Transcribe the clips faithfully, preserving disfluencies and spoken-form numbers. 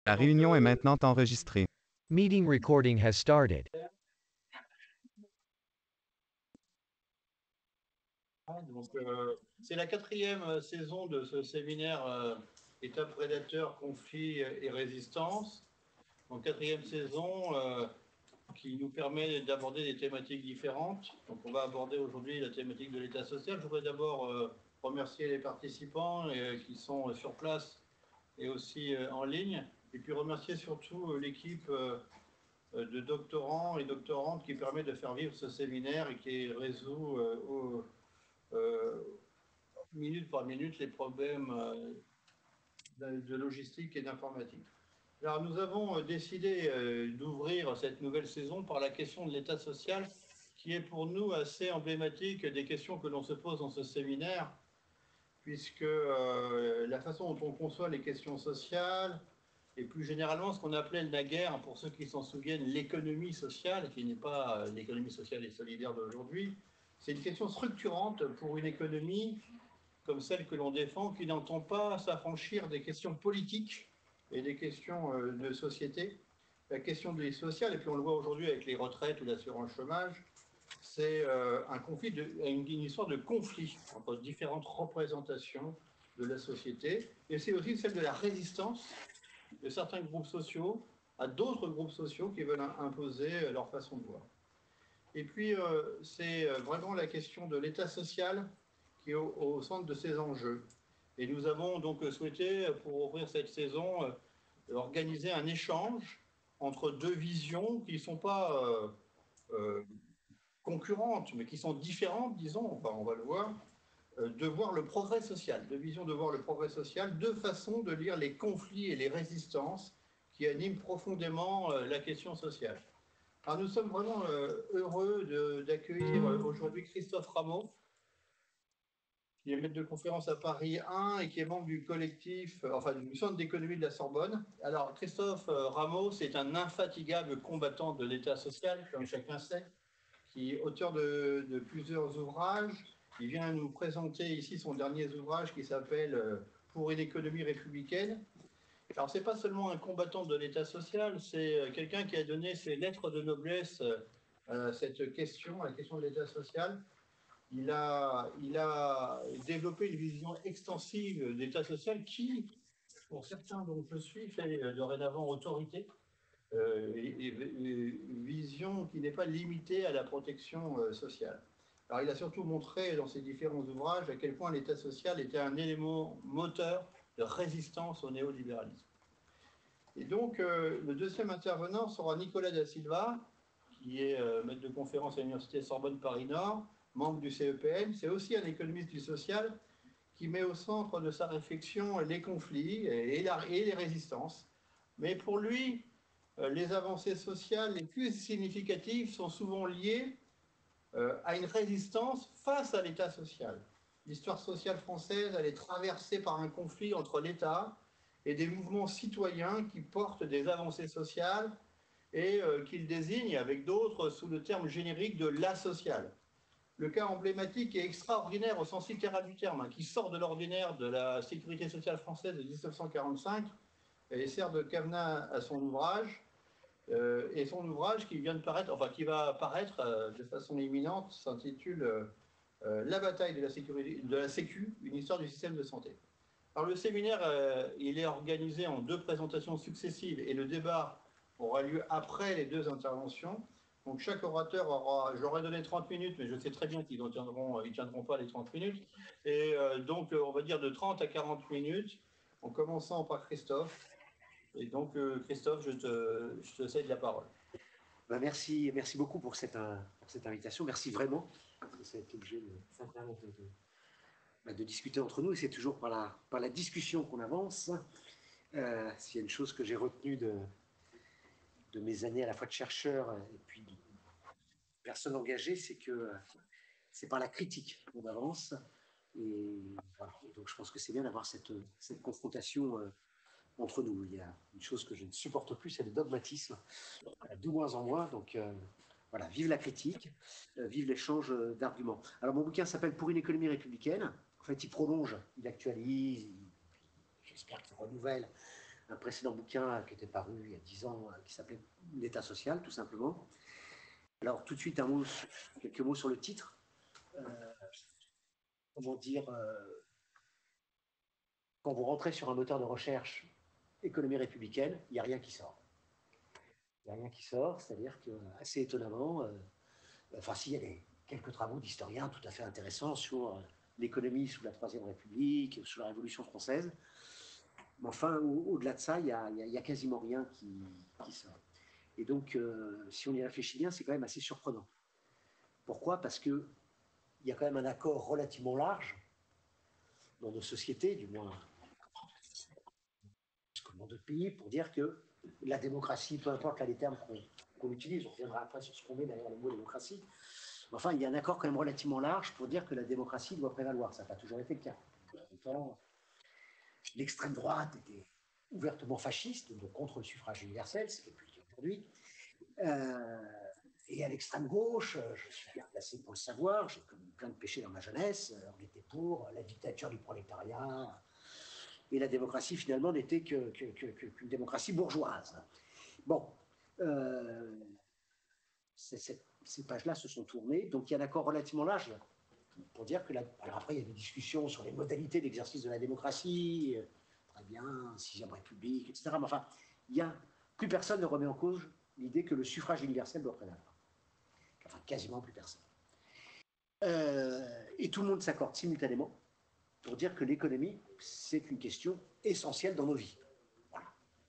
La réunion est maintenant enregistrée. Meeting recording has started. Donc, euh, c'est la quatrième euh, saison de ce séminaire euh, État prédateur, conflit et résistance. Donc, quatrième saison euh, qui nous permet d'aborder des thématiques différentes. Donc, on va aborder aujourd'hui la thématique de l'État social. Je voudrais d'abord euh, remercier les participants euh, qui sont sur place et aussi euh, en ligne. Et puis remercier surtout euh, l'équipe euh, de doctorants et doctorantes qui permet de faire vivre ce séminaire et qui résout euh, au, euh, minute par minute les problèmes euh, de logistique et d'informatique. Alors nous avons euh, décidé euh, d'ouvrir cette nouvelle saison par la question de l'État social, qui est pour nous assez emblématique des questions que l'on se pose dans ce séminaire, puisque euh, la façon dont on conçoit les questions sociales, et plus généralement ce qu'on appelait naguère, pour ceux qui s'en souviennent, l'économie sociale, qui n'est pas l'économie sociale et solidaire d'aujourd'hui, c'est une question structurante pour une économie comme celle que l'on défend, qui n'entend pas s'affranchir des questions politiques et des questions euh, de société. La question des sociales, et puis on le voit aujourd'hui avec les retraites ou l'assurance chômage, c'est euh, un conflit, de, une, une histoire de conflit entre différentes représentations de la société, et c'est aussi celle de la résistance de certains groupes sociaux à d'autres groupes sociaux qui veulent imposer leur façon de voir. Et puis, euh, c'est vraiment la question de l'État social qui est au, au centre de ces enjeux. Et nous avons donc souhaité, pour ouvrir cette saison, euh, organiser un échange entre deux visions qui ne sont pas euh, euh, concurrentes, mais qui sont différentes, disons, enfin, on va le voir, euh, de voir le progrès social, deux visions de voir le progrès social, deux façons de lire les conflits et les résistances qui animent profondément euh, la question sociale. Alors nous sommes vraiment euh, heureux d'accueillir euh, aujourd'hui Christophe Rameau, qui est maître de conférence à Paris un et qui est membre du collectif, euh, enfin du centre d'économie de la Sorbonne. Alors Christophe euh, Rameau, c'est un infatigable combattant de l'État social, comme chacun sait, qui est auteur de, de plusieurs ouvrages. Il vient nous présenter ici son dernier ouvrage qui s'appelle euh, Pour une économie républicaine. Alors, ce n'est pas seulement un combattant de l'État social, c'est quelqu'un qui a donné ses lettres de noblesse à cette question, à la question de l'État social. Il a, il a développé une vision extensive d'État social qui, pour certains dont je suis, fait dorénavant autorité. Euh, et, et, et vision qui n'est pas limitée à la protection euh, sociale. Alors, il a surtout montré dans ses différents ouvrages à quel point l'État social était un élément moteur de résistance au néolibéralisme. Et donc, euh, le deuxième intervenant sera Nicolas da Silva, qui est euh, maître de conférence à l'Université Sorbonne Paris-Nord, membre du C E P M. C'est aussi un économiste du social qui met au centre de sa réflexion les conflits et, la, et les résistances. Mais pour lui, euh, les avancées sociales les plus significatives sont souvent liées euh, à une résistance face à l'État social. L'histoire sociale française, elle est traversée par un conflit entre l'État et des mouvements citoyens qui portent des avancées sociales et euh, qu'ils désignent avec d'autres sous le terme générique de la sociale. Le cas emblématique et extraordinaire au sens littéral du terme, hein, qui sort de l'ordinaire de la sécurité sociale française de dix-neuf cent quarante-cinq et sert de cadenas à son ouvrage. Euh, et son ouvrage qui vient de paraître, enfin qui va paraître euh, de façon imminente, s'intitule euh, euh, La bataille de la, sécurité, de la Sécu, une histoire du système de santé. Alors le séminaire, euh, il est organisé en deux présentations successives et le débat aura lieu après les deux interventions. Donc chaque orateur aura, j'aurais donné trente minutes, mais je sais très bien qu'ils ne tiendront, ils tiendront pas les trente minutes. Et euh, donc on va dire de trente à quarante minutes, en commençant par Christophe. Et donc euh, Christophe, je te, je te cède la parole. Ben merci, merci beaucoup pour cette, pour cette invitation. Merci vraiment. Ça a été obligé de, simplement de, de, ben de discuter entre nous et c'est toujours par la, par la discussion qu'on avance. Euh, S'il y a une chose que j'ai retenue de, de mes années à la fois de chercheur et puis de personne engagée, c'est que c'est par la critique qu'on avance. Et, voilà. Et donc je pense que c'est bien d'avoir cette, cette confrontation euh, entre nous. Il y a une chose que je ne supporte plus, c'est le dogmatisme, de moins en moins. Donc euh, voilà, vive la critique, euh, vive l'échange d'arguments. Alors mon bouquin s'appelle Pour une économie républicaine. En fait, il prolonge, il actualise, il, j'espère qu'il renouvelle un précédent bouquin qui était paru il y a dix ans, qui s'appelait L'État social, tout simplement. Alors, tout de suite, un mot, quelques mots sur le titre. Euh, comment dire, euh, quand vous rentrez sur un moteur de recherche économie républicaine, il n'y a rien qui sort. Il n'y a rien qui sort, c'est-à-dire que, assez étonnamment, euh, enfin, s'il y a des, quelques travaux d'historiens tout à fait intéressants sur euh, l'économie sous la Troisième République, sous la Révolution française, mais enfin, au, au-delà de ça, il n'y a, a, a, quasiment rien qui, qui sort. Et donc, euh, si on y réfléchit bien, c'est quand même assez surprenant. Pourquoi ? Parce qu'il y a quand même un accord relativement large dans nos sociétés, du moins dans d'autres pays, pour dire que la démocratie, peu importe là, les termes qu'on, qu'on utilise, on reviendra après sur ce qu'on met derrière le mot démocratie, mais enfin, il y a un accord quand même relativement large pour dire que la démocratie doit prévaloir. Ça n'a pas toujours été le cas. Longtemps, l'extrême droite était ouvertement fasciste, donc contre le suffrage universel, ce qui est plus le cas aujourd'hui. Euh, et à l'extrême gauche, je suis bien placé pour le savoir, j'ai commis plein de péchés dans ma jeunesse, on était pour la dictature du prolétariat, et la démocratie finalement n'était que, que, que, que, qu'une démocratie bourgeoise. Bon, euh, c'est, c'est, ces pages-là se sont tournées, donc il y a un accord relativement large pour dire que la... Alors après, il y a des discussions sur les modalités d'exercice de la démocratie, très bien, sixième République, et cetera. Mais enfin, il y a... plus personne ne remet en cause l'idée que le suffrage universel doit prévaloir. Enfin, quasiment plus personne. Euh, et tout le monde s'accorde simultanément pour dire que l'économie, c'est une question essentielle dans nos vies. Voilà.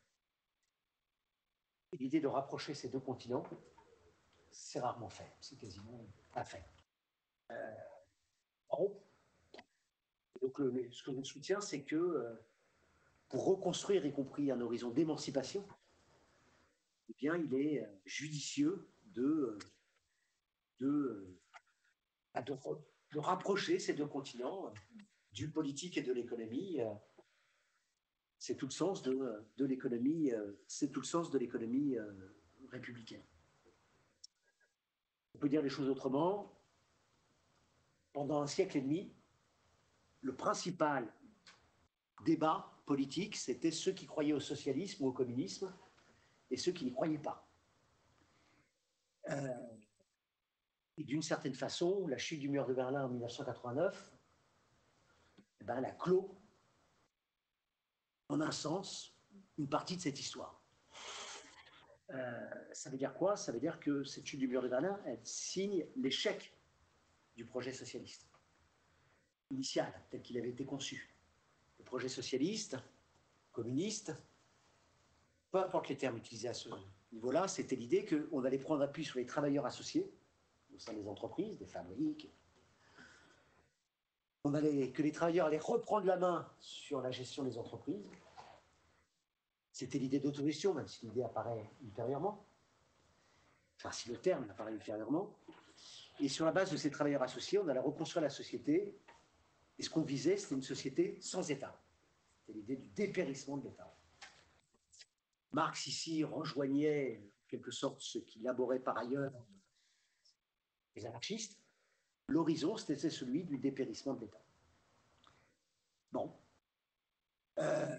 Et l'idée de rapprocher ces deux continents, c'est rarement fait, c'est quasiment pas fait. Euh, bon. Donc, le, ce que je soutiens, c'est que euh, pour reconstruire, y compris un horizon d'émancipation, eh bien, il est judicieux de, de, de, de rapprocher ces deux continents du politique et de l'économie. C'est tout le sens de, de l'économie, c'est tout le sens de l'économie républicaine. On peut dire les choses autrement. Pendant un siècle et demi, le principal débat politique, c'était ceux qui croyaient au socialisme ou au communisme et ceux qui n'y croyaient pas. Euh, et d'une certaine façon, la chute du mur de Berlin en mille neuf cent quatre-vingt-neuf, eh ben, elle a clos, en un sens, une partie de cette histoire. Euh, ça veut dire quoi ? Ça veut dire que cette chute du mur de Berlin, elle signe l'échec du projet socialiste initial, tel qu'il avait été conçu. Le projet socialiste, communiste, peu importe les termes utilisés à ce niveau-là, c'était l'idée qu'on allait prendre appui sur les travailleurs associés au sein des entreprises, des fabriques. On allait, que les travailleurs allaient reprendre la main sur la gestion des entreprises. C'était l'idée d'autogestion, même si l'idée apparaît ultérieurement. Enfin, si le terme apparaît ultérieurement. Et sur la base de ces travailleurs associés, on allait reconstruire la société. Et ce qu'on visait, c'était une société sans État. C'était l'idée du dépérissement de l'État. Marx, ici, rejoignait en quelque sorte ce qu'il élaborait par ailleurs les anarchistes. L'horizon, c'était celui du dépérissement de l'État. Bon. Euh,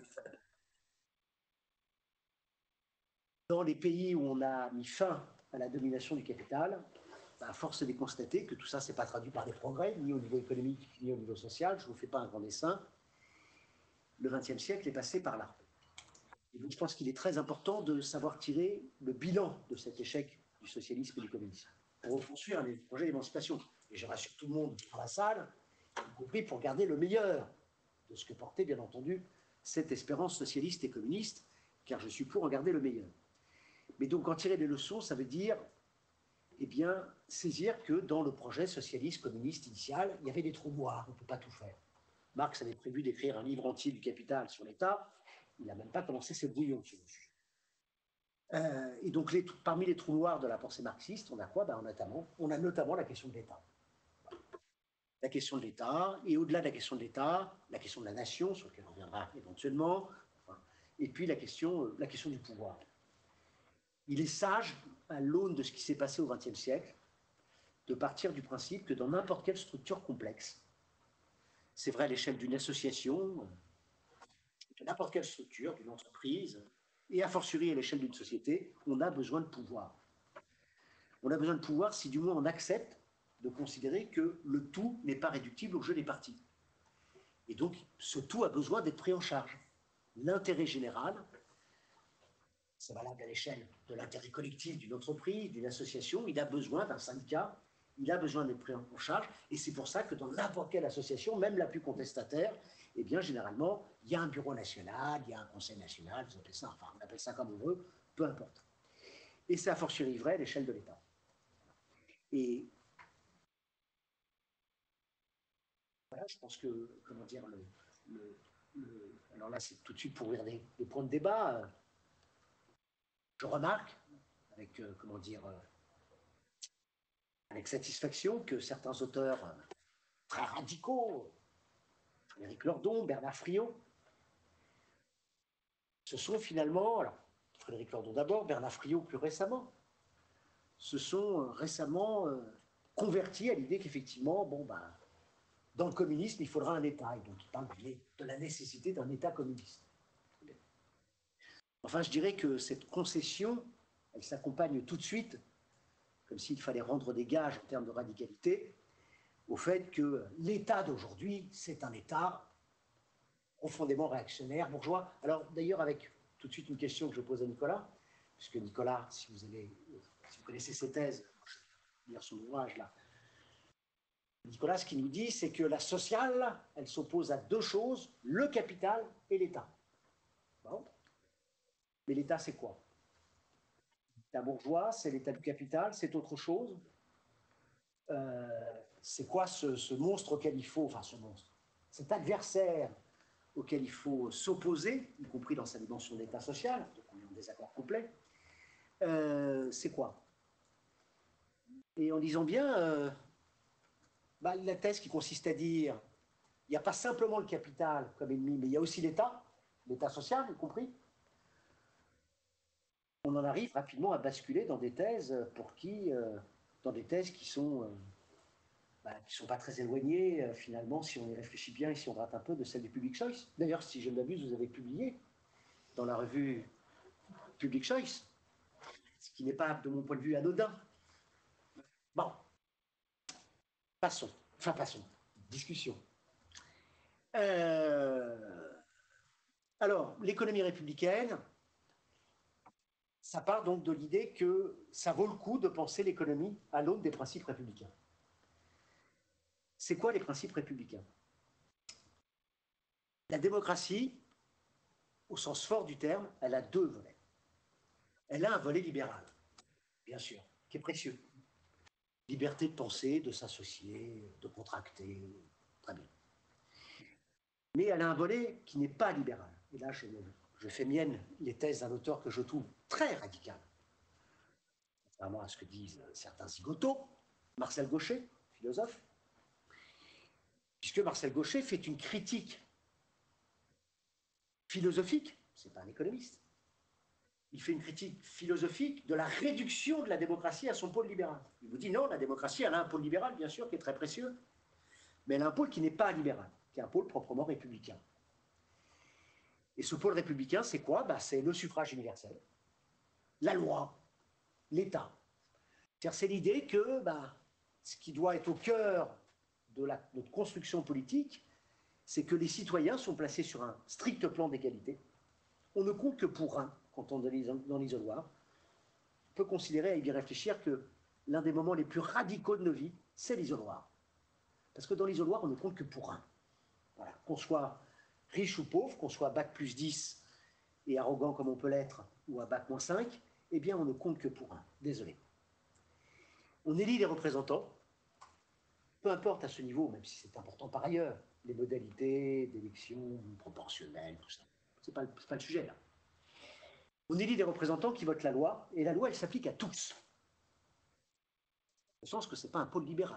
dans les pays où on a mis fin à la domination du capital, bah, force est de constater que tout ça ne s'est pas traduit par des progrès, ni au niveau économique, ni au niveau social. Je ne vous fais pas un grand dessin. Le vingtième siècle est passé par là. Et donc, je pense qu'il est très important de savoir tirer le bilan de cet échec du socialisme et du communisme pour reconstruire un projet d'émancipation. Et je rassure tout le monde dans la salle, y compris pour garder le meilleur de ce que portait, bien entendu, cette espérance socialiste et communiste, car je suis pour en garder le meilleur. Mais donc, en tirer les leçons, ça veut dire, eh bien, saisir que dans le projet socialiste communiste initial, il y avait des trous noirs, on ne peut pas tout faire. Marx avait prévu d'écrire un livre entier du Capital sur l'État, il n'a même pas commencé ses brouillons sur le sujet. Euh, et donc, les, parmi les trous noirs de la pensée marxiste, on a quoi ? Ben, on, a notamment, on a notamment la question de l'État. La question de l'État, et au-delà de la question de l'État, la question de la nation, sur laquelle on reviendra éventuellement, enfin, et puis la question, la question du pouvoir. Il est sage, à l'aune de ce qui s'est passé au vingtième siècle, de partir du principe que dans n'importe quelle structure complexe, c'est vrai à l'échelle d'une association, n'importe quelle structure, d'une entreprise, et a fortiori à l'échelle d'une société, on a besoin de pouvoir. On a besoin de pouvoir si du moins on accepte de considérer que le tout n'est pas réductible au jeu des parties. Et donc, ce tout a besoin d'être pris en charge. L'intérêt général, c'est valable à l'échelle de l'intérêt collectif d'une entreprise, d'une association, il a besoin d'un syndicat, il a besoin d'être pris en charge, et c'est pour ça que dans n'importe quelle association, même la plus contestataire, eh bien, généralement, il y a un bureau national, il y a un conseil national, vous appelez ça, enfin, on appelle ça comme on veut, peu importe. Et c'est a fortiori vrai à l'échelle de l'État. Et voilà, je pense que, comment dire, le, le, le, alors là, c'est tout de suite pour ouvrir des, des points de débat. Je remarque, avec, euh, comment dire, euh, avec satisfaction, que certains auteurs euh, très radicaux, Frédéric Lordon, Bernard Friot, se sont finalement, alors Frédéric Lordon d'abord, Bernard Friot plus récemment, se sont euh, récemment euh, convertis à l'idée qu'effectivement, bon, ben, dans le communisme, il faudra un État. Et donc, il parle de la nécessité d'un État communiste. Enfin, je dirais que cette concession, elle s'accompagne tout de suite, comme s'il fallait rendre des gages en termes de radicalité, au fait que l'État d'aujourd'hui, c'est un État profondément réactionnaire, bourgeois. Alors, d'ailleurs, avec tout de suite une question que je pose à Nicolas, puisque Nicolas, si vous, avez, si vous connaissez ses thèses, je vais lire son ouvrage là, Nicolas, ce qu'il nous dit, c'est que la sociale, elle s'oppose à deux choses, le capital et l'État. Bon. Mais l'État, c'est quoi? L'État bourgeois, c'est l'État du capital, c'est autre chose. Euh, c'est quoi ce, ce monstre auquel il faut, enfin ce monstre, cet adversaire auquel il faut s'opposer, y compris dans sa dimension d'État social, donc on est en désaccord complet, euh, c'est quoi? Et en disant bien, euh, bah, la thèse qui consiste à dire, il n'y a pas simplement le capital comme ennemi, mais il y a aussi l'État, l'État social, y compris, on en arrive rapidement à basculer dans des thèses pour qui, euh, dans des thèses qui sont, euh, bah, qui sont pas très éloignées, euh, finalement, si on y réfléchit bien et si on gratte un peu, de celle du Public Choice. D'ailleurs, si je ne m'abuse, vous avez publié dans la revue Public Choice, ce qui n'est pas, de mon point de vue, anodin. Bon, passons, enfin passons, discussion. Euh, alors, l'économie républicaine, ça part donc de l'idée que ça vaut le coup de penser l'économie à l'aune des principes républicains. C'est quoi les principes républicains? La démocratie, au sens fort du terme, elle a deux volets. Elle a un volet libéral, bien sûr, qui est précieux. Liberté de penser, de s'associer, de contracter, très bien. Mais elle a un volet qui n'est pas libéral. Et là, je, je fais mienne les thèses d'un auteur que je trouve très radical, contrairement à ce que disent certains zigotos, Marcel Gauchet, philosophe, puisque Marcel Gauchet fait une critique philosophique, c'est pas un économiste, il fait une critique philosophique de la réduction de la démocratie à son pôle libéral. Il vous dit non, la démocratie, elle a un pôle libéral, bien sûr, qui est très précieux, mais elle a un pôle qui n'est pas libéral, qui est un pôle proprement républicain. Et ce pôle républicain, c'est quoi? Ben, c'est le suffrage universel, la loi, l'État. C'est l'idée que ben, ce qui doit être au cœur de la, notre construction politique, c'est que les citoyens sont placés sur un strict plan d'égalité. On ne compte que pour un quand on est dans l'isoloir. On peut considérer, à y bien réfléchir, que l'un des moments les plus radicaux de nos vies, c'est l'isoloir. Parce que dans l'isoloir, on ne compte que pour un. Voilà. Qu'on soit riche ou pauvre, qu'on soit à bac plus dix et arrogant comme on peut l'être, ou à bac moins cinq, eh bien, on ne compte que pour un. Désolé. On élit les représentants, peu importe à ce niveau, même si c'est important par ailleurs, les modalités d'élection proportionnelles, tout ça. Ce n'est pas, pas le sujet, là. On élit des représentants qui votent la loi, et la loi, elle s'applique à tous. Au sens que ce n'est pas un pôle libéral.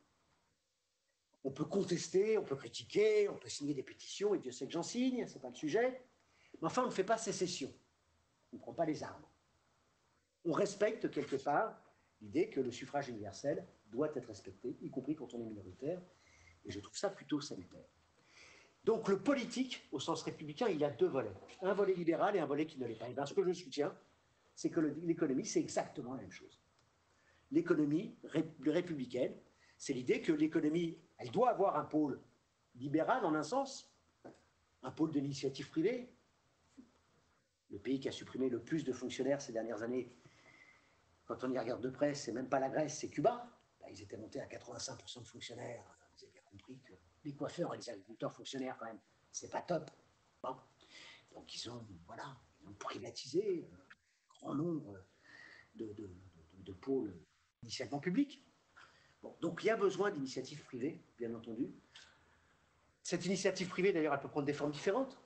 On peut contester, on peut critiquer, on peut signer des pétitions, et Dieu sait que j'en signe, ce n'est pas le sujet. Mais enfin, on ne fait pas sécession. On ne prend pas les armes. On respecte quelque part l'idée que le suffrage universel doit être respecté, y compris quand on est minoritaire, et je trouve ça plutôt salutaire. Donc le politique, au sens républicain, il a deux volets. Un volet libéral et un volet qui ne l'est pas. Et bien, ce que je soutiens, c'est que l'économie, c'est exactement la même chose. L'économie ré républicaine, c'est l'idée que l'économie, elle doit avoir un pôle libéral en un sens, un pôle de l'initiative privée. Le pays qui a supprimé le plus de fonctionnaires ces dernières années, quand on y regarde de près, c'est même pas la Grèce, c'est Cuba. Là, ils étaient montés à quatre-vingt-cinq pour cent de fonctionnaires. Vous avez bien compris que les coiffeurs et les agriculteurs fonctionnaires, quand même, c'est pas top. Bon. Donc ils ont, voilà, ils ont privatisé un grand nombre de, de, de, de pôles initialement publics. Bon, donc il y a besoin d'initiatives privées, bien entendu. Cette initiative privée, d'ailleurs, elle peut prendre des formes différentes.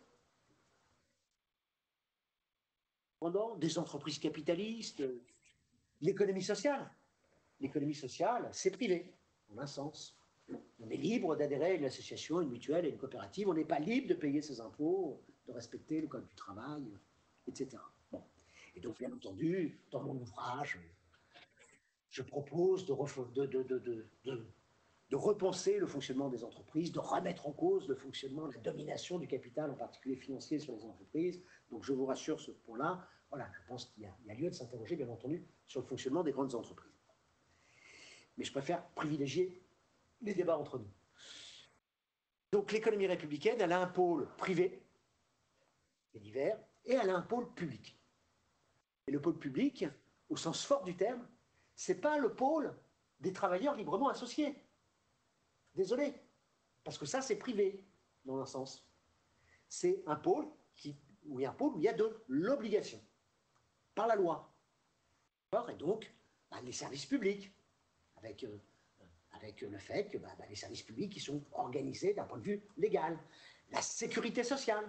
Pendant des entreprises capitalistes, l'économie sociale. L'économie sociale, c'est privé, en un sens. On est libre d'adhérer à une association, une mutuelle, à une coopérative. On n'est pas libre de payer ses impôts, de respecter le code du travail, et cetera. Bon. Et donc, bien entendu, dans mon ouvrage, je propose de, de, de, de, de, de, de repenser le fonctionnement des entreprises, de remettre en cause le fonctionnement, la domination du capital, en particulier financier, sur les entreprises. Donc, je vous rassure sur ce point-là. Voilà, je pense qu'il y, y a lieu de s'interroger, bien entendu, sur le fonctionnement des grandes entreprises. Mais je préfère privilégier les débats entre nous. Donc l'économie républicaine, elle a un pôle privé, et divers, et elle a un pôle public. Et le pôle public, au sens fort du terme, c'est pas le pôle des travailleurs librement associés. Désolé, parce que ça c'est privé, dans un sens. C'est un pôle qui, où il y a un pôle où il y a de l'obligation, par la loi. Et donc, bah, les services publics, avec... Euh, avec le fait que bah, bah, les services publics qui sont organisés d'un point de vue légal. La sécurité sociale,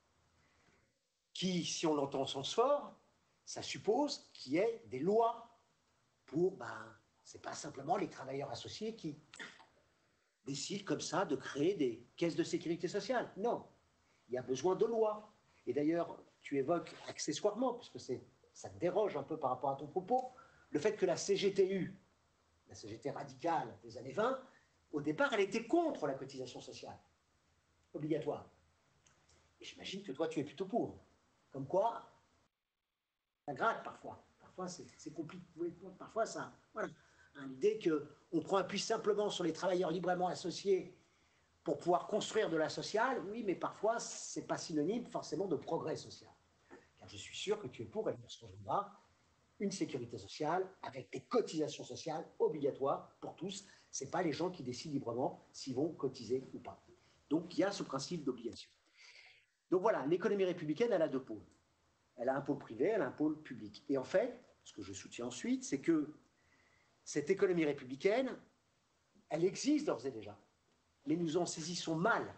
qui, si on l'entend au sens fort, ça suppose qu'il y ait des lois pour, bah, c'est pas simplement les travailleurs associés qui décident comme ça de créer des caisses de sécurité sociale. Non, il y a besoin de lois. Et d'ailleurs, tu évoques accessoirement, puisque ça te déroge un peu par rapport à ton propos, le fait que la C G T U, la C G T radicale des années vingt, au départ, elle était contre la cotisation sociale, obligatoire. Et j'imagine que toi, tu es plutôt pour. Comme quoi, ça gratte parfois. Parfois, c'est compliqué. Parfois, ça... Voilà. L'idée qu'on prend appui simplement sur les travailleurs librement associés pour pouvoir construire de la sociale, oui, mais parfois, ce n'est pas synonyme forcément de progrès social. Car je suis sûr que tu es pour, et lorsqu'on voudra, une sécurité sociale avec des cotisations sociales obligatoires pour tous. Ce n'est pas les gens qui décident librement s'ils vont cotiser ou pas. Donc, il y a ce principe d'obligation. Donc voilà, l'économie républicaine, elle a deux pôles. Elle a un pôle privé, elle a un pôle public. Et en fait, ce que je soutiens ensuite, c'est que cette économie républicaine, elle existe d'ores et déjà, mais nous en saisissons mal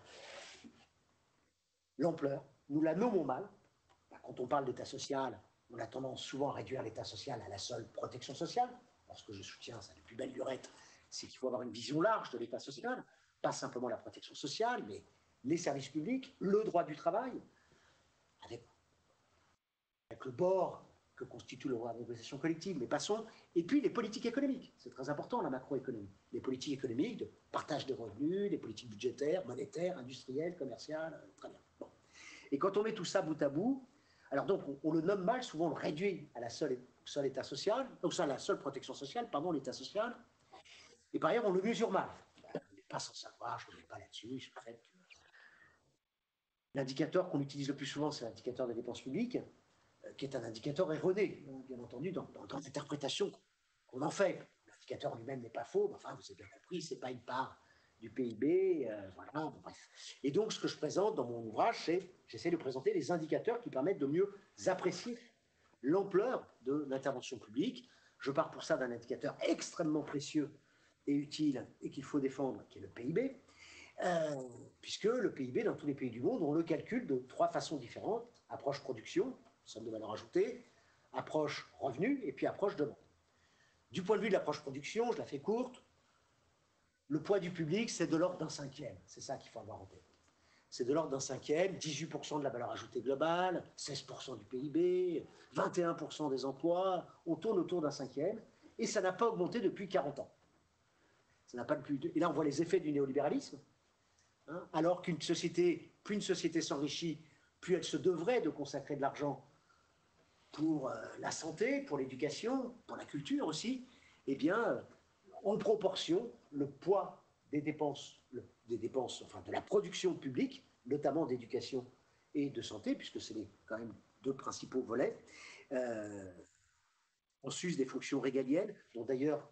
l'ampleur, nous la nommons mal. Quand on parle d'État social, on a tendance souvent à réduire l'État social à la seule protection sociale. Alors, ce que je soutiens, c'est la plus belle lurette, c'est qu'il faut avoir une vision large de l'État social, pas simplement la protection sociale, mais les services publics, le droit du travail, avec, avec le bord que constitue le droit de négociation collective, mais passons, et puis les politiques économiques, c'est très important la macroéconomie, les politiques économiques de partage des revenus, les politiques budgétaires, monétaires, industrielles, commerciales, très bien. Bon. Et quand on met tout ça bout à bout, alors donc, on, on le nomme mal, souvent on le réduit à la seule, seul état social, donc ça, la seule protection sociale, pardon, l'état social, et par ailleurs, on le mesure mal. Ben, on n'est pas sans savoir, je ne reviens pas là-dessus, sur le fait que l'indicateur qu'on utilise le plus souvent, c'est l'indicateur des dépenses publiques, euh, qui est un indicateur erroné, bien entendu, dans, dans, dans l'interprétation qu'on en fait. L'indicateur lui-même n'est pas faux, mais enfin, vous avez bien compris, ce n'est pas une part du P I B, euh, voilà, bon, bref. Et donc, ce que je présente dans mon ouvrage, c'est, j'essaie de présenter les indicateurs qui permettent de mieux apprécier l'ampleur de l'intervention publique. Je pars pour ça d'un indicateur extrêmement précieux et utile et qu'il faut défendre, qui est le P I B, euh, puisque le P I B, dans tous les pays du monde, on le calcule de trois façons différentes. Approche production, somme de valeur ajoutée, approche revenu, et puis approche demande. Du point de vue de l'approche production, je la fais courte, le poids du public, c'est de l'ordre d'un cinquième. C'est ça qu'il faut avoir en tête. C'est de l'ordre d'un cinquième, dix-huit pour cent de la valeur ajoutée globale, seize pour cent du P I B, vingt et un pour cent des emplois. On tourne autour d'un cinquième, et ça n'a pas augmenté depuis quarante ans. Ça n'a pas depuis... Et là, on voit les effets du néolibéralisme. hein, alors qu'une société, plus une société s'enrichit, plus elle se devrait de consacrer de l'argent pour euh, la santé, pour l'éducation, pour la culture aussi, eh bien, euh, en proportion, le poids des dépenses, le, des dépenses, enfin de la production publique, notamment d'éducation et de santé, puisque c'est les quand même deux principaux volets, euh, en sus des fonctions régaliennes, dont d'ailleurs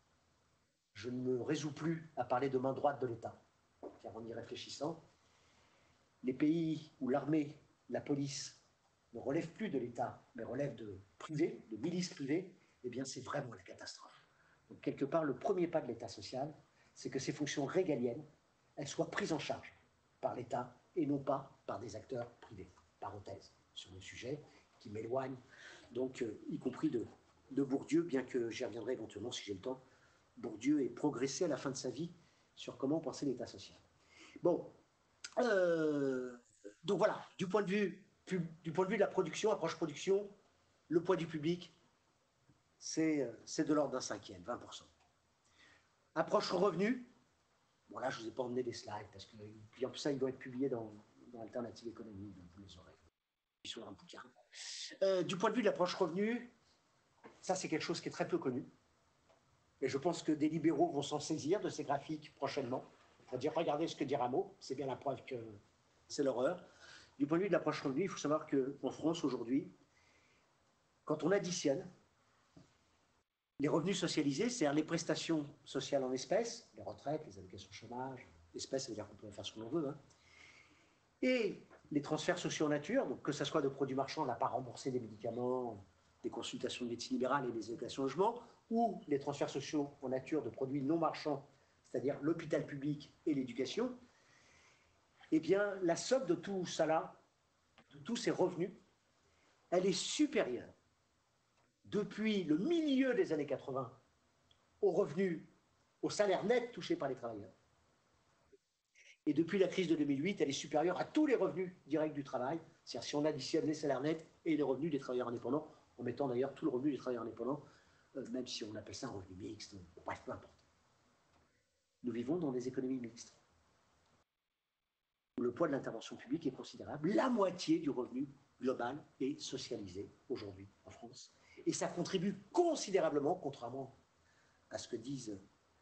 je ne me résous plus à parler de main droite de l'État, car en y réfléchissant, les pays où l'armée, la police ne relèvent plus de l'État, mais relèvent de privés, de milices privées, eh bien c'est vraiment la catastrophe. Donc quelque part, le premier pas de l'État social, c'est que ces fonctions régaliennes, elles soient prises en charge par l'État et non pas par des acteurs privés. Parenthèse sur le sujet qui m'éloigne, donc euh, y compris de, de Bourdieu, bien que j'y reviendrai éventuellement si j'ai le temps. Bourdieu ait progressé à la fin de sa vie sur comment penser l'État social. Bon, euh, donc voilà, du point de vue, du point de vue de la production, approche production, le poids du public, c'est de l'ordre d'un cinquième, vingt pour cent. Approche revenu, bon là je ne vous ai pas emmené des slides, parce que puis en plus ça, ils vont être publiés dans, dans Alternative Économie, donc vous les aurez sur un bouquin. Euh, du point de vue de l'approche revenu, ça c'est quelque chose qui est très peu connu. Et je pense que des libéraux vont s'en saisir de ces graphiques prochainement. Pour dire, regardez ce que dit Rameau, c'est bien la preuve que c'est l'horreur. Du point de vue de l'approche revenu, il faut savoir qu'en France aujourd'hui, quand on additionne les revenus socialisés, c'est-à-dire les prestations sociales en espèces, les retraites, les allocations chômage, espèces, ça veut dire qu'on peut faire ce qu'on veut, hein, et les transferts sociaux en nature, donc que ce soit de produits marchands, on n'a pas remboursé des médicaments, des consultations de médecine libérale et des allocations logement, ou les transferts sociaux en nature de produits non marchands, c'est-à-dire l'hôpital public et l'éducation, eh bien, la somme de tout ça là, de tous ces revenus, elle est supérieure depuis le milieu des années quatre-vingts aux revenus, au salaire net touché par les travailleurs. Et depuis la crise de deux mille huit, elle est supérieure à tous les revenus directs du travail, c'est-à-dire si on additionne les salaires nets et les revenus des travailleurs indépendants, en mettant d'ailleurs tout le revenu des travailleurs indépendants, euh, même si on appelle ça un revenu mixte, bref, peu importe. Nous vivons dans des économies mixtes, où le poids de l'intervention publique est considérable. La moitié du revenu global est socialisé aujourd'hui en France. Et ça contribue considérablement, contrairement à ce que disent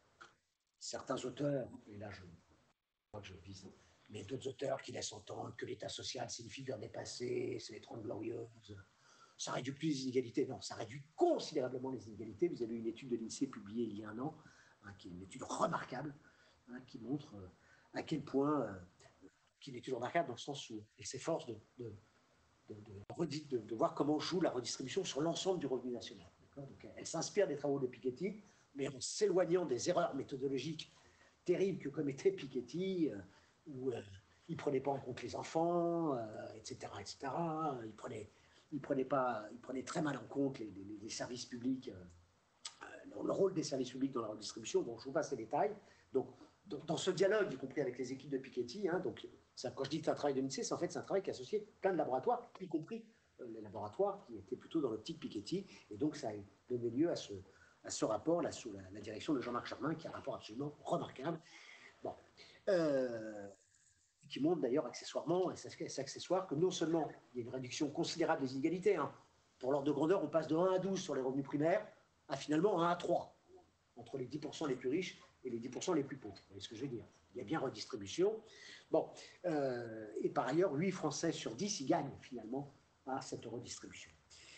certains auteurs, et là je crois que je vise, mais d'autres auteurs qui laissent entendre que l'État social c'est une figure dépassée, c'est les Trente Glorieuses, ça réduit plus les inégalités. Non, ça réduit considérablement les inégalités. Vous avez une étude de l'INSEE publiée il y a un an, hein, qui est une étude remarquable, hein, qui montre euh, à quel point, euh, qui est une étude remarquable dans le sens où elle s'efforce de, de, de, de, de, de voir comment joue la redistribution sur l'ensemble du revenu national. Donc, elle s'inspire des travaux de Piketty, mais en s'éloignant des erreurs méthodologiques terribles que commettait Piketty, euh, où euh, il ne prenait pas en compte les enfants, euh, et cetera, et cetera. Il prenait, il prenait pas, il prenait très mal en compte les, les, les services publics, euh, le rôle des services publics dans la redistribution. Bon, je vous passe les détails. Donc, dans ce dialogue, y compris avec les équipes de Piketty, hein, donc ça, quand je dis que c'est un travail de l'INSEE, c'est en fait c'est un travail qui a associé plein de laboratoires, y compris euh, les laboratoires qui étaient plutôt dans l'optique Piketty, et donc ça a donné lieu à ce, à ce rapport là sous la, la direction de Jean-Marc Charmin, qui est un rapport absolument remarquable, bon, euh, qui montre d'ailleurs accessoirement, et c'est accessoire, que non seulement il y a une réduction considérable des inégalités, hein, pour l'ordre de grandeur, on passe de un à douze sur les revenus primaires à finalement un à trois, entre les dix pour cent les plus riches et les dix pour cent les plus pauvres. Vous voyez ce que je veux dire? Il y a bien redistribution. Bon, euh, et par ailleurs, huit Français sur dix y gagnent finalement à cette redistribution.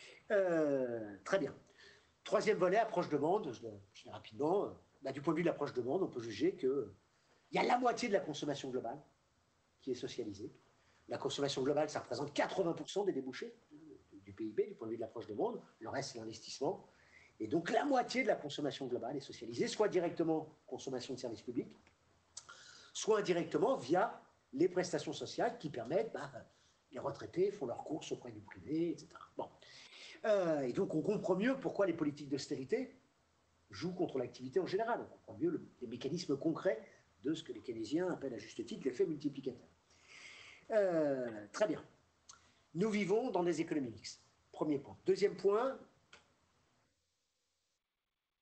Euh, très bien. Troisième volet, approche demande, je vais, je vais rapidement. Bah, du point de vue de l'approche demande, on peut juger qu'il y a la moitié de la consommation globale qui est socialisée. La consommation globale, ça représente quatre-vingts pour cent des débouchés du P I B, du point de vue de l'approche demande. Le reste, c'est l'investissement. Et donc la moitié de la consommation globale est socialisée, soit directement consommation de services publics, soit indirectement via les prestations sociales qui permettent, bah, les retraités font leurs courses auprès du privé, et cetera. Bon. Euh, et donc on comprend mieux pourquoi les politiques d'austérité jouent contre l'activité en général. On comprend mieux le, les mécanismes concrets de ce que les keynésiens appellent à juste titre l'effet multiplicateur. Euh, très bien. Nous vivons dans des économies mixtes. Premier point. Deuxième point,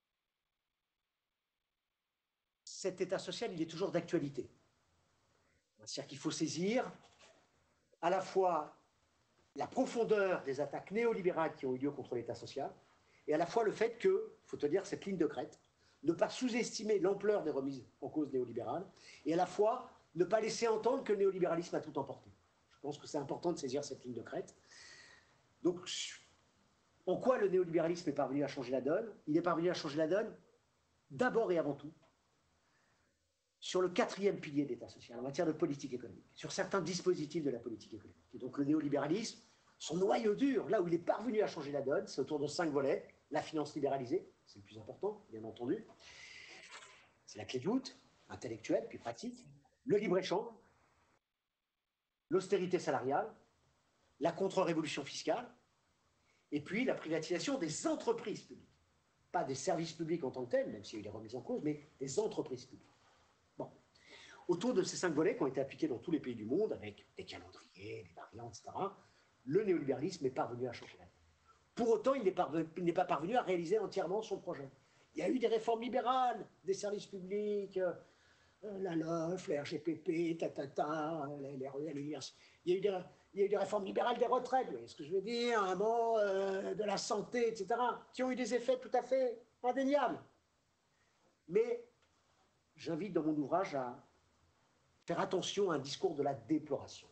cet état social, il est toujours d'actualité. C'est-à-dire qu'il faut saisir à la fois la profondeur des attaques néolibérales qui ont eu lieu contre l'État social, et à la fois le fait que, il faut te dire, cette ligne de crête, ne pas sous-estimer l'ampleur des remises en cause néolibérales, et à la fois ne pas laisser entendre que le néolibéralisme a tout emporté. Je pense que c'est important de saisir cette ligne de crête. Donc, en quoi le néolibéralisme est parvenu à changer la donne? Il est parvenu à changer la donne, d'abord et avant tout, sur le quatrième pilier de l'État social, en matière de politique économique, sur certains dispositifs de la politique économique. Et donc le néolibéralisme, son noyau dur, là où il est parvenu à changer la donne, c'est autour de cinq volets. La finance libéralisée, c'est le plus important, bien entendu. C'est la clé de voûte, intellectuelle, puis pratique. Le libre-échange, l'austérité salariale, la contre-révolution fiscale, et puis la privatisation des entreprises publiques. Pas des services publics en tant que tels, même s'il y a eu des remises en cause, mais des entreprises publiques. Bon. Autour de ces cinq volets qui ont été appliqués dans tous les pays du monde, avec des calendriers, des variantes, et cetera, le néolibéralisme est parvenu à changer la donne. Pour autant, il n'est pas parvenu à réaliser entièrement son projet. Il y a eu des réformes libérales, des services publics, euh, la L O F, la R G P P, ta, ta, ta, les R U L, l'université. Il y a eu des, il y a eu des réformes libérales des retraites, vous voyez ce que je veux dire, un mot euh, de la santé, et cetera, qui ont eu des effets tout à fait indéniables. Mais j'invite dans mon ouvrage à faire attention à un discours de la déploration.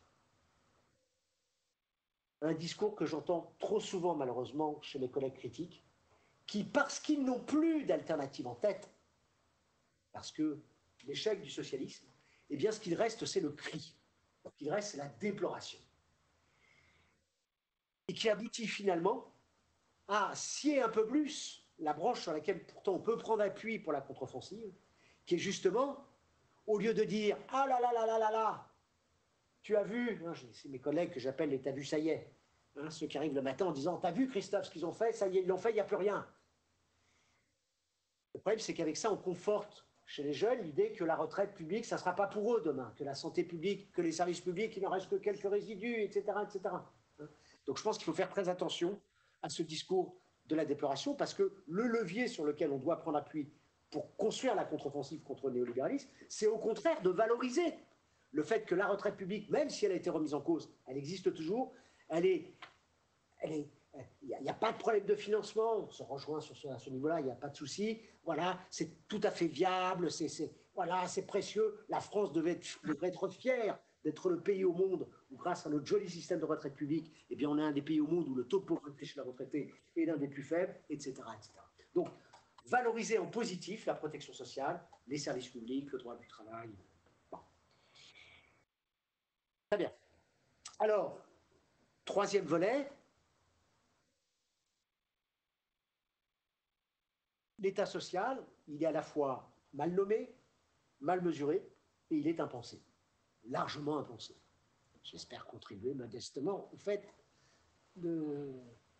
Un discours que j'entends trop souvent, malheureusement, chez mes collègues critiques, qui, parce qu'ils n'ont plus d'alternative en tête, parce que l'échec du socialisme, eh bien, ce qu'il reste, c'est le cri. Ce qu'il reste, c'est la déploration. Et qui aboutit finalement à scier un peu plus la branche sur laquelle pourtant on peut prendre appui pour la contre-offensive, qui est justement, au lieu de dire « Ah là là là là là là, tu as vu, hein, c'est mes collègues que j'appelle les « t'as vu, ça y est hein, », ceux qui arrivent le matin en disant « T'as vu, Christophe, ce qu'ils ont fait, ça y est, ils l'ont fait, il n'y a plus rien ». Le problème, c'est qu'avec ça, on conforte chez les jeunes l'idée que la retraite publique, ça ne sera pas pour eux demain, que la santé publique, que les services publics, il n'en reste que quelques résidus, et cetera, et cetera. Donc je pense qu'il faut faire très attention à ce discours de la déploration, parce que le levier sur lequel on doit prendre appui pour construire la contre-offensive contre le néolibéralisme, c'est au contraire de valoriser le fait que la retraite publique, même si elle a été remise en cause, elle existe toujours, elle est... Elle est il n'y a, a pas de problème de financement, on se rejoint sur ce, à ce niveau-là, il n'y a pas de souci. Voilà, c'est tout à fait viable, c'est voilà, c'est précieux. La France devait être, devrait être fière d'être le pays au monde où, grâce à notre joli système de retraite publique, eh bien, on est un des pays au monde où le taux de pauvreté chez la retraitée est l'un des plus faibles, et cetera, et cetera. Donc, valoriser en positif la protection sociale, les services publics, le droit du travail. Bon. Très bien. Alors, troisième volet. L'État social, il est à la fois mal nommé, mal mesuré, et il est impensé, largement impensé. J'espère contribuer modestement au fait de,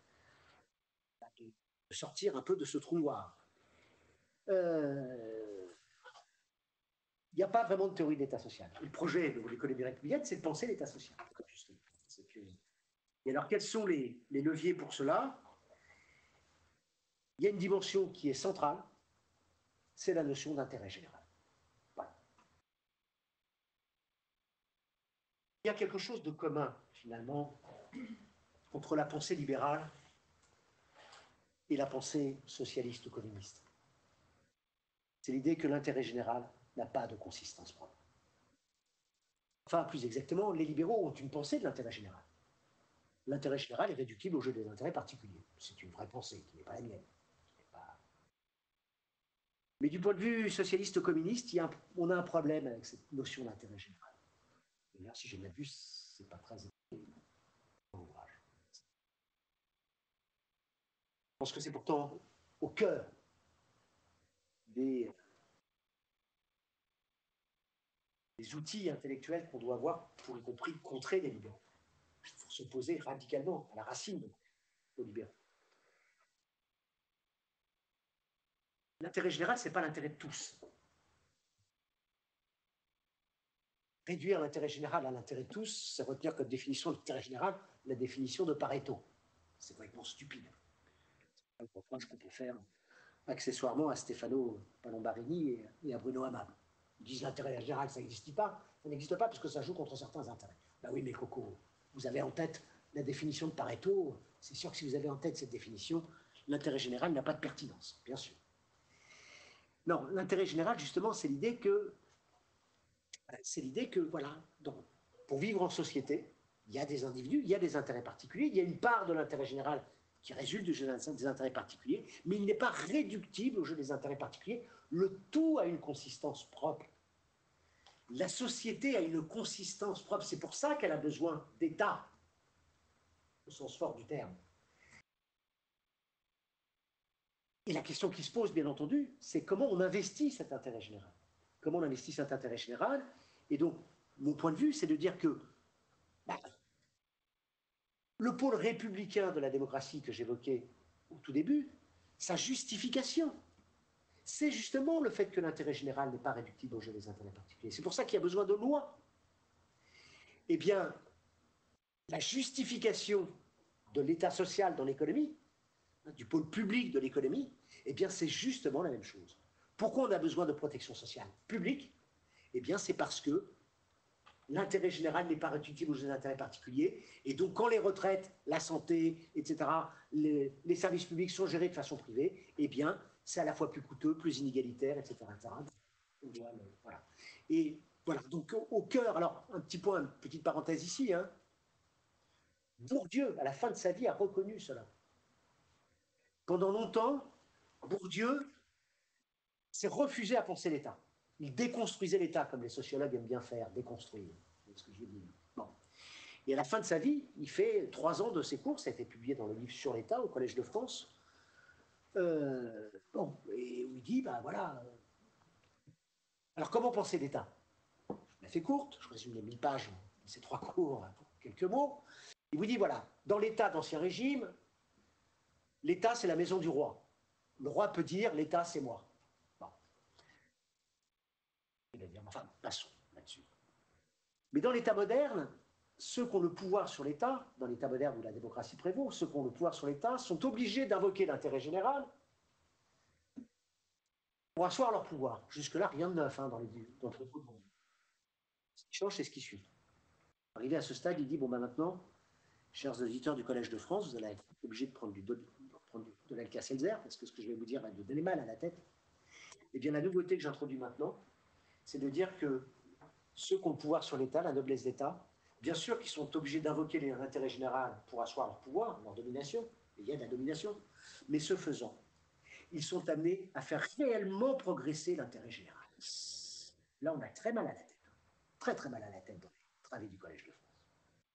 de sortir un peu de ce trou noir. Euh, il n'y a pas vraiment de théorie de l'État social. Le projet de l'économie républicaine, c'est de penser l'État social. Que... Et alors, quels sont les, les leviers pour cela? Il y a une dimension qui est centrale, c'est la notion d'intérêt général. Voilà. Il y a quelque chose de commun, finalement, entre la pensée libérale et la pensée socialiste ou communiste. C'est l'idée que l'intérêt général n'a pas de consistance propre. Enfin, plus exactement, les libéraux ont une pensée de l'intérêt général. L'intérêt général est réductible au jeu des intérêts particuliers. C'est une vraie pensée qui n'est pas la mienne. Mais du point de vue socialiste-communiste, on a un problème avec cette notion d'intérêt général. D'ailleurs, si je m'abuse, c'est pas très ouvrage. Je pense que c'est pourtant au cœur des, des outils intellectuels qu'on doit avoir pour, y compris, contrer les libéraux. Il faut s'opposer radicalement à la racine aux libéraux. L'intérêt général, ce n'est pas l'intérêt de tous. Réduire l'intérêt général à l'intérêt de tous, c'est retenir comme définition de l'intérêt général la définition de Pareto. C'est complètement stupide. C'est un reproche qu'on peut faire accessoirement à Stefano Palombarini et à Bruno Hammam. Ils disent l'intérêt général, ça n'existe pas. Ça n'existe pas parce que ça joue contre certains intérêts. Ben oui, mais Coco, vous avez en tête la définition de Pareto. C'est sûr que si vous avez en tête cette définition, l'intérêt général n'a pas de pertinence, bien sûr. Non, l'intérêt général, justement, c'est l'idée que, c'est l'idée que, voilà, donc, pour vivre en société, il y a des individus, il y a des intérêts particuliers, il y a une part de l'intérêt général qui résulte du jeu des intérêts particuliers, mais il n'est pas réductible au jeu des intérêts particuliers. Le tout a une consistance propre. La société a une consistance propre. C'est pour ça qu'elle a besoin d'État, au sens fort du terme. Et la question qui se pose, bien entendu, c'est comment on investit cet intérêt général. Comment on investit cet intérêt général. Et donc, mon point de vue, c'est de dire que bah, le pôle républicain de la démocratie que j'évoquais au tout début, sa justification, c'est justement le fait que l'intérêt général n'est pas réductible au jeu des intérêts particuliers. C'est pour ça qu'il y a besoin de lois. Eh bien, la justification de l'État social dans l'économie, du pôle public de l'économie, eh bien, c'est justement la même chose. Pourquoi on a besoin de protection sociale publique? Eh bien, c'est parce que l'intérêt général n'est pas réductible aux jeux des intérêts particuliers, et donc quand les retraites, la santé, et cetera, les, les services publics sont gérés de façon privée, eh bien, c'est à la fois plus coûteux, plus inégalitaire, et cetera, et cetera. Voilà. Et voilà, donc au, au cœur, alors un petit point, une petite parenthèse ici, hein, Bourdieu, à la fin de sa vie, a reconnu cela. Pendant longtemps, Bourdieu s'est refusé à penser l'État. Il déconstruisait l'État, comme les sociologues aiment bien faire, déconstruire. C'est ce que je veux dire. Bon. Et à la fin de sa vie, il fait trois ans de ses cours, ça a été publié dans le livre sur l'État au Collège de France. Euh, bon, et où il dit, ben voilà. Alors comment penser l'État? Je la fais courte, je résume les mille pages de ces trois cours pour quelques mots. Il vous dit, voilà, dans l'État d'Ancien Régime, l'État c'est la maison du roi. Le roi peut dire, l'État c'est moi. Bon. Il va dire, enfin, passons là-dessus. Mais dans l'État moderne, ceux qui ont le pouvoir sur l'État, dans l'État moderne où la démocratie prévaut, ceux qui ont le pouvoir sur l'État sont obligés d'invoquer l'intérêt général pour asseoir leur pouvoir. Jusque-là, rien de neuf hein, dans les dans le monde. Ce qui change, c'est ce qui suit. Arrivé à ce stade, il dit, bon ben maintenant, chers auditeurs du Collège de France, vous allez être obligés de prendre du, de, prendre du, de l'Alka-Seltzer, parce que ce que je vais vous dire va vous donner mal à la tête. Eh bien, la nouveauté que j'introduis maintenant, c'est de dire que ceux qui ont le pouvoir sur l'État, la noblesse d'État, bien sûr qu'ils sont obligés d'invoquer l'intérêt général pour asseoir leur pouvoir, leur domination, il y a de la domination, mais ce faisant, ils sont amenés à faire réellement progresser l'intérêt général. Là, on a très mal à la tête, très très mal à la tête dans les travées du Collège de France. D'accord ?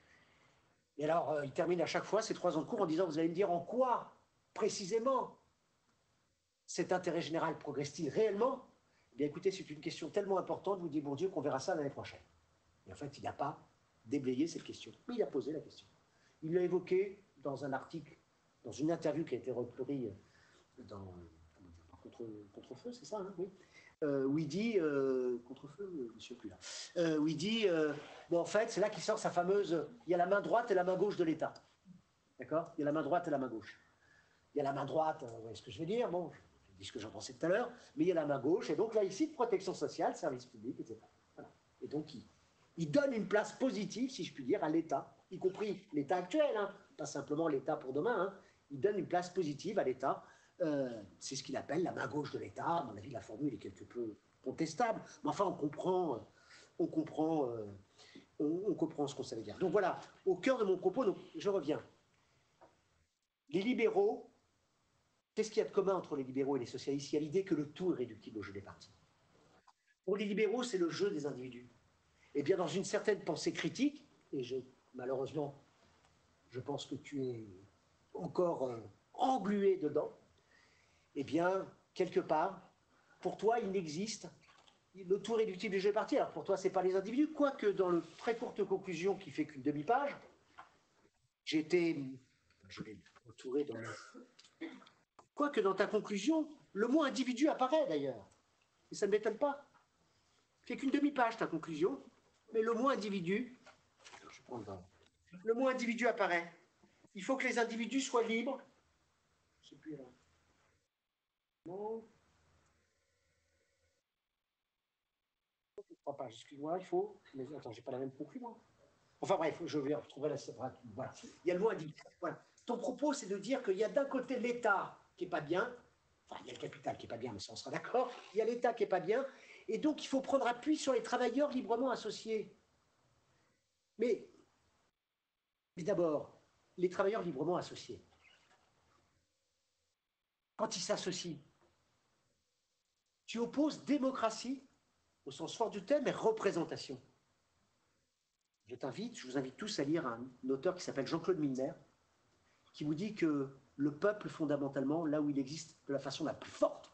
Et alors, euh, il termine à chaque fois ces trois ans de cours en disant, vous allez me dire en quoi, précisément, cet intérêt général progresse-t-il réellement? Eh bien, écoutez, c'est une question tellement importante, vous dites, bon Dieu, qu'on verra ça l'année prochaine. Et en fait, il n'a pas déblayé cette question. Mais il a posé la question. Il l'a évoqué dans un article, dans une interview qui a été reprise dans Contre, Contre-feu, c'est ça, hein, oui, euh, où il dit, euh, Contre-feu, je ne suis plus là, euh, où il dit, euh, bon, en fait, c'est là qu'il sort sa fameuse, il y a la main droite et la main gauche de l'État. D'accord? Il y a la main droite et la main gauche. Il y a la main droite, vous voyez ce que je veux dire? Bon, je dis ce que j'en pensais tout à l'heure, mais il y a la main gauche, et donc là, ici, protection sociale, service public, et cetera. Voilà. Et donc, il, il donne une place positive, si je puis dire, à l'État, y compris l'État actuel, hein, pas simplement l'État pour demain, hein, il donne une place positive à l'État. Euh, c'est ce qu'il appelle la main gauche de l'État. À mon avis, la formule est quelque peu contestable, mais enfin, on comprend, on comprend, euh, on, on comprend ce qu'on savait dire. Donc voilà, au cœur de mon propos, donc, je reviens. Les libéraux, qu'est-ce qu'il y a de commun entre les libéraux et les socialistes? Il y a l'idée que le tout est réductible au jeu des partis. Pour les libéraux, c'est le jeu des individus. Et bien, dans une certaine pensée critique, et je, malheureusement, je pense que tu es encore euh, englué dedans, eh bien, quelque part, pour toi, il n'existe le tout réductible du jeu des partis. Alors, pour toi, ce n'est pas les individus, quoique dans le très courte conclusion qui fait qu'une demi-page, j'ai été, je l'ai entouré dans le... Quoique dans ta conclusion, le mot individu apparaît d'ailleurs. Et ça ne m'étonne pas. C'est qu'une demi-page ta conclusion, mais le mot individu, je prends le, le mot individu apparaît. Il faut que les individus soient libres. Je sais plus là. Non. trois pages, excuse-moi, il faut. Mais attends, j'ai pas la même conclu, moi. Enfin bref, je vais retrouver la. Voilà. Il y a le mot indique. Voilà. Ton propos, c'est de dire qu'il y a d'un côté l'État qui n'est pas bien, enfin, il y a le capital qui n'est pas bien, mais ça, on sera d'accord. Il y a l'État qui n'est pas bien, et donc il faut prendre appui sur les travailleurs librement associés. Mais, mais d'abord, les travailleurs librement associés, quand ils s'associent, tu opposes démocratie, au sens fort du terme, et représentation. Je t'invite, je vous invite tous à lire un auteur qui s'appelle Jean-Claude Milner, qui vous dit que le peuple, fondamentalement, là où il existe de la façon la plus forte,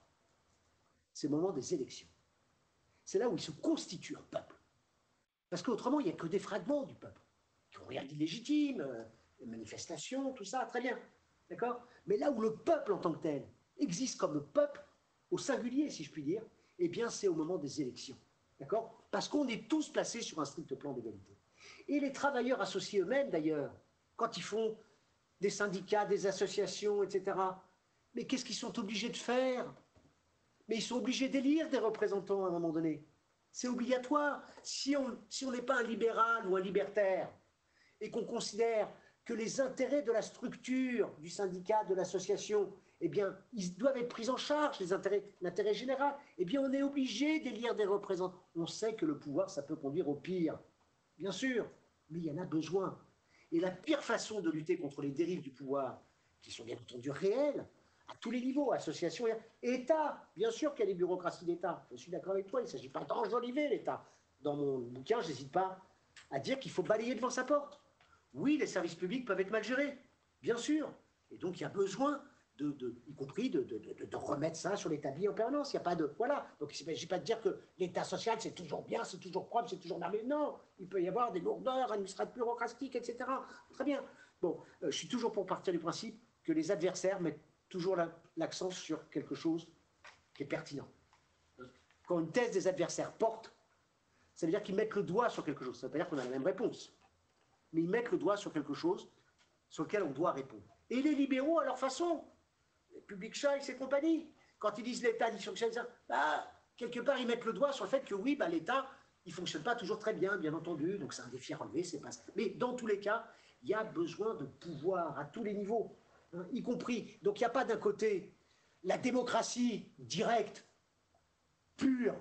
c'est le moment des élections. C'est là où il se constitue un peuple. Parce qu'autrement, il n'y a que des fragments du peuple, qui ont rien d'illégitime, euh, les manifestations, tout ça, très bien. D'accord? Mais là où le peuple en tant que tel existe comme peuple, au singulier, si je puis dire, eh bien, c'est au moment des élections. D'accord? Parce qu'on est tous placés sur un strict plan d'égalité. Et les travailleurs associés eux-mêmes, d'ailleurs, quand ils font des syndicats, des associations, et cetera, mais qu'est-ce qu'ils sont obligés de faire? Mais ils sont obligés d'élire des représentants à un moment donné. C'est obligatoire. Si on si on n'est pas un libéral ou un libertaire et qu'on considère que les intérêts de la structure, du syndicat, de l'association, eh bien, ils doivent être pris en charge, les intérêts, l'intérêt général, eh bien, on est obligé d'élire des représentants. On sait que le pouvoir, ça peut conduire au pire, bien sûr, mais il y en a besoin. Et la pire façon de lutter contre les dérives du pouvoir, qui sont bien entendu réelles, à tous les niveaux, associations, État, bien sûr qu'il y a des bureaucraties d'État, je suis d'accord avec toi, il ne s'agit pas d'enjoliver l'État. Dans mon bouquin, je n'hésite pas à dire qu'il faut balayer devant sa porte. Oui, les services publics peuvent être mal gérés, bien sûr, et donc il y a besoin, de, de, y compris de, de, de, de remettre ça sur l'établi en permanence, il n'y a pas de... Voilà, donc il ne s'agit pas de dire que l'État social c'est toujours bien, c'est toujours propre, c'est toujours merveilleux, non, il peut y avoir des lourdeurs administratives, bureaucratiques, et cetera. Très bien. Bon, euh, je suis toujours pour partir du principe que les adversaires mettent toujours l'accent sur quelque chose qui est pertinent. Quand une thèse des adversaires porte, ça veut dire qu'ils mettent le doigt sur quelque chose. Ça veut pas dire qu'on a la même réponse. Mais ils mettent le doigt sur quelque chose sur lequel on doit répondre. Et les libéraux, à leur façon, les Public Choice et compagnie, quand ils disent l'État dysfonctionne, bah, quelque part, ils mettent le doigt sur le fait que oui, bah, l'État, il ne fonctionne pas toujours très bien, bien entendu, donc c'est un défi à relever, c'est pas ça. Mais dans tous les cas, il y a besoin de pouvoir à tous les niveaux. Hein, y compris. Donc il n'y a pas d'un côté la démocratie directe, pure,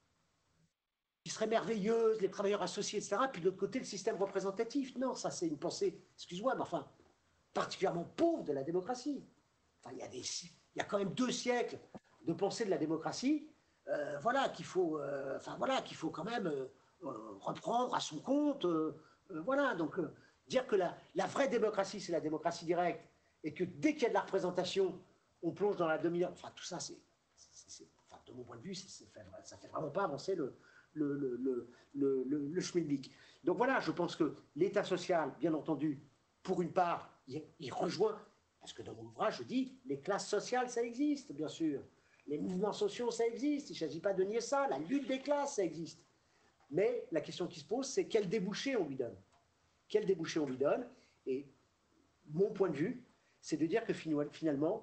qui serait merveilleuse, les travailleurs associés, et cetera, puis de l'autre côté le système représentatif. Non, ça c'est une pensée, excuse-moi, mais enfin, particulièrement pauvre de la démocratie. Enfin, il y a, des, il y a quand même deux siècles de pensée de la démocratie, euh, voilà, qu'il faut, euh, enfin, voilà, qu'il faut quand même euh, reprendre à son compte. Euh, euh, voilà, donc euh, dire que la, la vraie démocratie, c'est la démocratie directe, et que dès qu'il y a de la représentation, on plonge dans la domination. Enfin, tout ça, c'est, enfin, de mon point de vue, ça ne fait vraiment pas avancer le, le, le, le, le, le, le schmilblick. Donc voilà, je pense que l'État social, bien entendu, pour une part, il, il rejoint, parce que dans mon ouvrage, je dis, les classes sociales, ça existe, bien sûr. Les mouvements sociaux, ça existe. Il ne s'agit pas de nier ça. La lutte des classes, ça existe. Mais la question qui se pose, c'est quel débouché on lui donne. Quel débouché on lui donne. Et mon point de vue, c'est de dire que finalement,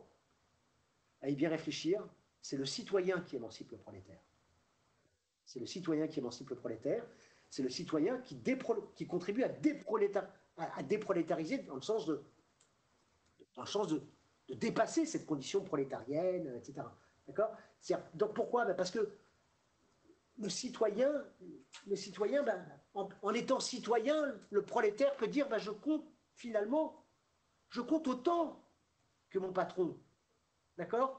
à y bien réfléchir, c'est le citoyen qui émancipe le prolétaire. C'est le citoyen qui émancipe le prolétaire. C'est le citoyen qui, dépro- qui contribue à, déprolétar- à, à déprolétariser dans le sens de, dans le sens de, de dépasser cette condition prolétarienne, et cetera. D'accord ? Donc pourquoi ? Ben parce que le citoyen, le citoyen ben, en, en étant citoyen, le prolétaire peut dire ben, je compte finalement, je compte autant que mon patron. D'accord ?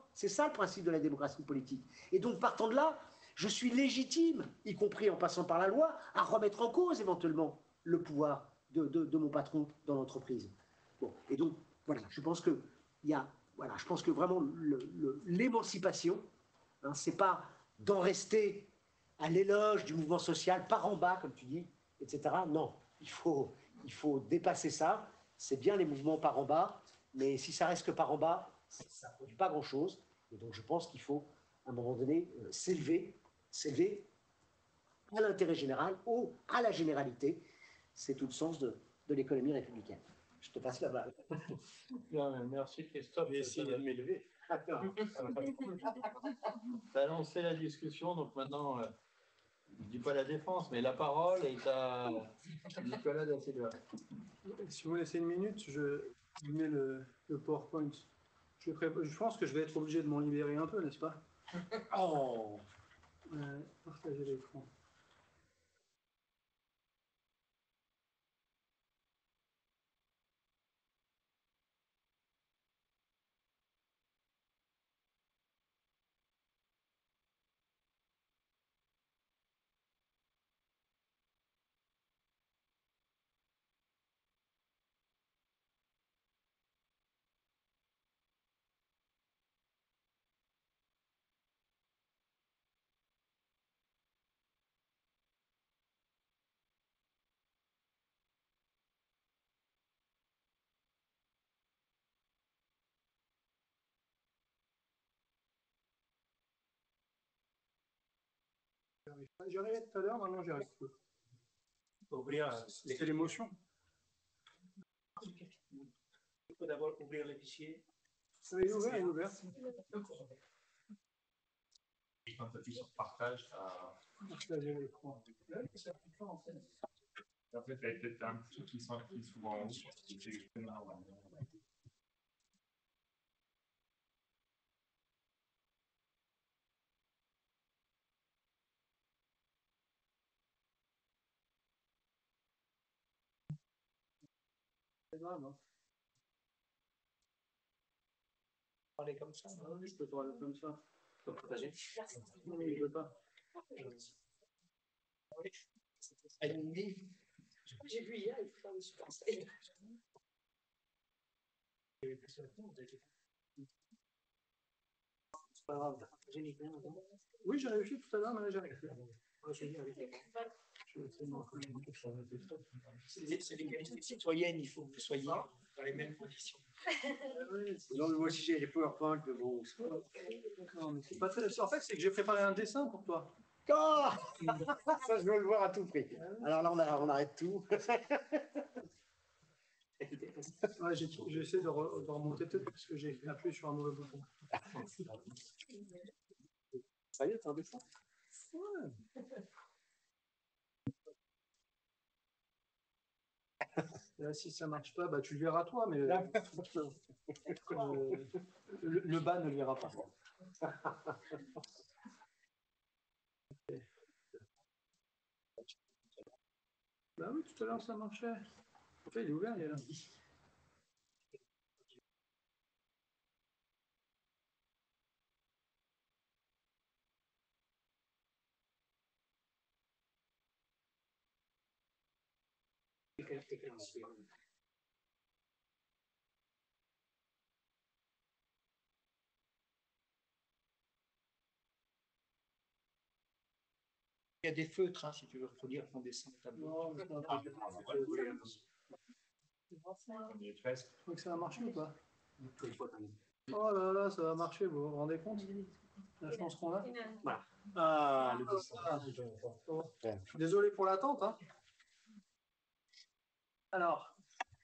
C'est ça le principe de la démocratie politique. Et donc partant de là, je suis légitime, y compris en passant par la loi, à remettre en cause éventuellement le pouvoir de, de, de mon patron dans l'entreprise. Bon, et donc voilà, je pense que il y a, voilà, je pense que vraiment le, le, l'émancipation, hein, c'est pas d'en rester à l'éloge du mouvement social par en bas, comme tu dis, et cetera. Non, il faut, il faut dépasser ça. C'est bien les mouvements par en bas, mais si ça reste que par en bas, ça ne produit pas grand-chose. Et donc je pense qu'il faut, à un moment donné, euh, s'élever, s'élever à l'intérêt général ou à la généralité. C'est tout le sens de, de l'économie républicaine. Je te passe la balle. Merci Christophe. J'ai essayé de m'élever. Tu as lancé la discussion, donc maintenant, euh, je dis pas la défense, mais la parole est à Nicolas Da Silva. Si vous me laissez une minute, je je mets le, le PowerPoint. Je, pré- je pense que je vais être obligé de m'en libérer un peu, n'est-ce pas? Oh, Euh, Partager l'écran. J'y arrivais tout à l'heure, maintenant j'y arrive plus. ouvrir euh, les C'est l'émotion. Il faut d'abord ouvrir les fichiers. Ah, il est ouvert, il est ouvert. Un peu plus sur partage. À... Partager l'écran. En fait, il y a peut-être un petit truc qui sont qui est souvent en haut. C'est extrêmement. C'est grave, hein. Parler comme ça. Ah oui, je peux parler comme ça. Je peux partager. Non, mais je veux pas. Animé. J'ai vu hier, il faut faire le super style. C'est pas grave, t'as partagé Nicolas. Oui, j'ai réussi tout à l'heure, mais là j'arrive plus. C'est des, c'est des qualités citoyennes, il faut que vous soyez dans les mêmes conditions. Non, mais moi aussi j'ai les PowerPoint, mais bon. c'est pas- Non, mais c'est pas très. En fait, c'est que j'ai préparé un dessin pour toi. Oh ça, je veux le voir à tout prix. Alors là, on, a- on arrête tout. Ouais, j'ai- j'essaie de, re- de remonter peut-être parce que j'ai appuyé sur un mauvais bouton. Ça y est, c'est un dessin. Là, si ça marche pas, bah, tu le verras toi, mais euh, le, le bas ne le verra pas. Bah oui, tout à l'heure ça marchait. En fait, il est ouvert, il est là. Il y a des feutres, hein, si tu veux reproduire ton dessin de tableau. Non, mais c'est un peu- On y est presque. Je crois que ça va marcher ou pas? Oh là là, ça va marcher, vous vous rendez compte? La chance qu'on a. Ah, le dessin. Bon. Désolé pour l'attente, hein. Alors.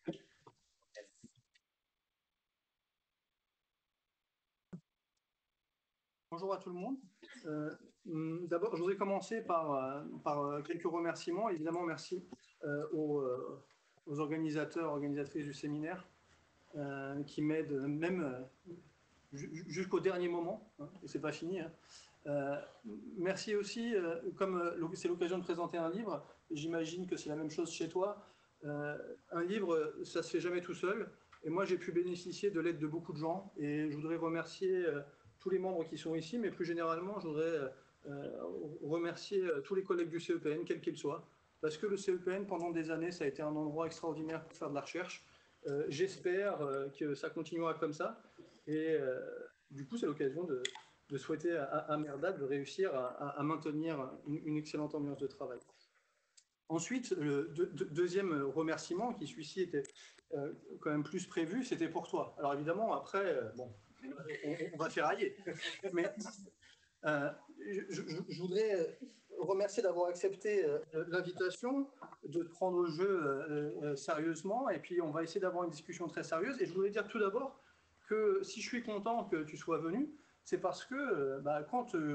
Bonjour à tout le monde. Euh, hum, D'abord, je voudrais commencer par, euh, par euh, quelques remerciements. Évidemment, merci euh, aux, euh, aux organisateurs, organisatrices du séminaire euh, qui m'aident même euh, ju- jusqu'au dernier moment. Hein, et c'est pas fini. Hein. Euh, merci aussi, euh, comme euh, l'oc- c'est l'occasion de présenter un livre, j'imagine que c'est la même chose chez toi. Euh, un livre, ça se fait jamais tout seul. Et moi, j'ai pu bénéficier de l'aide de beaucoup de gens. Et je voudrais remercier euh, tous les membres qui sont ici, mais plus généralement, je voudrais euh, remercier euh, tous les collègues du C E P N, quels qu'ils soient. Parce que le C E P N, pendant des années, ça a été un endroit extraordinaire pour faire de la recherche. Euh, J'espère euh, que ça continuera comme ça. Et euh, du coup, c'est l'occasion de, de souhaiter à, à Merdad de réussir à, à- à maintenir une, une excellente ambiance de travail. Ensuite, le deux- deux- deuxième remerciement, qui celui-ci était euh, quand même plus prévu, c'était pour toi. Alors évidemment, après, euh, bon, on, on va ferrailler. Mais euh, je, je- je voudrais remercier d'avoir accepté euh, l'invitation, de te prendre au jeu euh, euh, sérieusement, et puis on va essayer d'avoir une discussion très sérieuse. Et je voudrais dire tout d'abord que si je suis content que tu sois venu, c'est parce que euh, bah, quand euh,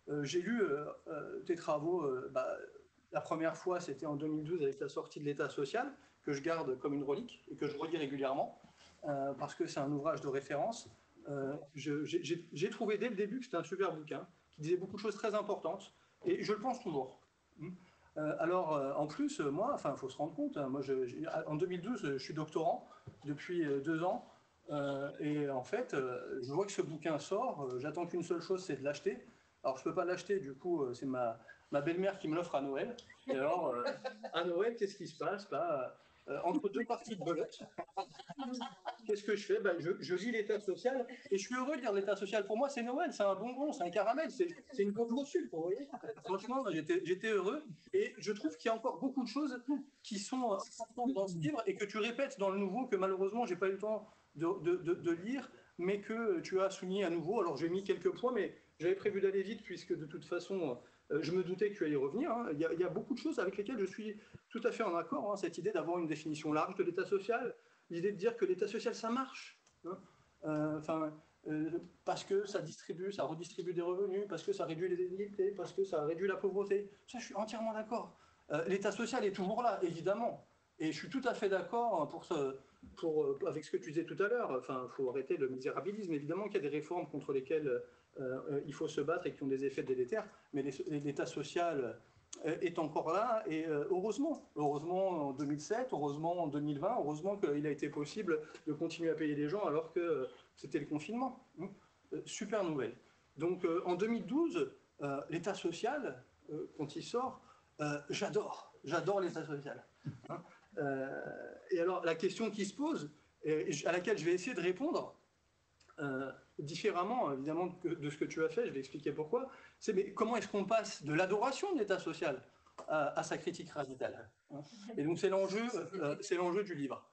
euh, j'ai lu euh, euh, tes travaux, euh, bah, la première fois c'était en deux mille douze avec la sortie de l'État social, que je garde comme une relique et que je relis régulièrement, euh, parce que c'est un ouvrage de référence. Euh, je- j'ai j'ai trouvé dès le début que c'était un super bouquin, qui disait beaucoup de choses très importantes, et je le pense toujours. Euh, alors, euh, en plus, euh, moi, enfin, il faut se rendre compte, hein, moi, je, j'ai- en deux mille douze, je suis doctorant depuis euh, deux ans, euh, et en fait, euh, je vois que ce bouquin sort, euh, j'attends qu'une seule chose, c'est de l'acheter. Alors, je ne peux pas l'acheter, du coup, euh, c'est ma, ma belle-mère qui me l'offre à Noël. Et alors, euh, à Noël, qu'est-ce qui se passe? Bah, euh, entre deux parties de belote, qu'est-ce que je fais? Ben, je, je lis l'État social et je suis heureux de lire l'État social. Pour moi, c'est Noël, c'est un bonbon, c'est un caramel, c'est c'est une bonne sucre, vous voyez. Franchement, j'étais j'étais heureux et je trouve qu'il y a encore beaucoup de choses qui sont importantes dans ce livre et que tu répètes dans le nouveau que malheureusement, j'ai pas eu le temps de, de, de, de lire, mais que tu as souligné à nouveau. Alors, j'ai mis quelques points, mais j'avais prévu d'aller vite puisque de toute façon, euh, je me doutais que tu allais y revenir. Hein. Il y a, il y a beaucoup de choses avec lesquelles je suis tout à fait en accord. Hein. Cette idée d'avoir une définition large de l'État social, l'idée de dire que l'État social, ça marche. Hein. Euh, enfin, euh, parce que ça distribue, ça redistribue des revenus, parce que ça réduit les inégalités, parce que ça réduit la pauvreté. Ça, je suis entièrement d'accord. Euh, L'État social est toujours là, évidemment. Et je suis tout à fait d'accord pour ce, pour, avec ce que tu disais tout à l'heure. Enfin, il faut arrêter le misérabilisme. Évidemment qu'il y a des réformes contre lesquelles euh, il faut se battre et qui ont des effets délétères, mais l'État social est encore là, et heureusement, heureusement en deux mille sept, heureusement en deux mille vingt, heureusement qu'il a été possible de continuer à payer les gens alors que c'était le confinement. Super nouvelle. Donc en deux mille douze, l'État social, quand il sort, j'adore, j'adore l'État social. Hein. Et alors la question qui se pose, et à laquelle je vais essayer de répondre, Euh, différemment, évidemment, de, de ce que tu as fait, je vais expliquer pourquoi, c'est mais comment est-ce qu'on passe de l'adoration de l'État social à, à sa critique radicale, hein. Et donc c'est l'enjeu, euh, c'est l'enjeu du livre.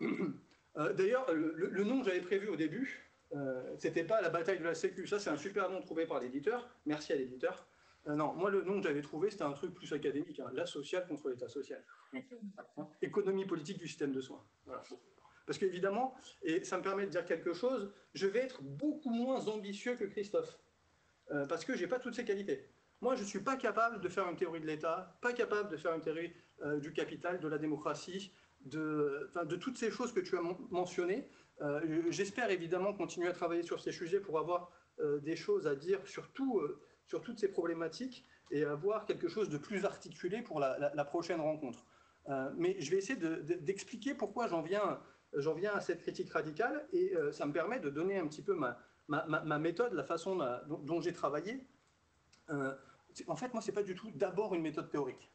Euh, D'ailleurs, le, le nom que j'avais prévu au début, euh, c'était pas la bataille de la Sécu, ça c'est un super nom trouvé par l'éditeur, merci à l'éditeur. Euh, non, moi le nom que j'avais trouvé, c'était un truc plus académique, hein, la sociale contre l'État social. Hein, économie politique du système de soins. Voilà. Parce qu'évidemment, et ça me permet de dire quelque chose, je vais être beaucoup moins ambitieux que Christophe, euh, parce que je n'ai pas toutes ces qualités. Moi, je ne suis pas capable de faire une théorie de l'État, pas capable de faire une théorie euh, du capital, de la démocratie, de, de toutes ces choses que tu as mentionnées. Euh, J'espère évidemment continuer à travailler sur ces sujets pour avoir euh, des choses à dire sur, tout, euh, sur toutes ces problématiques et avoir quelque chose de plus articulé pour la, la, la prochaine rencontre. Euh, mais je vais essayer d'expliquer de, de, pourquoi j'en viens... J'en viens à cette critique radicale et euh, ça me permet de donner un petit peu ma, ma, ma méthode, la façon ma, dont, dont j'ai travaillé. Euh, en fait, moi, ce n'est pas du tout d'abord une méthode théorique.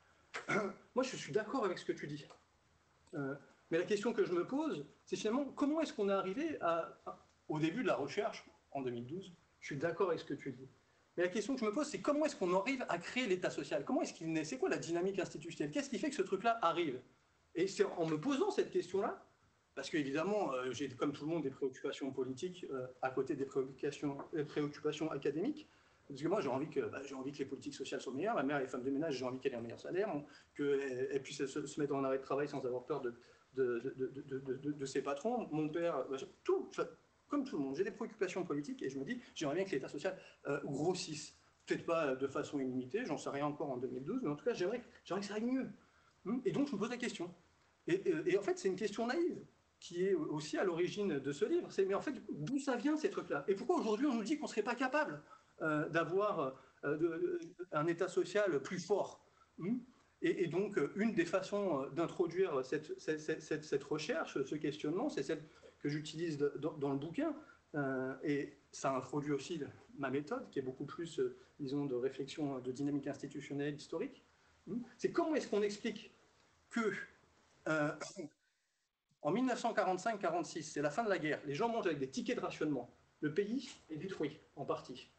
Moi, je suis d'accord avec ce que tu dis. Euh, mais la question que je me pose, c'est finalement, comment est-ce qu'on est arrivé à, à, au début de la recherche, en deux mille douze, je suis d'accord avec ce que tu dis. Mais la question que je me pose, c'est comment est-ce qu'on arrive à créer l'État social? Comment est-ce qu'il naît? C'est quoi la dynamique institutionnelle? Qu'est-ce qui fait que ce truc-là arrive? Et c'est en me posant cette question-là, parce qu'évidemment, euh, j'ai comme tout le monde des préoccupations politiques euh, à côté des préoccupations, des préoccupations académiques. Parce que moi, j'ai envie que, bah, j'ai envie que les politiques sociales soient meilleures. Ma mère est femme de ménage, j'ai envie qu'elle ait un meilleur salaire, qu'elle puisse se, se mettre en arrêt de travail sans avoir peur de, de, de, de, de, de, de ses patrons. Mon père, bah, tout, enfin, comme tout le monde, j'ai des préoccupations politiques et je me dis, j'aimerais bien que l'État social euh, grossisse. Peut-être pas de façon illimitée, j'en sais rien encore en deux mille douze, mais en tout cas, j'aimerais que ça aille mieux. Et donc, je me pose la question. Et, et, et en fait, c'est une question naïve qui est aussi à l'origine de ce livre. C'est mais en fait, d'où ça vient ces trucs-là? Et pourquoi aujourd'hui on nous dit qu'on ne serait pas capable euh, d'avoir euh, un État social plus fort? et, et donc, une des façons d'introduire cette, cette, cette, cette recherche, ce questionnement, c'est celle que j'utilise dans, dans le bouquin. Euh, et ça introduit aussi ma méthode, qui est beaucoup plus, euh, disons, de réflexion, de dynamique institutionnelle, historique. C'est comment est-ce qu'on explique que euh, en mille neuf cent quarante-cinq quarante-six, c'est la fin de la guerre, les gens mangent avec des tickets de rationnement, le pays est détruit en partie.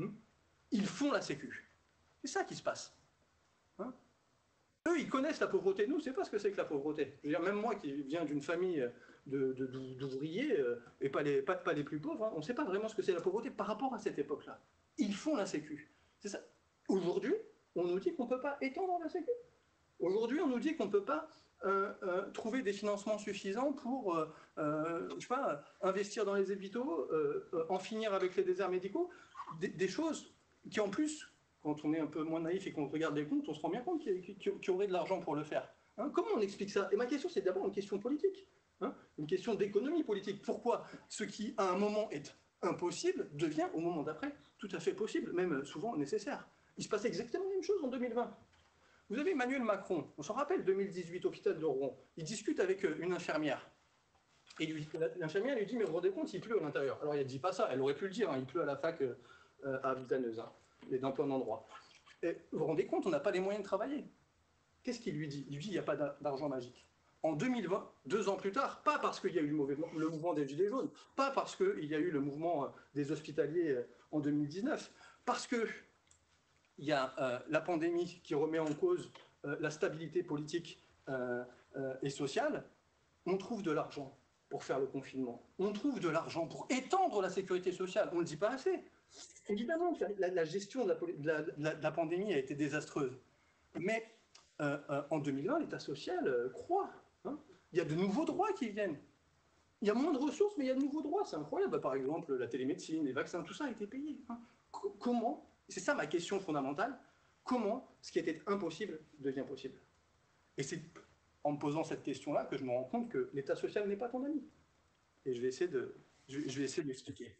Ils font la sécu. C'est ça qui se passe. Hein? Eux, ils connaissent la pauvreté. Nous, on ne sait pas ce que c'est que la pauvreté. Je veux dire, même moi qui viens d'une famille d'ouvriers, euh, et pas les, pas, pas les plus pauvres, hein, on ne sait pas vraiment ce que c'est la pauvreté par rapport à cette époque-là. Ils font la sécu. C'est ça. Aujourd'hui, on nous dit qu'on ne peut pas étendre la sécu. Aujourd'hui, on nous dit qu'on ne peut pas euh, euh, trouver des financements suffisants pour euh, euh, je sais pas, investir dans les hôpitaux, euh, euh, en finir avec les déserts médicaux, des, des choses qui en plus, quand on est un peu moins naïf et qu'on regarde les comptes, on se rend bien compte qu'il y, qu'il y aurait de l'argent pour le faire. Hein, comment on explique ça? Et ma question, c'est d'abord une question politique, hein, une question d'économie politique. Pourquoi ce qui, à un moment, est impossible, devient, au moment d'après, tout à fait possible, même souvent nécessaire? Il se passe exactement la même chose en deux mille vingt. Vous avez Emmanuel Macron, on s'en rappelle, deux mille dix-huit, hôpital de Rouen, il discute avec une infirmière. Et l'infirmière lui dit, mais vous vous rendez compte, il pleut à l'intérieur. Alors, elle ne dit pas ça, elle aurait pu le dire, hein, il pleut à la fac euh, à Vitaneuse, hein, et dans plein d'endroits. Et vous vous rendez compte, on n'a pas les moyens de travailler. Qu'est-ce qu'il lui dit? Il lui dit, il n'y a pas d'argent magique. En deux mille vingt, deux ans plus tard, pas parce qu'il y a eu le, mauvais, le mouvement des Gilets jaunes, pas parce qu'il y a eu le mouvement des hospitaliers en deux mille dix-neuf, parce qu'il y a euh, la pandémie qui remet en cause euh, la stabilité politique euh, euh, et sociale, on trouve de l'argent pour faire le confinement. On trouve de l'argent pour étendre la sécurité sociale. On ne le dit pas assez. Évidemment, la, la gestion de la, de, la, de, la, de la pandémie a été désastreuse. Mais euh, euh, en deux mille vingt, l'État social euh, croît. Hein. Il y a de nouveaux droits qui viennent. Il y a moins de ressources, mais il y a de nouveaux droits. C'est incroyable. Bah, par exemple, la télémédecine, les vaccins, tout ça a été payé. Hein. Comment, c'est ça ma question fondamentale, comment ce qui était impossible devient possible? Et c'est en me posant cette question-là que je me rends compte que l'État social n'est pas ton ami. Et je vais essayer de, je vais, je vais essayer de l'expliquer.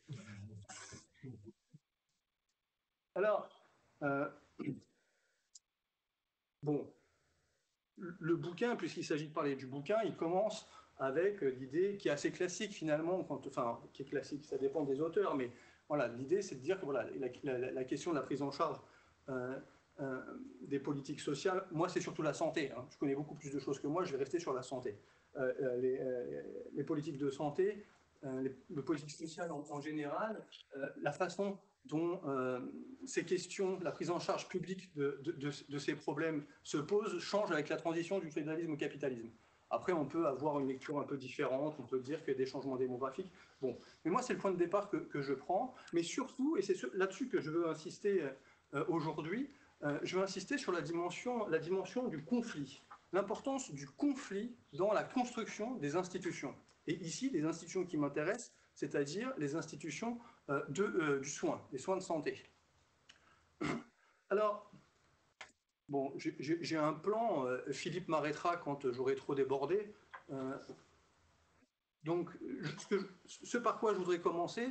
Alors, euh, bon, le bouquin, puisqu'il s'agit de parler du bouquin, il commence avec l'idée qui est assez classique finalement, quand, enfin, qui est classique, ça dépend des auteurs, mais voilà, l'idée c'est de dire que voilà, la, la, la question de la prise en charge euh, euh, des politiques sociales, moi c'est surtout la santé, hein. Je connais beaucoup plus de choses que moi, je vais rester sur la santé. Euh, les, euh, les politiques de santé, euh, les, les politiques sociales en, en général, euh, la façon dont euh, ces questions, la prise en charge publique de, de, de, de ces problèmes se pose, change avec la transition du fédéralisme au capitalisme. Après, on peut avoir une lecture un peu différente, on peut dire qu'il y a des changements démographiques. Bon, mais moi, c'est le point de départ que, que je prends. Mais surtout, et c'est là-dessus que je veux insister euh, aujourd'hui, euh, je veux insister sur la dimension, la dimension du conflit, l'importance du conflit dans la construction des institutions. Et ici, les institutions qui m'intéressent, c'est-à-dire les institutions euh, de, euh, du soin, des soins de santé. Alors, bon, j'ai un plan, euh, Philippe m'arrêtera quand j'aurai trop débordé. Euh, donc, ce, que, ce par quoi je voudrais commencer,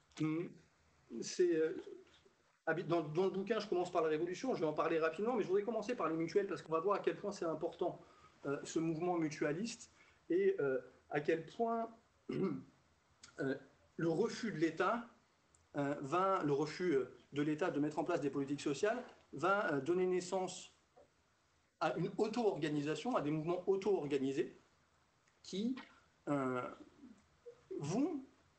c'est... Euh, dans, dans le bouquin, je commence par la Révolution, je vais en parler rapidement, mais je voudrais commencer par les mutuelles, parce qu'on va voir à quel point c'est important, euh, ce mouvement mutualiste, et euh, à quel point euh, le refus de l'État euh, va, le refus de l'État de mettre en place des politiques sociales, va euh, donner naissance à une auto-organisation, à des mouvements auto-organisés qui euh, vont,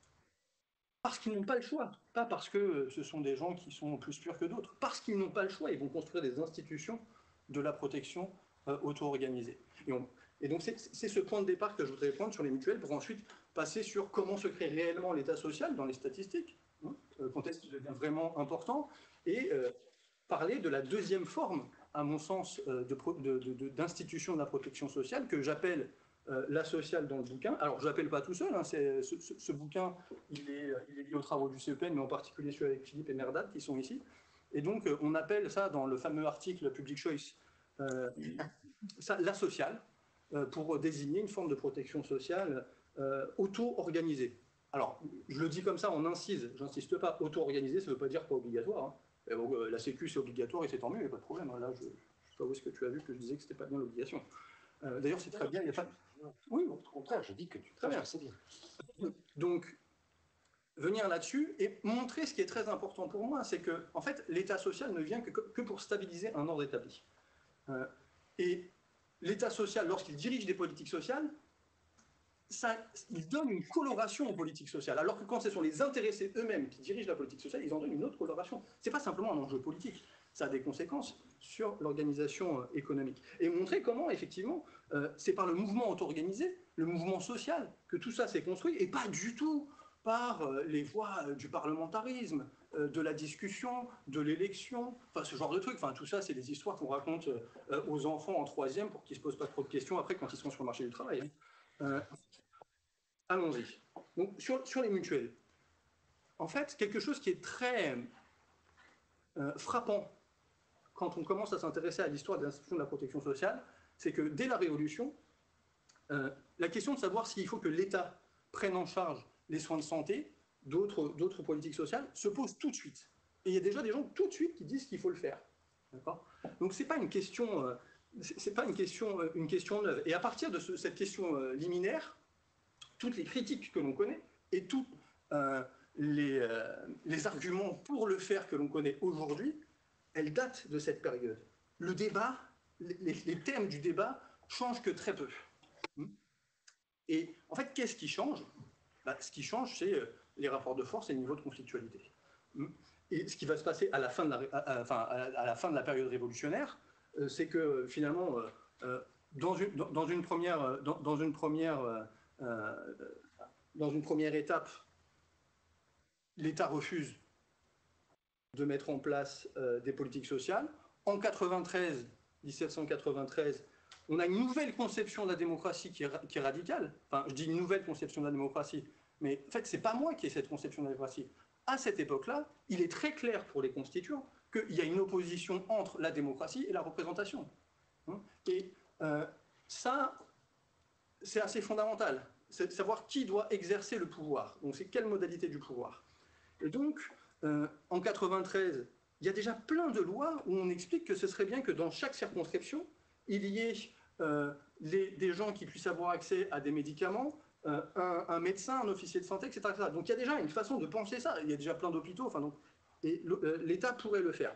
parce qu'ils n'ont pas le choix, pas parce que ce sont des gens qui sont plus purs que d'autres, parce qu'ils n'ont pas le choix, ils vont construire des institutions de la protection euh, auto-organisée. Et, on, et donc c'est ce point de départ que je voudrais prendre sur les mutuelles pour ensuite passer sur comment se crée réellement l'État social dans les statistiques, hein, euh, quand est-ce qu'il devient vraiment important, et euh, parler de la deuxième forme, à mon sens, euh, d'institution de, de, de, de la protection sociale, que j'appelle euh, la sociale dans le bouquin. Alors, je ne l'appelle pas tout seul, hein, ce, ce, ce bouquin, il est, il est lié aux travaux du C E P N, mais en particulier celui avec Philippe et Merdat, qui sont ici. Et donc, euh, on appelle ça, dans le fameux article Public Choice, euh, ça, la sociale, euh, pour désigner une forme de protection sociale euh, auto-organisée. Alors, je le dis comme ça, on incise, j'insiste pas, auto-organisée, ça ne veut pas dire pas obligatoire, hein. Et bon, la Sécu, c'est obligatoire et c'est tant mieux, il n'y a pas de problème. Là, je ne sais pas où est-ce que tu as vu que je disais que ce n'était pas bien l'obligation. Euh, D'ailleurs, c'est très bien, il n'y a pas... Oui, au contraire, je dis que tu... Très bien, c'est bien. Donc, venir là-dessus et montrer ce qui est très important pour moi, c'est que, en fait, l'État social ne vient que, que pour stabiliser un ordre établi. Euh, et l'État social, lorsqu'il dirige des politiques sociales, ça, il donne une coloration aux politiques sociales, alors que quand ce sont les intéressés eux-mêmes qui dirigent la politique sociale, ils en donnent une autre coloration. Ce n'est pas simplement un enjeu politique, ça a des conséquences sur l'organisation euh, économique. Et montrer comment, effectivement, euh, c'est par le mouvement auto-organisé, le mouvement social, que tout ça s'est construit, et pas du tout par euh, les voies euh, du parlementarisme, euh, de la discussion, de l'élection, enfin ce genre de trucs. Enfin, tout ça, c'est des histoires qu'on raconte euh, aux enfants en troisième pour qu'ils ne se posent pas trop de questions après quand ils seront sur le marché du travail. Hein. Euh, Allons-y. Donc, sur, sur les mutuelles. En fait, quelque chose qui est très, euh, frappant quand on commence à s'intéresser à l'histoire des institutions de la protection sociale, c'est que dès la Révolution, euh, la question de savoir s'il faut que l'État prenne en charge les soins de santé, d'autres d'autres politiques sociales, se pose tout de suite. Et il y a déjà des gens tout de suite qui disent qu'il faut le faire. D'accord ? Donc c'est pas une question, euh, c'est pas une question, euh, une question neuve. Et à partir de ce, cette question euh, liminaire, toutes les critiques que l'on connaît et tous euh, les, euh, les arguments pour le faire que l'on connaît aujourd'hui, elles datent de cette période. Le débat, les, les thèmes du débat changent que très peu. Et en fait, qu'est-ce qui change ? Bah, ce qui change, c'est les rapports de force et le niveau de conflictualité. Et ce qui va se passer à la fin de la, à, à, enfin, à la, fin de la période révolutionnaire, euh, c'est que finalement, euh, euh, dans, une, dans, dans, une première, dans, dans, une première, euh, dans une première étape, l'État refuse de mettre en place euh, des politiques sociales. En quatre-vingt-treize, mille sept cent quatre-vingt-treize, on a une nouvelle conception de la démocratie qui est, qui est radicale. Enfin, je dis une nouvelle conception de la démocratie, mais en fait, c'est pas moi qui ai cette conception de la démocratie. À cette époque-là, il est très clair pour les constituants qu'il y a une opposition entre la démocratie et la représentation. Et euh, ça, c'est assez fondamental. C'est de savoir qui doit exercer le pouvoir. Donc, c'est quelle modalité du pouvoir. Et donc, euh, en quatre-vingt-treize, il y a déjà plein de lois où on explique que ce serait bien que dans chaque circonscription, il y ait euh, les, des gens qui puissent avoir accès à des médicaments, euh, un, un médecin, un officier de santé, et cetera, et cetera. Donc il y a déjà une façon de penser ça. Il y a déjà plein d'hôpitaux, enfin, donc, et l'État pourrait le faire.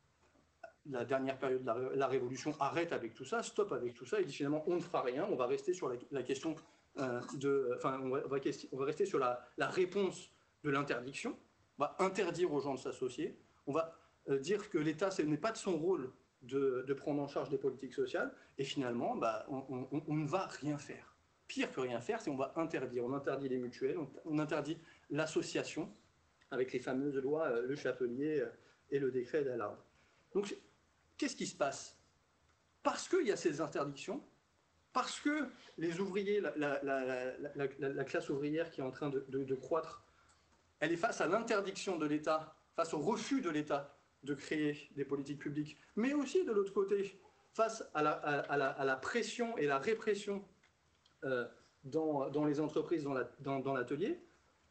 La dernière période de la, la Révolution arrête avec tout ça, stoppe avec tout ça, et dit finalement on ne fera rien, on va rester sur la, la question euh, de... Enfin, on va, on va, on va rester sur la, la réponse de l'interdiction, on va interdire aux gens de s'associer, on va euh, dire que l'État, ce n'est pas de son rôle de, de prendre en charge des politiques sociales, et finalement, bah, on, on, on ne va rien faire. Pire que rien faire, c'est on va interdire. On interdit les mutuelles, on, on interdit l'association, avec les fameuses lois, euh, le Chapelier euh, et le décret d'Allard. Donc, qu'est-ce qui se passe ? Parce qu'il y a ces interdictions, parce que les ouvriers, la, la, la, la, la, la classe ouvrière qui est en train de, de, de croître, elle est face à l'interdiction de l'État, face au refus de l'État de créer des politiques publiques, mais aussi de l'autre côté, face à la, à, la, à la pression et la répression euh, dans, dans les entreprises, dans, la, dans, dans l'atelier,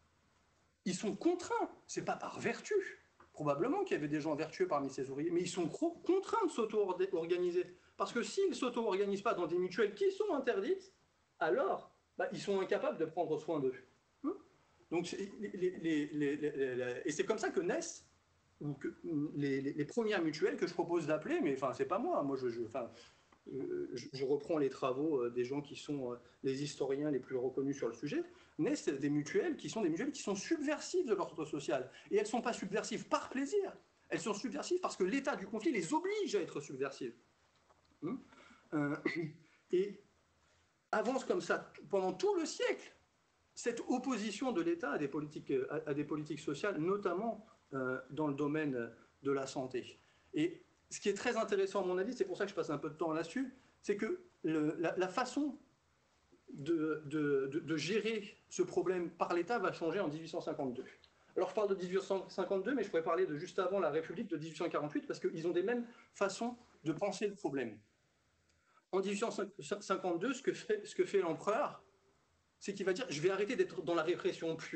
ils sont contraints, c'est pas par vertu. Probablement qu'il y avait des gens vertueux parmi ces ouvriers, mais ils sont contraints de s'auto-organiser. Parce que s'ils ne s'auto-organisent pas dans des mutuelles qui sont interdites, alors bah, ils sont incapables de prendre soin d'eux. Donc, les, les, les, les, les, et c'est comme ça que naissent ou que, les, les, les premières mutuelles que je propose d'appeler, mais enfin, c'est pas moi. Moi, je, je, enfin, je, je reprends les travaux des gens qui sont les historiens les plus reconnus sur le sujet. Naissent des mutuelles qui sont des mutuelles qui sont subversives de l'ordre social. Et elles ne sont pas subversives par plaisir. Elles sont subversives parce que l'état du conflit les oblige à être subversives. Hum euh, et avance comme ça pendant tout le siècle. Cette opposition de l'État à des politiques, à, à des politiques sociales, notamment euh, dans le domaine de la santé. Et ce qui est très intéressant à mon avis, c'est pour ça que je passe un peu de temps là-dessus, c'est que le, la, la façon de, de, de, de gérer ce problème par l'État va changer en dix-huit cent cinquante-deux. Alors je parle de dix-huit cent cinquante-deux, mais je pourrais parler de juste avant la République de dix-huit cent quarante-huit, parce qu'ils ont des mêmes façons de penser le problème. En dix-huit cent cinquante-deux, ce que fait, ce que fait l'empereur, c'est qu'il va dire « je vais arrêter d'être dans la répression pure ».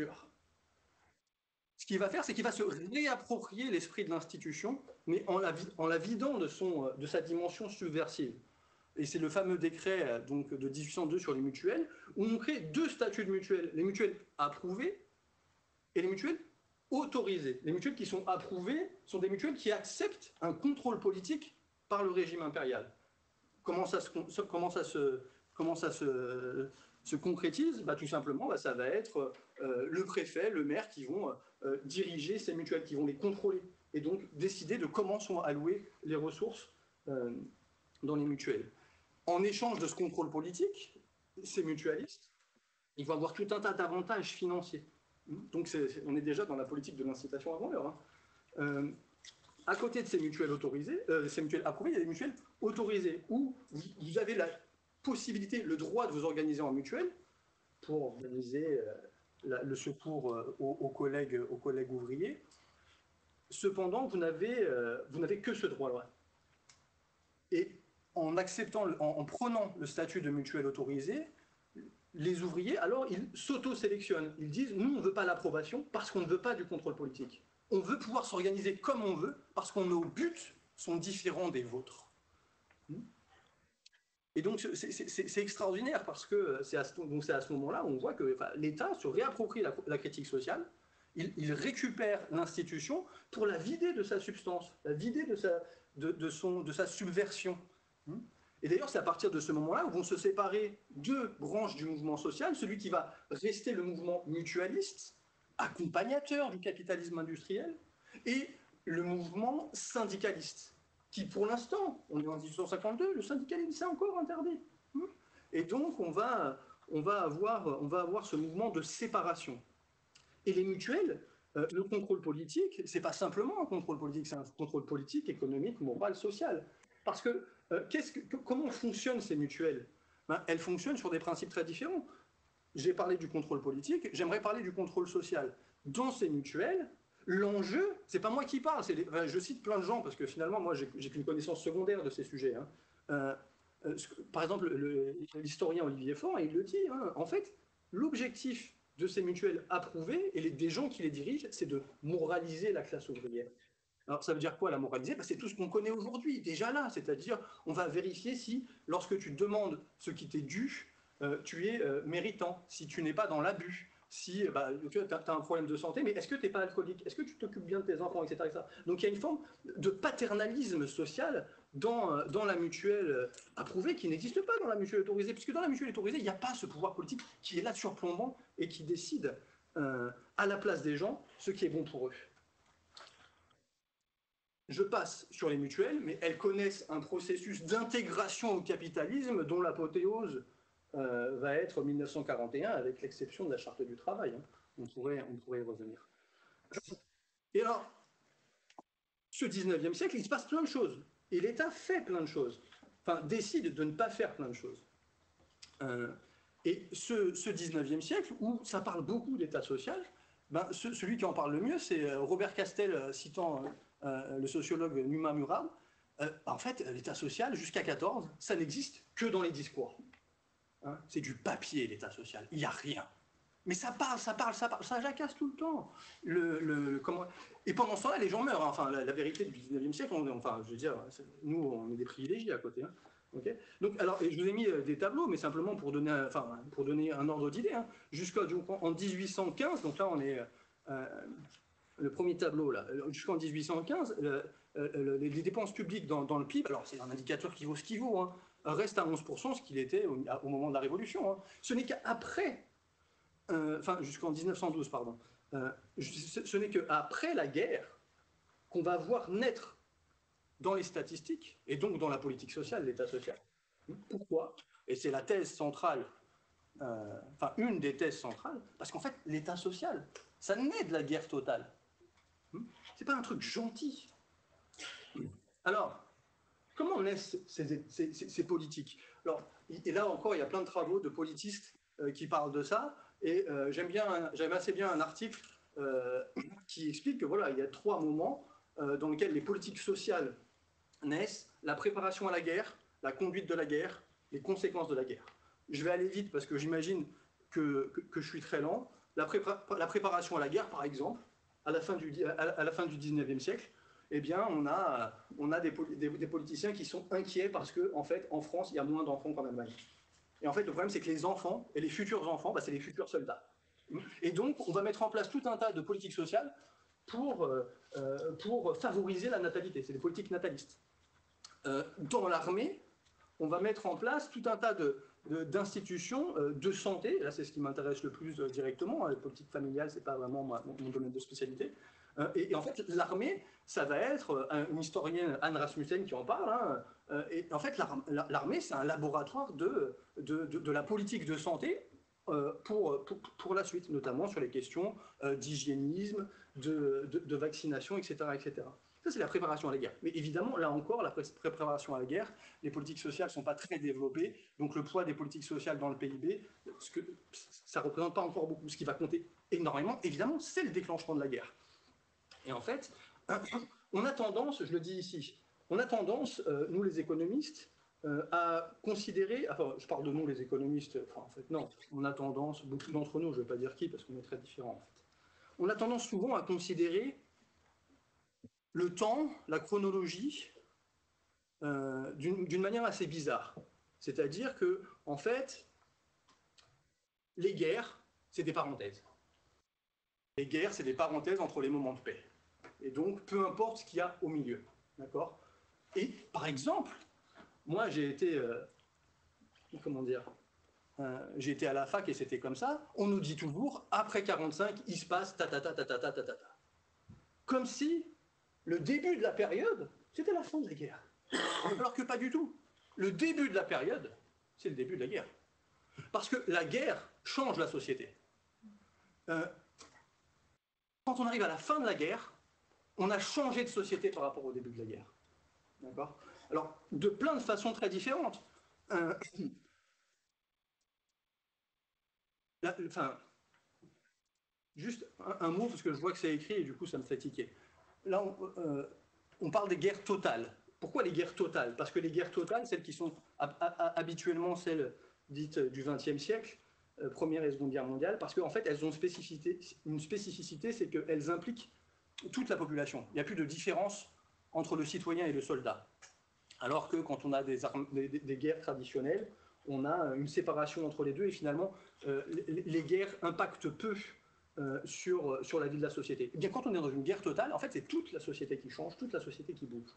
Ce qu'il va faire, c'est qu'il va se réapproprier l'esprit de l'institution, mais en la, en la vidant de, son, de sa dimension subversive. Et c'est le fameux décret donc, de dix-huit cent deux sur les mutuelles, où on crée deux statuts de mutuelles. Les mutuelles approuvées et les mutuelles autorisées. Les mutuelles qui sont approuvées sont des mutuelles qui acceptent un contrôle politique par le régime impérial. Comment ça se, comment ça se, comment ça se, se concrétise ? Bah, tout simplement, bah, ça va être euh, le préfet, le maire qui vont euh, diriger ces mutuelles, qui vont les contrôler et donc décider de comment sont allouées les ressources euh, dans les mutuelles. En échange de ce contrôle politique, ces mutualistes, ils vont avoir tout un tas d'avantages financiers. Donc c'est, c'est, on est déjà dans la politique de l'incitation avant l'heure. Hein. Euh, à côté de ces mutuelles autorisées, euh, ces mutuelles approuvées, il y a des mutuelles autorisées où vous, vous avez la possibilité, le droit de vous organiser en mutuelle pour organiser euh, la, le secours euh, aux, aux, collègues, aux collègues ouvriers, cependant, vous n'avez euh, vous n'avez que ce droit-là. Et en acceptant, en, en prenant le statut de mutuelle autorisée, les ouvriers, alors, ils s'auto-sélectionnent. Ils disent, nous, on ne veut pas l'approbation parce qu'on ne veut pas du contrôle politique. On veut pouvoir s'organiser comme on veut parce que nos buts sont différents des vôtres. Et donc, c'est extraordinaire parce que c'est à ce, à ce moment-là où on voit que enfin, l'État se réapproprie la, la critique sociale, il, il récupère l'institution pour la vider de sa substance, la vider de sa, de, de son, de sa subversion. Et d'ailleurs, c'est à partir de ce moment-là où vont se séparer deux branches du mouvement social, celui qui va rester le mouvement mutualiste, accompagnateur du capitalisme industriel, et le mouvement syndicaliste, qui pour l'instant, on est en dix-huit cent cinquante-deux, le syndicalisme c'est encore interdit. Et donc, on va, on va, avoir, on va avoir ce mouvement de séparation. Et les mutuelles, euh, le contrôle politique, c'est pas simplement un contrôle politique, c'est un contrôle politique, économique, moral, social. Parce que, euh, qu'est-ce que comment fonctionnent ces mutuelles? Ben, elles fonctionnent sur des principes très différents. J'ai parlé du contrôle politique, j'aimerais parler du contrôle social. Dans ces mutuelles, l'enjeu, c'est pas moi qui parle, les, enfin, je cite plein de gens parce que finalement, moi, j'ai qu'une connaissance secondaire de ces sujets. Hein. Euh, euh, par exemple, l'historien Olivier Faure, il le dit, hein, en fait, l'objectif de ces mutuelles approuvées et les, des gens qui les dirigent, c'est de moraliser la classe ouvrière. Alors, ça veut dire quoi, la moraliser? Ben, c'est tout ce qu'on connaît aujourd'hui, déjà là. C'est-à-dire, on va vérifier si, lorsque tu demandes ce qui t'est dû, euh, tu es euh, méritant, si tu n'es pas dans l'abus, si bah, tu as, as un problème de santé, mais est-ce que tu n'es pas alcoolique? Est-ce que tu t'occupes bien de tes enfants, et cetera, et cetera. Donc, il y a une forme de paternalisme social dans, dans la mutuelle approuvée qui n'existe pas dans la mutuelle autorisée, puisque dans la mutuelle autorisée, il n'y a pas ce pouvoir politique qui est là surplombant et qui décide euh, à la place des gens ce qui est bon pour eux. Je passe sur les mutuelles, mais elles connaissent un processus d'intégration au capitalisme dont l'apothéose euh, va être mille neuf cent quarante et un, avec l'exception de la Charte du travail. Hein. On pourrait, on pourrait y revenir. Et alors, ce dix-neuvième siècle, il se passe plein de choses. Et l'État fait plein de choses. Enfin, décide de ne pas faire plein de choses. Euh, et ce, ce dix-neuvième siècle, où ça parle beaucoup d'État social, ben, ce, celui qui en parle le mieux, c'est Robert Castel, citant... Euh, le sociologue Numa Murad, euh, en fait, l'État social, jusqu'à quatorze, ça n'existe que dans les discours. Hein, c'est du papier, l'État social. Il n'y a rien. Mais ça parle, ça parle, ça parle, ça jacasse tout le temps. Le, le, comment... Et pendant ce temps-là, les gens meurent. Hein. Enfin, la, la vérité du dix-neuvième siècle, on, enfin, je veux dire, nous, on est des privilégiés à côté. Hein. Okay. Donc, alors, je vous ai mis des tableaux, mais simplement pour donner, enfin, pour donner un ordre d'idée. Hein. Jusqu'en dix-huit cent quinze, donc là, on est... Euh, le premier tableau, là, jusqu'en dix-huit cent quinze, euh, euh, les dépenses publiques dans, dans le P I B, alors c'est un indicateur qui vaut ce qu'il vaut, hein, reste à onze pour cent, ce qu'il était au, au moment de la Révolution. Hein. Ce n'est qu'après, euh, enfin jusqu'en mille neuf cent douze, pardon, euh, ce, ce n'est qu'après la guerre qu'on va voir naître dans les statistiques, et donc dans la politique sociale, l'État social. Pourquoi? Et c'est la thèse centrale, euh, enfin une des thèses centrales, parce qu'en fait, l'État social, ça naît de la guerre totale. C'est pas un truc gentil. Alors, comment naissent ces, ces, ces, ces politiques? Alors, et là encore, il y a plein de travaux de politistes euh, qui parlent de ça, et euh, j'aime bien, j'aime assez bien un article euh, qui explique que voilà, il y a trois moments euh, dans lesquels les politiques sociales naissent: la préparation à la guerre, la conduite de la guerre, les conséquences de la guerre. Je vais aller vite parce que j'imagine que, que, que je suis très lent. La, prépa la préparation à la guerre, par exemple, à la fin du, à la fin du dix-neuvième siècle, eh bien, on a, on a des, des, des politiciens qui sont inquiets parce qu'en en fait, en France, il y a moins d'enfants qu'en Allemagne. Et en fait, le problème, c'est que les enfants, et les futurs enfants, bah, c'est les futurs soldats. Et donc, on va mettre en place tout un tas de politiques sociales pour, euh, pour favoriser la natalité. C'est des politiques natalistes. Euh, dans l'armée, on va mettre en place tout un tas de... d'institutions de santé, là c'est ce qui m'intéresse le plus directement, la politique familiale c'est pas vraiment mon, mon domaine de spécialité, et, et en fait l'armée ça va être, une historienne Anne Rasmussen qui en parle, hein, et en fait l'armée c'est un laboratoire de, de, de, de la politique de santé pour, pour, pour la suite, notamment sur les questions d'hygiénisme, de, de, de vaccination, et cetera, et cetera. Ça, c'est la préparation à la guerre. Mais évidemment, là encore, la pré préparation à la guerre, les politiques sociales ne sont pas très développées, donc le poids des politiques sociales dans le P I B, ce que, ça ne représente pas encore beaucoup. Ce qui va compter énormément, évidemment, c'est le déclenchement de la guerre. Et en fait, on a tendance, je le dis ici, on a tendance, euh, nous les économistes, euh, à considérer, enfin je parle de nous les économistes, enfin en fait non, on a tendance, beaucoup d'entre nous, je ne vais pas dire qui parce qu'on est très différents en fait, on a tendance souvent à considérer le temps, la chronologie, euh, d'une manière assez bizarre. C'est-à-dire que, en fait, les guerres, c'est des parenthèses. Les guerres, c'est des parenthèses entre les moments de paix. Et donc, peu importe ce qu'il y a au milieu. D'accord ? Et, par exemple, moi, j'ai été... Euh, comment dire euh, J'ai été à la fac et c'était comme ça. On nous dit toujours, après quarante-cinq, il se passe ta ta ta ta ta ta ta ta. Comme si le début de la période, c'était la fin de la guerre. Alors que pas du tout. Le début de la période, c'est le début de la guerre. Parce que la guerre change la société. Euh, quand on arrive à la fin de la guerre, on a changé de société par rapport au début de la guerre. D'accord ? Alors, de plein de façons très différentes. Euh, la, enfin, juste un, un mot, parce que je vois que c'est écrit et du coup ça me fait tiquer. Là, on, euh, on parle des guerres totales. Pourquoi les guerres totales ? Parce que les guerres totales, celles qui sont habituellement celles dites du vingtième siècle, euh, Première et Seconde Guerre mondiale, parce qu'en fait, elles ont spécificité, une spécificité, c'est qu'elles impliquent toute la population. Il n'y a plus de différence entre le citoyen et le soldat. Alors que quand on a des, armes, des, des guerres traditionnelles, on a une séparation entre les deux, et finalement, euh, les, les guerres impactent peu euh, sur, sur la vie de la société. Et bien, quand on est dans une guerre totale, en fait, c'est toute la société qui change, toute la société qui bouge.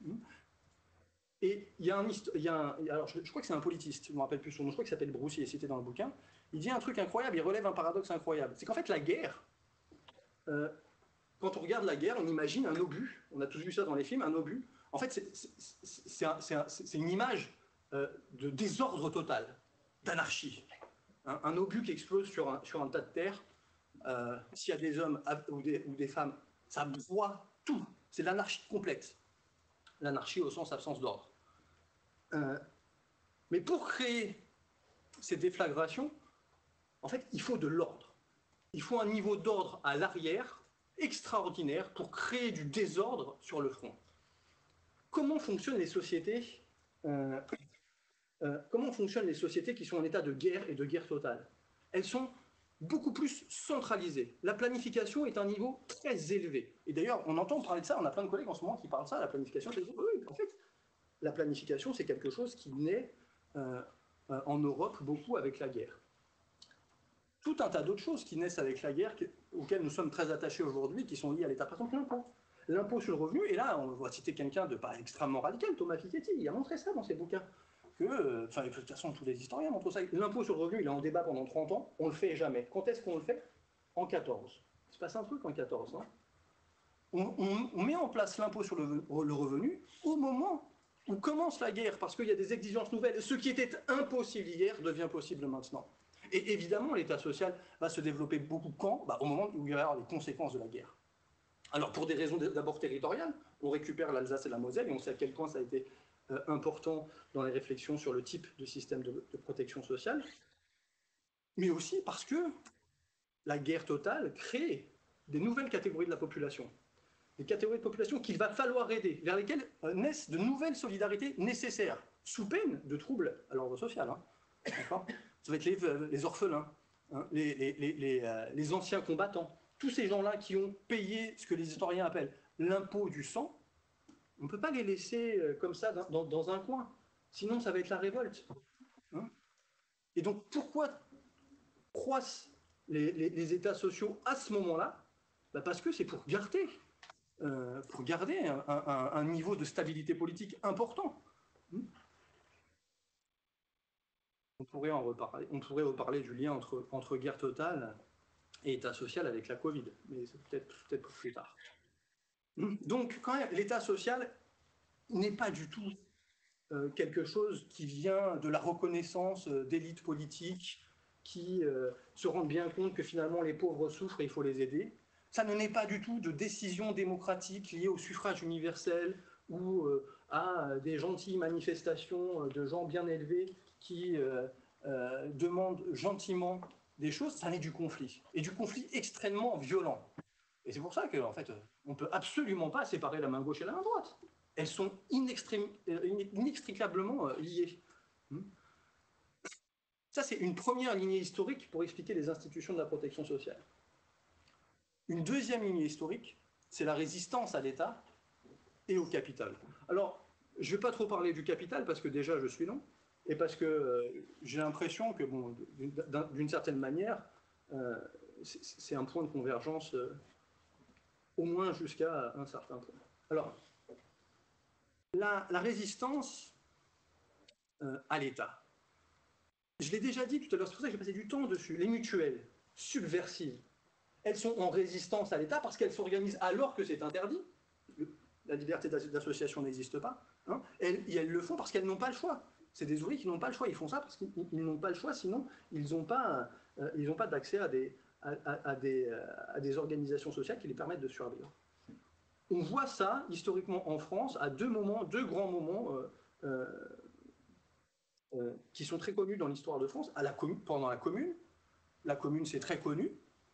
Et il y a un, il y a un alors je, je crois que c'est un politiste, je ne me rappelle plus son nom, je crois qu'il s'appelle Bruce, il est cité dans le bouquin, il dit un truc incroyable, il relève un paradoxe incroyable. C'est qu'en fait, la guerre, euh, quand on regarde la guerre, on imagine un obus, on a tous vu ça dans les films, un obus. En fait, c'est un, un, une image euh, de désordre total, d'anarchie. Un, un obus qui explose sur un, sur un tas de terre, euh, s'il y a des hommes ou des, ou des femmes, ça broie tout. C'est l'anarchie complète. L'anarchie au sens absence d'ordre. Euh, mais pour créer ces déflagrations, en fait, il faut de l'ordre. Il faut un niveau d'ordre à l'arrière extraordinaire pour créer du désordre sur le front. Comment fonctionnent les sociétés euh, euh, comment fonctionnent les sociétés qui sont en état de guerre et de guerre totale ? Elles sont beaucoup plus centralisées. La planification est à un niveau très élevé. Et d'ailleurs, on entend parler de ça, on a plein de collègues en ce moment qui parlent de ça, la planification. Oui, en fait, la planification, c'est quelque chose qui naît euh, euh, en Europe beaucoup avec la guerre. Tout un tas d'autres choses qui naissent avec la guerre, auxquelles nous sommes très attachés aujourd'hui, qui sont liées à l'État. Par exemple, l'impôt. L'impôt sur le revenu, et là, on va citer quelqu'un de pas extrêmement radical, Thomas Piketty, il a montré ça dans ses bouquins. Que, enfin, de toute façon, tous les historiens montrent ça. L'impôt sur le revenu, il est en débat pendant trente ans, on ne le fait jamais. Quand est-ce qu'on le fait ? En quatorze. Il se passe un truc en quatorze, non ? on, on, on met en place l'impôt sur le, le revenu au moment où commence la guerre, parce qu'il y a des exigences nouvelles. Ce qui était impossible hier devient possible maintenant. Et évidemment, l'État social va se développer beaucoup quand ? Bah, au moment où il va y avoir les conséquences de la guerre. Alors, pour des raisons d'abord territoriales, on récupère l'Alsace et la Moselle, et on sait à quel point ça a été euh, important dans les réflexions sur le type de système de, de protection sociale, mais aussi parce que la guerre totale crée des nouvelles catégories de la population, des catégories de population qu'il va falloir aider, vers lesquelles euh, naissent de nouvelles solidarités nécessaires, sous peine de troubles à l'ordre social. Hein. D'accord ? Ça va être les, euh, les orphelins, hein, les, les, les, les, euh, les anciens combattants, tous ces gens-là qui ont payé ce que les historiens appellent l'impôt du sang. On ne peut pas les laisser euh, comme ça dans, dans un coin, sinon ça va être la révolte. Hein ? Et donc pourquoi croissent les, les, les États sociaux à ce moment-là ? Bah parce que c'est pour garder, euh, pour garder un, un, un niveau de stabilité politique important. On pourrait en reparler, on pourrait reparler du lien entre, entre guerre totale et État social avec la Covid, mais c'est peut-être peut-être pour plus tard. Donc, quand même, l'État social n'est pas du tout euh, quelque chose qui vient de la reconnaissance euh, d'élites politiques qui euh, se rendent bien compte que finalement les pauvres souffrent et il faut les aider. Ça ne naît pas du tout de décisions démocratiques liées au suffrage universel ou euh, à des gentilles manifestations de gens bien élevés qui euh, euh, demandent gentiment des choses. Ça naît du conflit, et du conflit extrêmement violent. Et c'est pour ça qu'en fait, on ne peut absolument pas séparer la main gauche et la main droite. Elles sont inextrim- inextricablement liées. Ça, c'est une première lignée historique pour expliquer les institutions de la protection sociale. Une deuxième lignée historique, c'est la résistance à l'État et au capital. Alors, je ne vais pas trop parler du capital parce que déjà je suis long, et parce que euh, j'ai l'impression que, bon, d'une certaine manière, euh, c'est un point de convergence euh, au moins jusqu'à un certain point. Alors, la, la résistance euh, à l'État. Je l'ai déjà dit tout à l'heure, c'est pour ça que j'ai passé du temps dessus. Les mutuelles subversives, elles sont en résistance à l'État parce qu'elles s'organisent alors que c'est interdit. La liberté d'association n'existe pas. Hein, elles, et elles le font parce qu'elles n'ont pas le choix. C'est des ouvriers qui n'ont pas le choix. Ils font ça parce qu'ils n'ont pas le choix, sinon ils n'ont pas, euh, ils n'ont pas d'accès à des, à, à, à, des, à des organisations sociales qui les permettent de survivre. On voit ça historiquement en France à deux moments, deux grands moments euh, euh, euh, qui sont très connus dans l'histoire de France. À la commune, pendant la Commune, la Commune c'est très connu.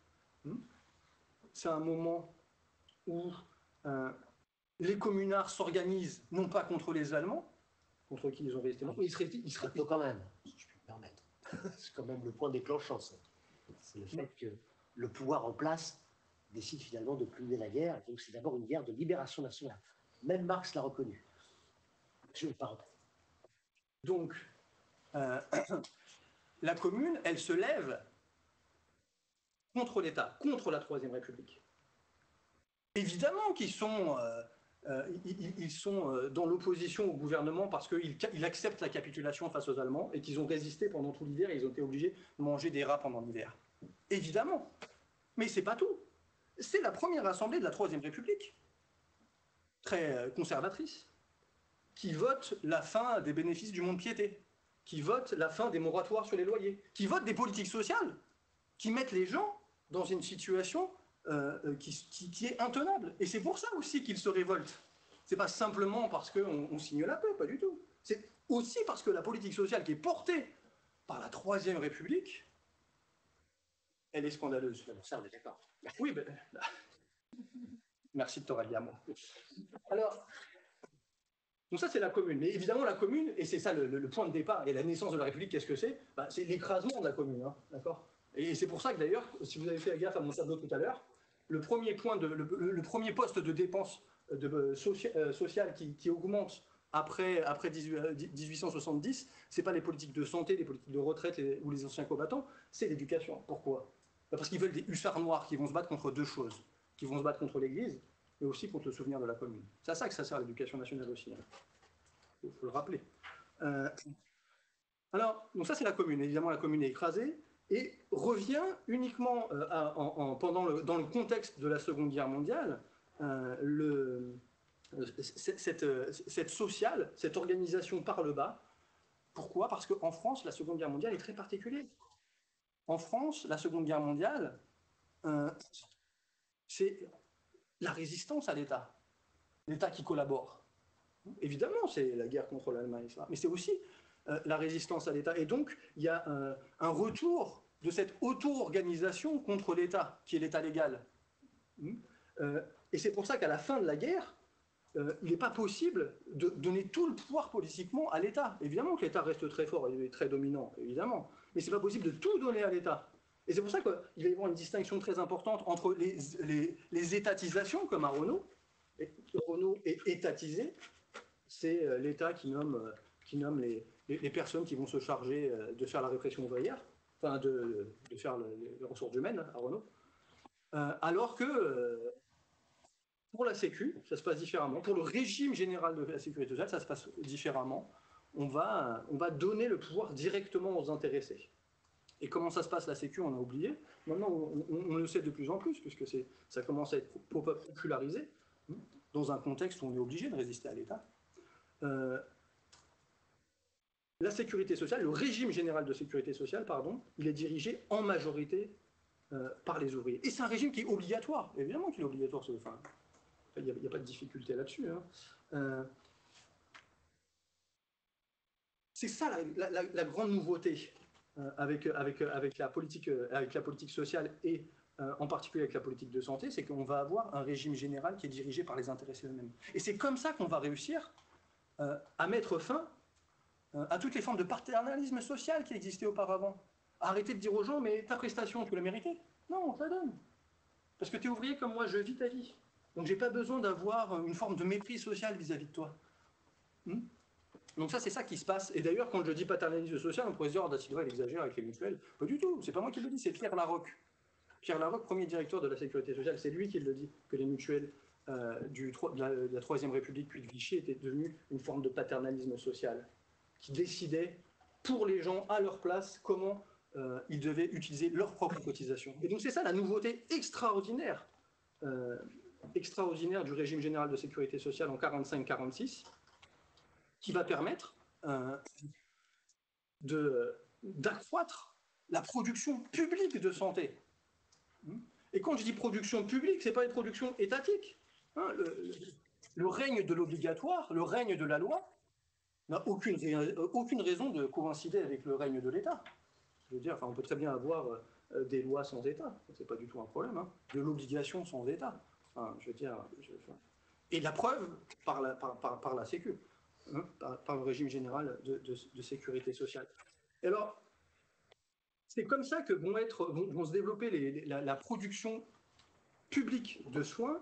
C'est un moment où euh, les communards s'organisent non pas contre les Allemands, contre qui ils ont résisté, mais ils seraient, ils seraient... quand même, si je puis me permettre, c'est quand même le point déclenchant. C'est le fait que le pouvoir en place décide finalement de plus mener la guerre. Donc c'est d'abord une guerre de libération nationale. Même Marx l'a reconnu. Je ne parle pas. Donc, euh, la Commune, elle se lève contre l'État, contre la Troisième République. Évidemment qu'ils sont, euh, euh, ils, ils sont euh, dans l'opposition au gouvernement parce qu'ils ils acceptent la capitulation face aux Allemands et qu'ils ont résisté pendant tout l'hiver et ils ont été obligés de manger des rats pendant l'hiver. Évidemment. Mais c'est pas tout. C'est la première assemblée de la Troisième République, très conservatrice, qui vote la fin des bénéfices du mont-de-piété, qui vote la fin des moratoires sur les loyers, qui vote des politiques sociales, qui mettent les gens dans une situation euh, qui, qui, qui est intenable. Et c'est pour ça aussi qu'ils se révoltent. C'est pas simplement parce qu'on on signe la paix, pas du tout. C'est aussi parce que la politique sociale qui est portée par la Troisième République, elle est scandaleuse. Ça, on est d'accord. Oui, ben... Merci de te rallier à moi. Alors, donc ça, c'est la Commune. Mais évidemment, la Commune, et c'est ça le, le, le point de départ, et la naissance de la République, qu'est-ce que c'est? Ben, c'est l'écrasement de la Commune, hein, d'accord? Et c'est pour ça que d'ailleurs, si vous avez fait gaffe à mon tableau tout à l'heure, le premier point de, le, le premier poste de dépense de, de, socia, euh, sociale qui, qui augmente après, après dix-huit cent soixante-dix, c'est pas les politiques de santé, les politiques de retraite les, ou les anciens combattants, c'est l'éducation. Pourquoi? Ben parce qu'ils veulent des hussards noirs qui vont se battre contre deux choses, qui vont se battre contre l'Église, mais aussi contre le souvenir de la Commune. C'est à ça que ça sert l'éducation nationale aussi. Il hein. faut le rappeler. Euh, alors, donc ça c'est la Commune. Évidemment, la Commune est écrasée et revient uniquement euh, à, en, en, pendant le, dans le contexte de la Seconde Guerre mondiale, euh, le, euh, cette, cette, cette sociale, cette organisation par le bas. Pourquoi? Parce qu'en France, la Seconde Guerre mondiale est très particulière. En France, la Seconde Guerre mondiale, euh, c'est la résistance à l'État, l'État qui collabore. Évidemment, c'est la guerre contre l'Allemagne, mais c'est aussi euh, la résistance à l'État. Et donc, il y a euh, un retour de cette auto-organisation contre l'État, qui est l'État légal. Euh, et c'est pour ça qu'à la fin de la guerre, euh, il n'est pas possible de donner tout le pouvoir politiquement à l'État. Évidemment que l'État reste très fort, il est très dominant, évidemment, mais ce n'est pas possible de tout donner à l'État. Et c'est pour ça qu'il va y avoir une distinction très importante entre les, les, les étatisations, comme à Renault. Et Renault est étatisé, c'est l'État qui nomme, qui nomme les, les, les personnes qui vont se charger de faire la répression ouvrière, enfin de, de faire le, les ressources humaines à Renault. Euh, alors que euh, pour la Sécu, ça se passe différemment. Pour le régime général de la sécurité sociale, ça se passe différemment. On va, on va donner le pouvoir directement aux intéressés. Et comment ça se passe la Sécu, on a oublié. Maintenant, on, on, on le sait de plus en plus, puisque ça commence à être popularisé, dans un contexte où on est obligé de résister à l'État. Euh, la sécurité sociale, le régime général de sécurité sociale, pardon, il est dirigé en majorité euh, par les ouvriers. Et c'est un régime qui est obligatoire. Évidemment qu'il est obligatoire. Enfin, il n'y a, a pas de difficulté là-dessus. Hein. Euh, c'est ça la, la, la grande nouveauté. Euh, avec, avec, avec, la politique, euh, avec la politique sociale et euh, en particulier avec la politique de santé, c'est qu'on va avoir un régime général qui est dirigé par les intéressés eux-mêmes. Et c'est comme ça qu'on va réussir euh, à mettre fin euh, à toutes les formes de paternalisme social qui existaient auparavant. Arrêtez de dire aux gens, mais ta prestation, tu l'as méritée? Non, on te la donne. Parce que tu es ouvrier comme moi, je vis ta vie. Donc j'ai pas besoin d'avoir une forme de mépris social vis-à-vis de toi. Hmm. Donc ça, c'est ça qui se passe. Et d'ailleurs, quand je dis paternalisme social, on pourrait se dire, oh, Da Silva, il exagère avec les mutuelles. Pas du tout, c'est pas moi qui le dis, c'est Pierre Larocque. Pierre Larocque, premier directeur de la Sécurité sociale, c'est lui qui le dit, que les mutuelles euh, du, de, la, de la Troisième République puis de Vichy étaient devenues une forme de paternalisme social, qui décidait pour les gens, à leur place, comment euh, ils devaient utiliser leurs propres cotisations. Et donc c'est ça la nouveauté extraordinaire, euh, extraordinaire du régime général de sécurité sociale en quarante-cinq quarante-six, qui va permettre euh, de, d'accroître la production publique de santé. Et quand je dis production publique, ce n'est pas une production étatique. Hein, le, le règne de l'obligatoire, le règne de la loi, n'a aucune, aucune raison de coïncider avec le règne de l'État. Je veux dire, enfin, on peut très bien avoir euh, des lois sans État, c'est pas du tout un problème, hein, de l'obligation sans État. Enfin, je veux dire, je, enfin, et la preuve par la, par, par, par la Sécu, hein, par, par le régime général de, de, de sécurité sociale. Et alors, c'est comme ça que vont, être, vont, vont se développer les, les, la, la production publique de soins,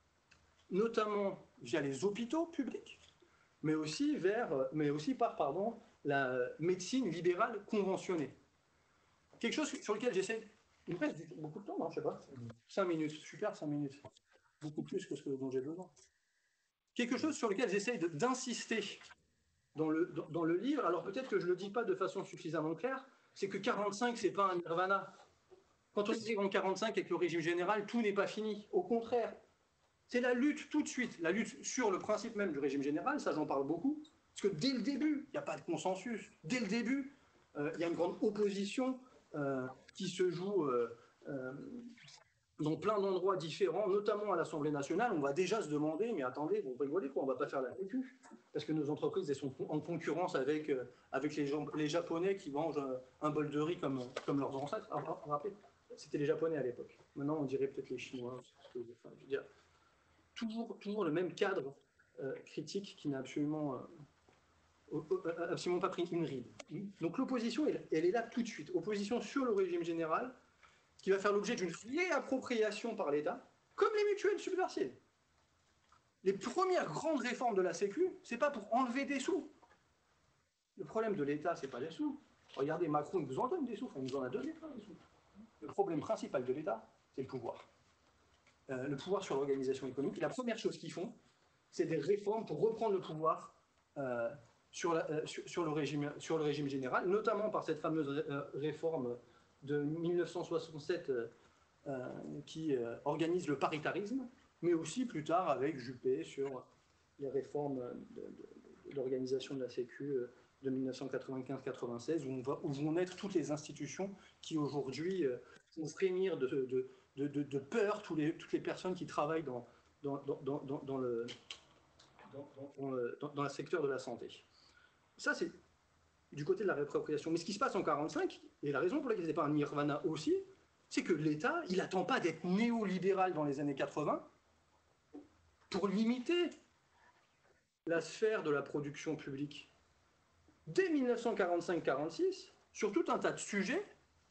notamment via les hôpitaux publics, mais aussi, vers, mais aussi par pardon, la médecine libérale conventionnée. Quelque chose sur lequel j'essaie... Il me reste beaucoup de temps, non? Je sais pas. Cinq minutes, super, cinq minutes. Beaucoup plus que ce dont j'ai besoin. Quelque chose sur lequel j'essaie d'insister dans le, dans, dans le livre, alors peut-être que je ne le dis pas de façon suffisamment claire, c'est que quarante-cinq, ce n'est pas un nirvana. Quand on dit en quarante-cinq avec le régime général, tout n'est pas fini. Au contraire, c'est la lutte tout de suite, la lutte sur le principe même du régime général, ça j'en parle beaucoup, parce que dès le début, il n'y a pas de consensus. Dès le début, euh, il y a une grande opposition euh, qui se joue euh, euh, dans plein d'endroits différents, notamment à l'Assemblée nationale. On va déjà se demander, mais attendez, vous rigolez quoi, on ne va pas faire la sécu, parce que nos entreprises elles sont en concurrence avec, euh, avec les, gens, les Japonais qui mangent un, un bol de riz comme, comme leurs ancêtres. Ah, ah, rappelez, c'était les Japonais à l'époque. Maintenant, on dirait peut-être les Chinois. Enfin, je veux dire, toujours, toujours le même cadre euh, critique qui n'a absolument, euh, absolument pas pris une ride. Donc l'opposition, elle, elle est là tout de suite. Opposition sur le régime général, qui va faire l'objet d'une réappropriation par l'État, comme les mutuelles subversives. Les premières grandes réformes de la Sécu, c'est pas pour enlever des sous. Le problème de l'État, c'est pas les sous. Regardez, Macron, il vous en donne des sous, on nous en a donné plein des sous. Le problème principal de l'État, c'est le pouvoir. Euh, le pouvoir sur l'organisation économique. Et la première chose qu'ils font, c'est des réformes pour reprendre le pouvoir euh, sur, la, euh, sur, sur, le régime, sur le régime général, notamment par cette fameuse ré, euh, réforme de mille neuf cent soixante-sept euh, euh, qui euh, organise le paritarisme, mais aussi plus tard avec Juppé sur les réformes de, de, de l'organisation de la Sécu de mille neuf cent quatre-vingt-quinze quatre-vingt-seize, où, on va, où vont naître toutes les institutions qui aujourd'hui euh, vont frémir de, de, de, de, de peur, tous les, toutes les personnes qui travaillent dans, dans, dans, dans, dans, le, dans, dans, le, dans, dans le secteur de la santé. Ça, c'est du côté de la réappropriation. Mais ce qui se passe en quarante-cinq, et la raison pour laquelle ce n'est pas un nirvana aussi, c'est que l'État, il n'attend pas d'être néolibéral dans les années quatre-vingts pour limiter la sphère de la production publique. Dès mille neuf cent quarante-cinq quarante-six, sur tout un tas de sujets,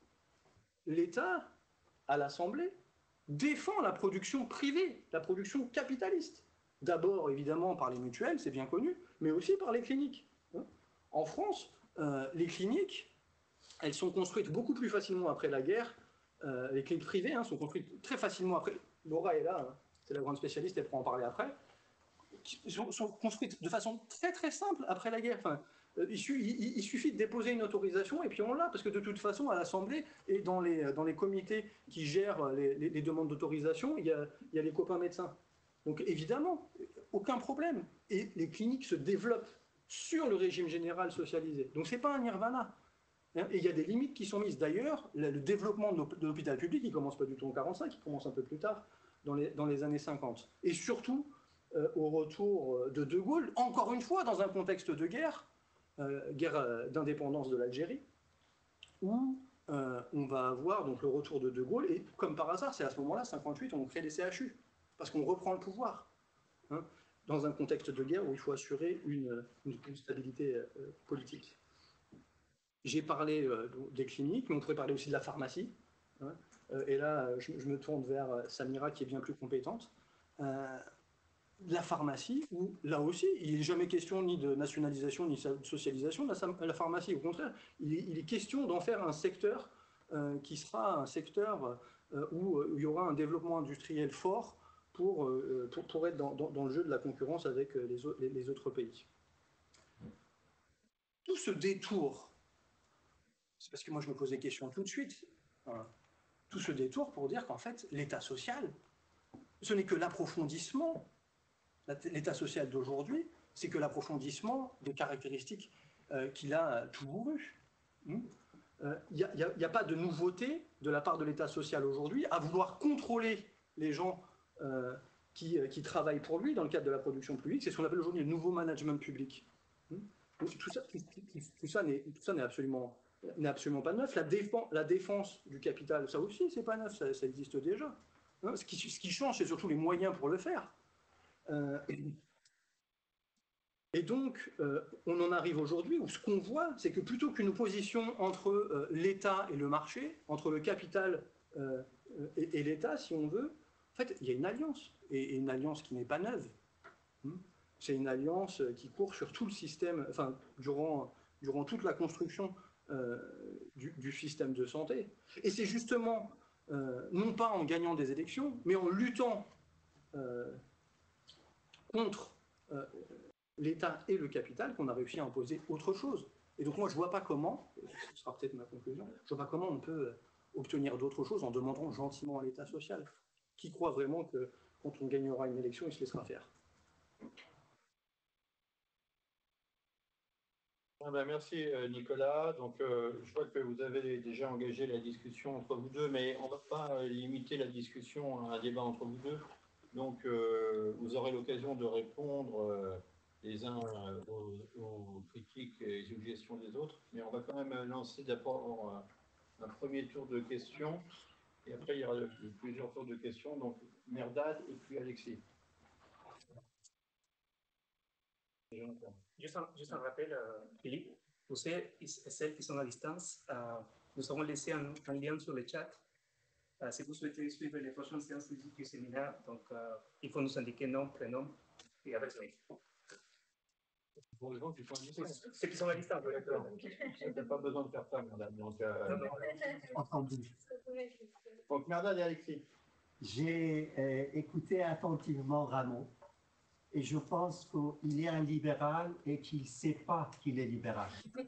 l'État, à l'Assemblée, défend la production privée, la production capitaliste. D'abord, évidemment, par les mutuelles, c'est bien connu, mais aussi par les cliniques. En France, euh, les cliniques, elles sont construites beaucoup plus facilement après la guerre. Euh, les cliniques privées hein, sont construites très facilement après. Laura est là, hein, c'est la grande spécialiste, elle pourra en parler après. Sont, sont construites de façon très très simple après la guerre. Enfin, euh, il, il, il suffit de déposer une autorisation et puis on l'a, parce que de toute façon, à l'Assemblée et dans les, dans les comités qui gèrent les, les, les demandes d'autorisation, il y, a, il y a les copains médecins. Donc évidemment, aucun problème. Et les cliniques se développent sur le régime général socialisé. Donc ce n'est pas un nirvana. Et il y a des limites qui sont mises. D'ailleurs, le développement de l'hôpital public, il ne commence pas du tout en quarante-cinq, il commence un peu plus tard, dans les, dans les années cinquante. Et surtout, euh, au retour de De Gaulle, encore une fois, dans un contexte de guerre, euh, guerre d'indépendance de l'Algérie, où euh, on va avoir donc le retour de De Gaulle, et comme par hasard, c'est à ce moment-là, cinquante-huit, on crée les C H U, parce qu'on reprend le pouvoir, hein, dans un contexte de guerre où il faut assurer une, une, une stabilité euh, politique. J'ai parlé euh, des cliniques, mais on pourrait parler aussi de la pharmacie, hein, euh, et là, je, je me tourne vers Samira, qui est bien plus compétente. Euh, la pharmacie, où là aussi, il n'est jamais question ni de nationalisation ni de socialisation de la, la pharmacie. Au contraire, il est, il est question d'en faire un secteur euh, qui sera un secteur euh, où, où il y aura un développement industriel fort pour, euh, pour, pour être dans, dans, dans le jeu de la concurrence avec les, les, les autres pays. Tout ce détour, c'est parce que moi je me pose des questions tout de suite, hein, tout ce détour pour dire qu'en fait, l'État social, ce n'est que l'approfondissement. L'État social d'aujourd'hui, c'est que l'approfondissement des caractéristiques euh, qu'il a toujours eues. Il euh, n'y a, a, a pas de nouveauté de la part de l'État social aujourd'hui à vouloir contrôler les gens euh, qui, qui travaillent pour lui dans le cadre de la production publique. C'est ce qu'on appelle aujourd'hui le nouveau management public. Tout ça, tout, tout, tout ça n'est absolument, absolument pas neuf. La défense, la défense du capital, ça aussi, c'est pas neuf, ça, ça existe déjà. Hein, ce, qui, ce qui change, c'est surtout les moyens pour le faire. Euh, et donc, euh, on en arrive aujourd'hui où ce qu'on voit, c'est que plutôt qu'une opposition entre euh, l'État et le marché, entre le capital euh, et, et l'État, si on veut, en fait, il y a une alliance, et, et une alliance qui n'est pas neuve. C'est une alliance qui court sur tout le système, enfin, durant, durant toute la construction euh, du, du système de santé. Et c'est justement, euh, non pas en gagnant des élections, mais en luttant euh, contre euh, l'État et le capital qu'on a réussi à imposer autre chose. Et donc moi, je ne vois pas comment, ce sera peut-être ma conclusion, je ne vois pas comment on peut obtenir d'autres choses en demandant gentiment à l'État social, qui croit vraiment que quand on gagnera une élection, il se laissera faire. Ah ben merci Nicolas. Donc euh, je vois que vous avez déjà engagé la discussion entre vous deux, mais on ne va pas limiter la discussion à un débat entre vous deux. Donc euh, vous aurez l'occasion de répondre euh, les uns euh, aux, aux critiques et suggestions des autres, mais on va quand même lancer d'abord un, un premier tour de questions, et après il y aura plusieurs tours de questions. Donc Merdad et puis Alexis. Juste un, juste un rappel, euh, Philippe, pour celles et celles qui sont à distance, euh, nous avons laissé un, un lien sur le chat. Euh, si vous souhaitez suivre les prochaines séances du séminaire, donc euh, il faut nous indiquer nom, prénom et adresse mail. Pour les gens qui sont à distance. Ceux qui sont à distance, d'accord. Tu n'as pas besoin de faire ça, madame. Donc, euh, entendu. Donc Merdad et Alexis. J'ai euh, écouté attentivement Ramon. Et je pense qu'il est un libéral et qu'il ne sait pas qu'il est libéral.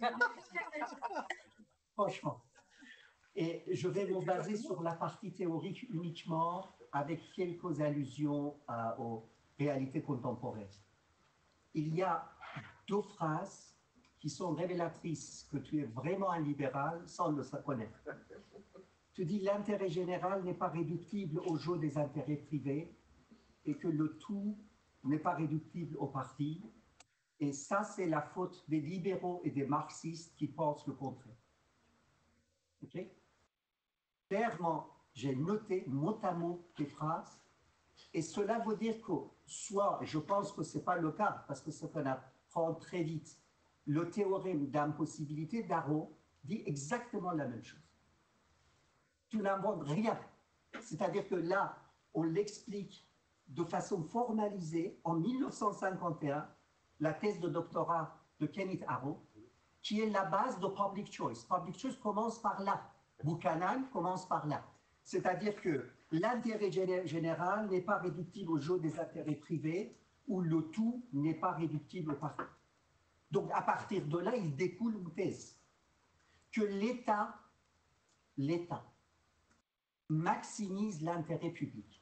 Franchement. Et je vais me baser sur la partie théorique uniquement, avec quelques allusions à, aux réalités contemporaines. Il y a deux phrases qui sont révélatrices que tu es vraiment un libéral sans le connaître. Tu dis l'intérêt général n'est pas réductible au jeu des intérêts privés et que le tout n'est pas réductible au parti, et ça, c'est la faute des libéraux et des marxistes qui pensent le contraire. Ok? Clairement, j'ai noté mot à mot tes phrases, et cela veut dire que, soit, je pense que ce n'est pas le cas, parce que c'est qu'on apprend très vite, le théorème d'impossibilité d'Arrow dit exactement la même chose. Tu n'inventes rien. C'est-à-dire que là, on l'explique de façon formalisée en mille neuf cent cinquante et un, la thèse de doctorat de Kenneth Arrow, qui est la base de Public Choice. Public Choice commence par là. Buchanan commence par là. C'est-à-dire que l'intérêt général n'est pas réductible au jeu des intérêts privés, ou le tout n'est pas réductible au parti. Donc, à partir de là, il découle une thèse que l'État, l'État maximise l'intérêt public.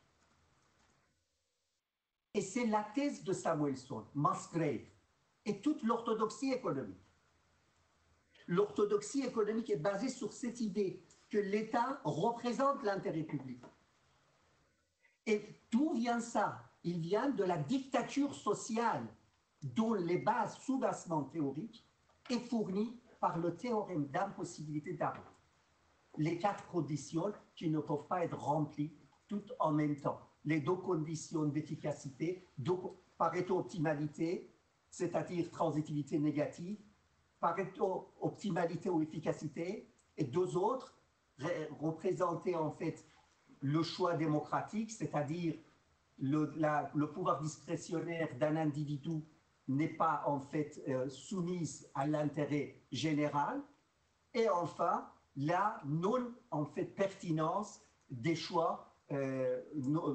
Et c'est la thèse de Samuelson, Musgrave, et toute l'orthodoxie économique. L'orthodoxie économique est basée sur cette idée que l'État représente l'intérêt public. Et d'où vient ça? Il vient de la dictature sociale dont les bases sous-bassement théoriques est fournie par le théorème d'impossibilité d'Arrow. les quatre conditions qui ne peuvent pas être remplies toutes en même temps. Les deux conditions d'efficacité, deux Pareto optimalité, c'est-à-dire transitivité négative, Pareto optimalité ou efficacité, et deux autres représentaient en fait le choix démocratique, c'est-à-dire le, la, le pouvoir discrétionnaire d'un individu n'est pas en fait euh, soumise à l'intérêt général, et enfin la non en fait pertinence des choix, euh,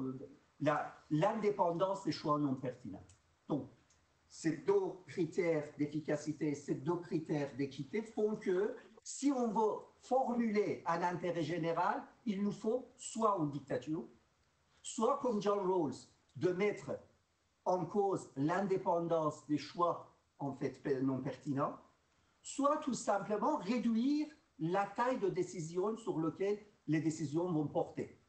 l'indépendance des choix non pertinents. Donc ces deux critères d'efficacité, ces deux critères d'équité font que si on veut formuler un intérêt général, il nous faut soit une dictature, soit comme John Rawls, de mettre en cause l'indépendance des choix en fait non pertinents, soit tout simplement réduire la taille de décision sur laquelle les décisions vont porter.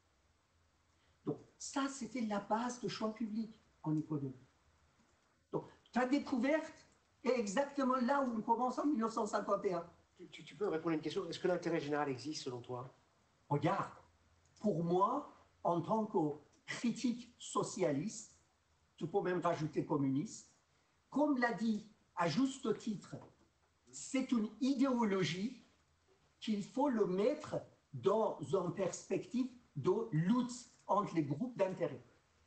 Donc ça, c'était la base de choix public en économie. Donc ta découverte est exactement là où on commence en mille neuf cent cinquante et un. Tu, tu peux répondre à une question. Est-ce que l'intérêt général existe selon toi? Regarde, pour moi, en tant que critique socialiste, tu peux même rajouter communiste, comme l'a dit à juste titre, c'est une idéologie qu'il faut le mettre dans une perspective de lutte entre les groupes d'intérêt.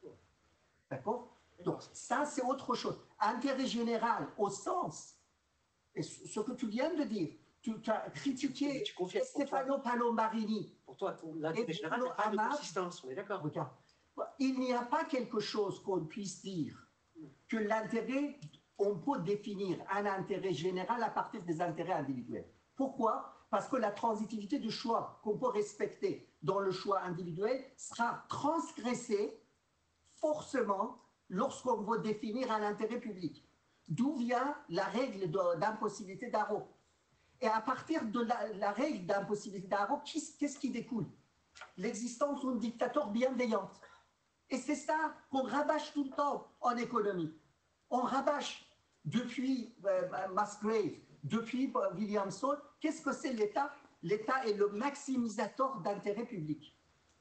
D'accord? Donc ça, c'est autre chose. Intérêt général au sens, et ce que tu viens de dire, tu as critiqué Stefano Palombarini. Pour toi, l'intérêt général n'a pas de consistance, on est d'accord? Regarde, il n'y a pas quelque chose qu'on puisse dire que l'intérêt, on peut définir un intérêt général à partir des intérêts individuels. Pourquoi? Parce que la transitivité du choix qu'on peut respecter dans le choix individuel sera transgressée forcément lorsqu'on veut définir un intérêt public. D'où vient la règle d'impossibilité d'Arrow? Et à partir de la, la règle d'impossibilité d'Arrow, qu'est-ce qui découle? L'existence d'une dictature bienveillante. Et c'est ça qu'on rabâche tout le temps en économie. On rabâche depuis euh, Musgrave, depuis euh, Williamson. Qu'est-ce que c'est l'État? L'État est le maximisateur d'intérêt public.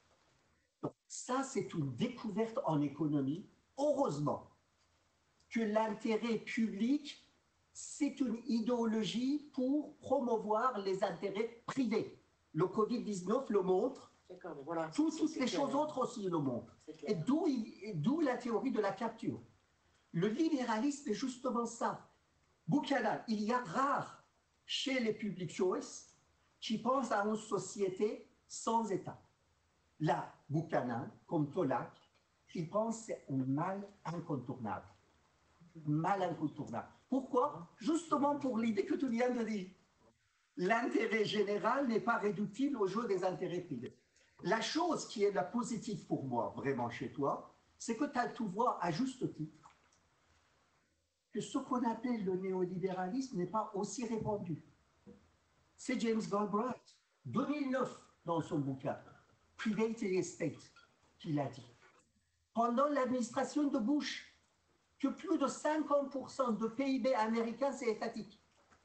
Donc ça, c'est une découverte en économie. Heureusement que l'intérêt public, c'est une idéologie pour promouvoir les intérêts privés. Le Covid dix-neuf le montre. Voilà, Tout, toutes les choses autres aussi le montrent. Et d'où la théorie de la capture. Le libéralisme est justement ça. Buchanan, il y a rare chez les public choice qui pensent à une société sans État. Là, Buchanan, comme Tolak, il pense que c'est un mal incontournable. Mal incontournable. Pourquoi? Justement pour l'idée que tu viens de dire. L'intérêt général n'est pas réductible au jeu des intérêts privés. La chose qui est la positive pour moi, vraiment chez toi, c'est que tu as tout voir à juste titre que ce qu'on appelle le néolibéralisme n'est pas aussi répandu. C'est James Galbraith, deux mille neuf, dans son bouquin, Private Estate, qui l'a dit. Pendant l'administration de Bush, que plus de cinquante pour cent de P I B américain, c'est étatique.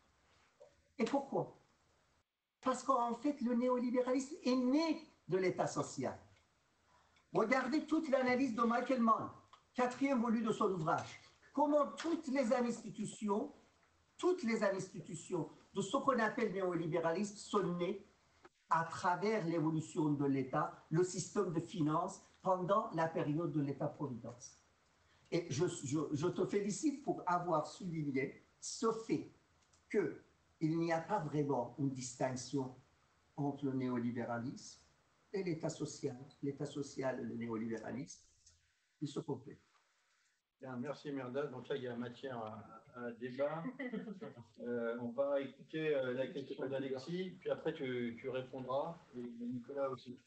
Et pourquoi? Parce qu'en fait, le néolibéralisme est né de l'État social. Regardez toute l'analyse de Michael Mann, quatrième volume de son ouvrage. Comment toutes les institutions, toutes les institutions de ce qu'on appelle néolibéralisme sont nées à travers l'évolution de l'État, le système de finances pendant la période de l'État-providence. Et je, je, je te félicite pour avoir souligné ce fait qu'il n'y a pas vraiment une distinction entre le néolibéralisme et l'État social. L'État social et le néolibéralisme, ils se complètent. Bien, merci Merda. Donc là, il y a matière à, à débat. Euh, on va écouter euh, la question d'Alexis, puis après tu, tu répondras, et Nicolas aussi.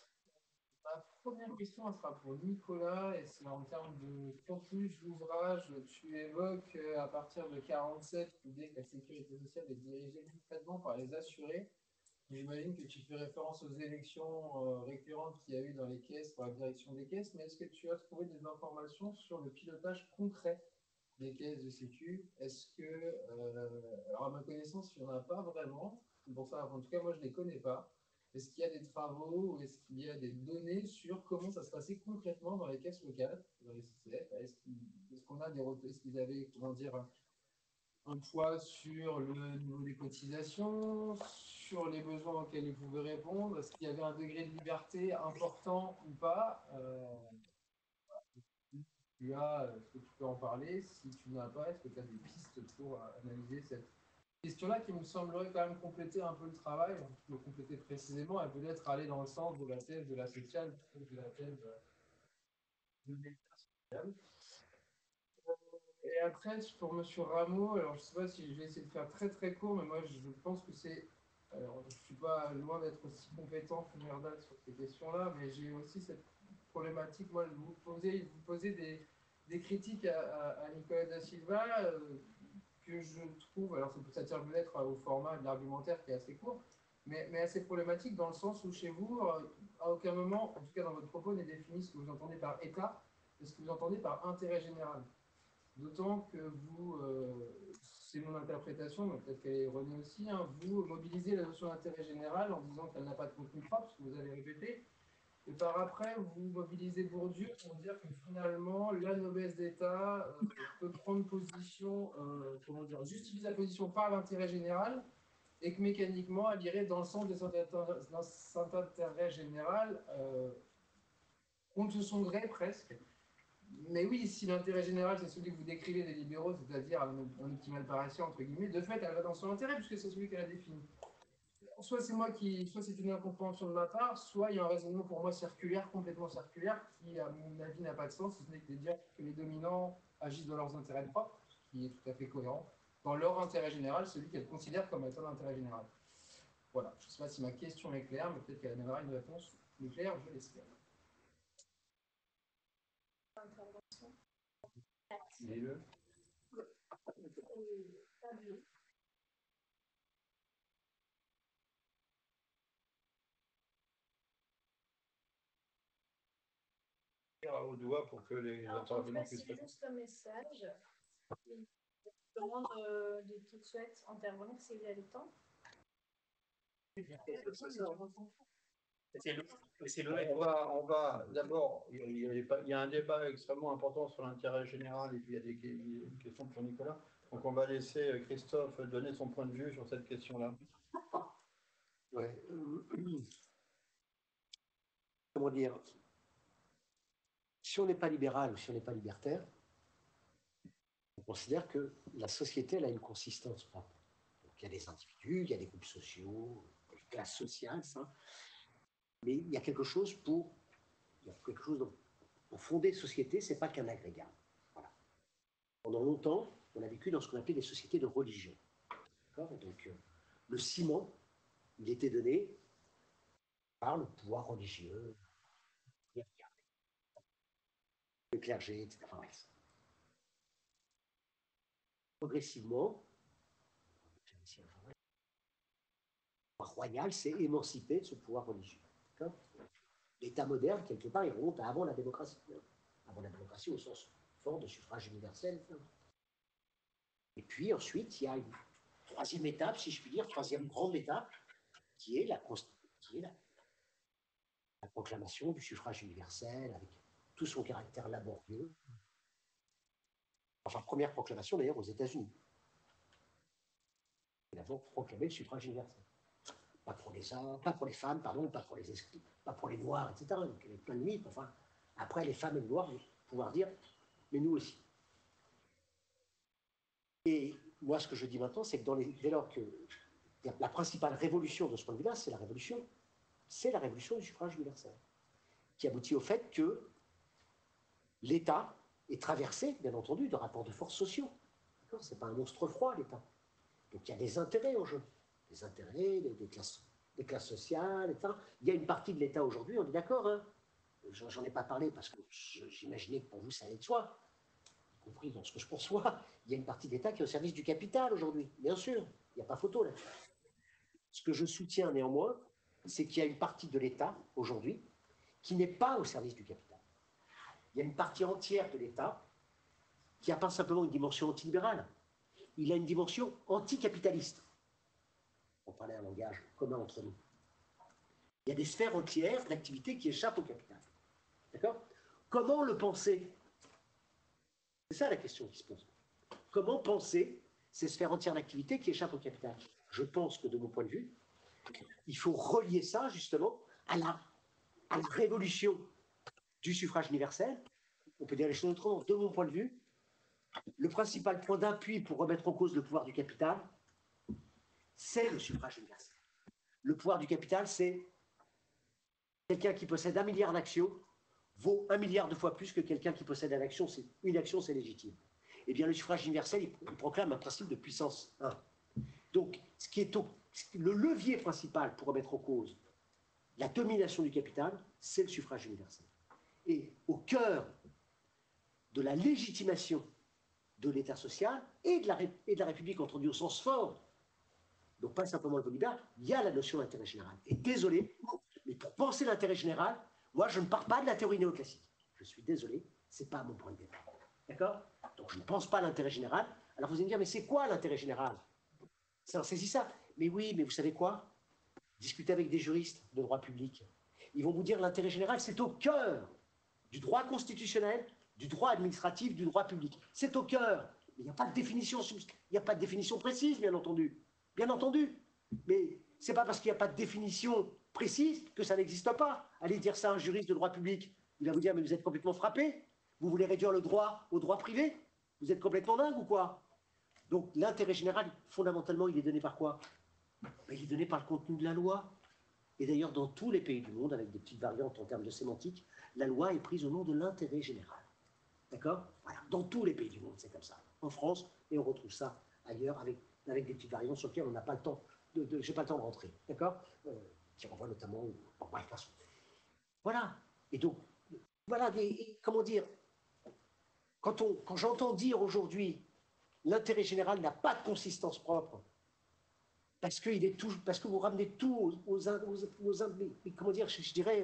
Ma première question elle sera pour Nicolas, et c'est en termes de contenu de l'ouvrage. Tu évoques euh, à partir de quarante-sept l'idée que la sécurité sociale est dirigée complètement par les assurés. J'imagine que tu fais référence aux élections euh, récurrentes qu'il y a eu dans les caisses, pour la direction des caisses, mais est-ce que tu as trouvé des informations sur le pilotage concret des caisses de sécu? Est-ce que, euh, alors à ma connaissance, il n'y en a pas vraiment, bon ça, en tout cas moi je ne les connais pas. Est-ce qu'il y a des travaux ou est-ce qu'il y a des données sur comment ça se passait concrètement dans les caisses locales, dans les C C F? Est-ce qu'il- est-ce qu'on a des retours, est-ce qu'ils avaient, comment dire, un, un poids sur le niveau des cotisations, sur les besoins auxquels ils pouvaient répondre? Est-ce qu'il y avait un degré de liberté important ou pas? Euh, tu as, est-ce que tu peux en parler? Si tu n'as pas, est-ce que tu as des pistes pour euh, analyser cette question-là qui me semblerait quand même compléter un peu le travail, le compléter précisément et peut-être aller dans le sens de la thèse de la sociale plutôt que de la thèse de l'État social. Et après, pour Monsieur Rameau, alors je ne sais pas si je vais essayer de faire très très court, mais moi je pense que c'est. Alors, je ne suis pas loin d'être aussi compétent que Merdal sur ces questions-là, mais j'ai aussi cette problématique. Moi, vous posez, vous posez des, des critiques à, à, à Nicolas da Silva euh, que je trouve, alors ça tient peut-être au format de l'argumentaire qui est assez court, mais, mais assez problématique dans le sens où chez vous, à aucun moment, en tout cas dans votre propos, n'est défini ce que vous entendez par État et ce que vous entendez par intérêt général. D'autant que vous, euh, c'est mon interprétation, mais peut-être qu'elle est erronée aussi, hein, vous mobilisez la notion d'intérêt général en disant qu'elle n'a pas de contenu propre, ce que vous avez répété, et par après, vous mobilisez Bourdieu pour dire que finalement, la noblesse d'État euh, peut prendre position, euh, comment dire, justifier sa position par l'intérêt général, et que mécaniquement, elle irait dans le sens de cet intérêt général, euh, contre son gré presque. Mais oui, si l'intérêt général, c'est celui que vous décrivez des libéraux, c'est-à-dire un, un optimal patient, entre guillemets, de fait, elle va dans son intérêt, puisque c'est celui qu'elle a défini. Soit c'est moi qui, soit c'est une incompréhension de ma part, soit il y a un raisonnement pour moi circulaire, complètement circulaire, qui, à mon avis, n'a pas de sens, si ce n'est que de dire que les dominants agissent dans leurs intérêts propres, ce qui est tout à fait cohérent, dans leur intérêt général, celui qu'elles considèrent comme étant l'intérêt général. Voilà, je ne sais pas si ma question est claire, mais peut-être qu'elle aura une réponse plus claire, je l'espère. Dis-le. Au doigt pour que les intervenants puissent répondre. C'est juste un message. Je demande euh, de qui souhaite intervenir s'il y a le temps. On va, on va d'abord, il y, a, il y a un débat extrêmement important sur l'intérêt général et puis il y a des, des questions pour Nicolas. Donc on va laisser Christophe donner son point de vue sur cette question-là. Ouais. Comment dire, si on n'est pas libéral ou si on n'est pas libertaire, on considère que la société elle a une consistance propre. Donc, il y a des individus, il y a des groupes sociaux, des classes sociales, ça. Mais il y a quelque chose pour, il y a quelque chose dans, pour fonder société, c'est pas qu'un agrégat. Voilà. Pendant longtemps, on a vécu dans ce qu'on appelait des sociétés de religion. D'accord ? Donc, euh, le ciment, il était donné par le pouvoir religieux, le clergé, et cetera. Enfin, bref. Progressivement, le pouvoir royal s'est émancipé de ce pouvoir religieux. L'État moderne, quelque part, il remonte à avant la démocratie. Avant la démocratie au sens fort de suffrage universel. Et puis ensuite, il y a une troisième étape, si je puis dire, troisième grande étape, qui est la, qui est la, la proclamation du suffrage universel avec tout son caractère laborieux. Enfin, première proclamation d'ailleurs aux États-Unis. Ils ont proclamé le suffrage universel. Pas pour les hommes, pas pour les femmes, pardon, pas pour les esclaves, pas pour les noirs, et cetera. Donc il y avait plein de mythes. Enfin, après, les femmes et les noirs vont pouvoir dire, mais nous aussi. Et moi, ce que je dis maintenant, c'est que dans les, dès lors que la principale révolution de ce point de vue-là, c'est la révolution, c'est la révolution du suffrage universel, qui aboutit au fait que l'État est traversé, bien entendu, de rapports de force sociaux. Ce n'est pas un monstre froid, l'État. Donc il y a des intérêts en jeu, des intérêts, des, des, classes, des classes sociales, et cetera. Il y a une partie de l'État aujourd'hui, on est d'accord, hein, j'en ai pas parlé parce que j'imaginais que pour vous ça allait de soi, y compris dans ce que je perçois, il y a une partie de l'État qui est au service du capital aujourd'hui, bien sûr, il n'y a pas photo là-dessus. Ce que je soutiens néanmoins, c'est qu'il y a une partie de l'État aujourd'hui qui n'est pas au service du capital. Il y a une partie entière de l'État qui n'a pas simplement une dimension antilibérale, il a une dimension anticapitaliste. On parlait un langage commun entre nous. Il y a des sphères entières d'activité qui échappent au capital. D'accord? Comment le penser? C'est ça la question qui se pose. Comment penser ces sphères entières d'activité qui échappent au capital? Je pense que de mon point de vue, il faut relier ça justement à la, à la révolution du suffrage universel. On peut dire les choses autrement. De mon point de vue, le principal point d'appui pour remettre en cause le pouvoir du capital, c'est le suffrage universel. Le pouvoir du capital, c'est quelqu'un qui possède un milliard d'actions vaut un milliard de fois plus que quelqu'un qui possède une action. C'est, une action, c'est légitime. Eh bien, le suffrage universel, il, il proclame un principe de puissance un. Donc, ce qui est au, le levier principal pour remettre en cause la domination du capital, c'est le suffrage universel. Et au cœur de la légitimation de l'État social et de, la, et de la République entendue au sens fort, donc pas simplement le libéral, il y a la notion d'intérêt général. Et désolé, mais pour penser l'intérêt général, moi je ne pars pas de la théorie néoclassique. Je suis désolé, ce n'est pas mon point de départ. D'accord? Donc je ne pense pas à l'intérêt général. Alors vous allez me dire, mais c'est quoi l'intérêt général? Ça, saisit ça. Mais oui, mais vous savez quoi? Discutez avec des juristes de droit public. Ils vont vous dire l'intérêt général, c'est au cœur du droit constitutionnel, du droit administratif, du droit public. C'est au cœur. Mais il n'y a pas de définition, il n'y a pas de définition précise, bien entendu. Bien entendu. Mais ce n'est pas parce qu'il n'y a pas de définition précise que ça n'existe pas. Allez dire ça à un juriste de droit public. Il va vous dire, mais vous êtes complètement frappé. Vous voulez réduire le droit au droit privé? Vous êtes complètement dingue ou quoi? Donc l'intérêt général, fondamentalement, il est donné par quoi? Mais il est donné par le contenu de la loi. Et d'ailleurs, dans tous les pays du monde, avec des petites variantes en termes de sémantique, la loi est prise au nom de l'intérêt général. D'accord? Voilà. Dans tous les pays du monde, c'est comme ça. En France, et on retrouve ça ailleurs avec, avec des petites variantes sur lesquelles on n'a pas le temps de, de j'ai pas le temps de rentrer. D'accord? euh, Qui renvoie notamment au... Bon, bref, façon. Voilà. Et donc, voilà, des, et, comment dire, quand, on, quand j'entends dire aujourd'hui l'intérêt général n'a pas de consistance propre, parce que, il est tout, parce que vous ramenez tout aux, aux, aux, aux, aux comment dire, je, je dirais,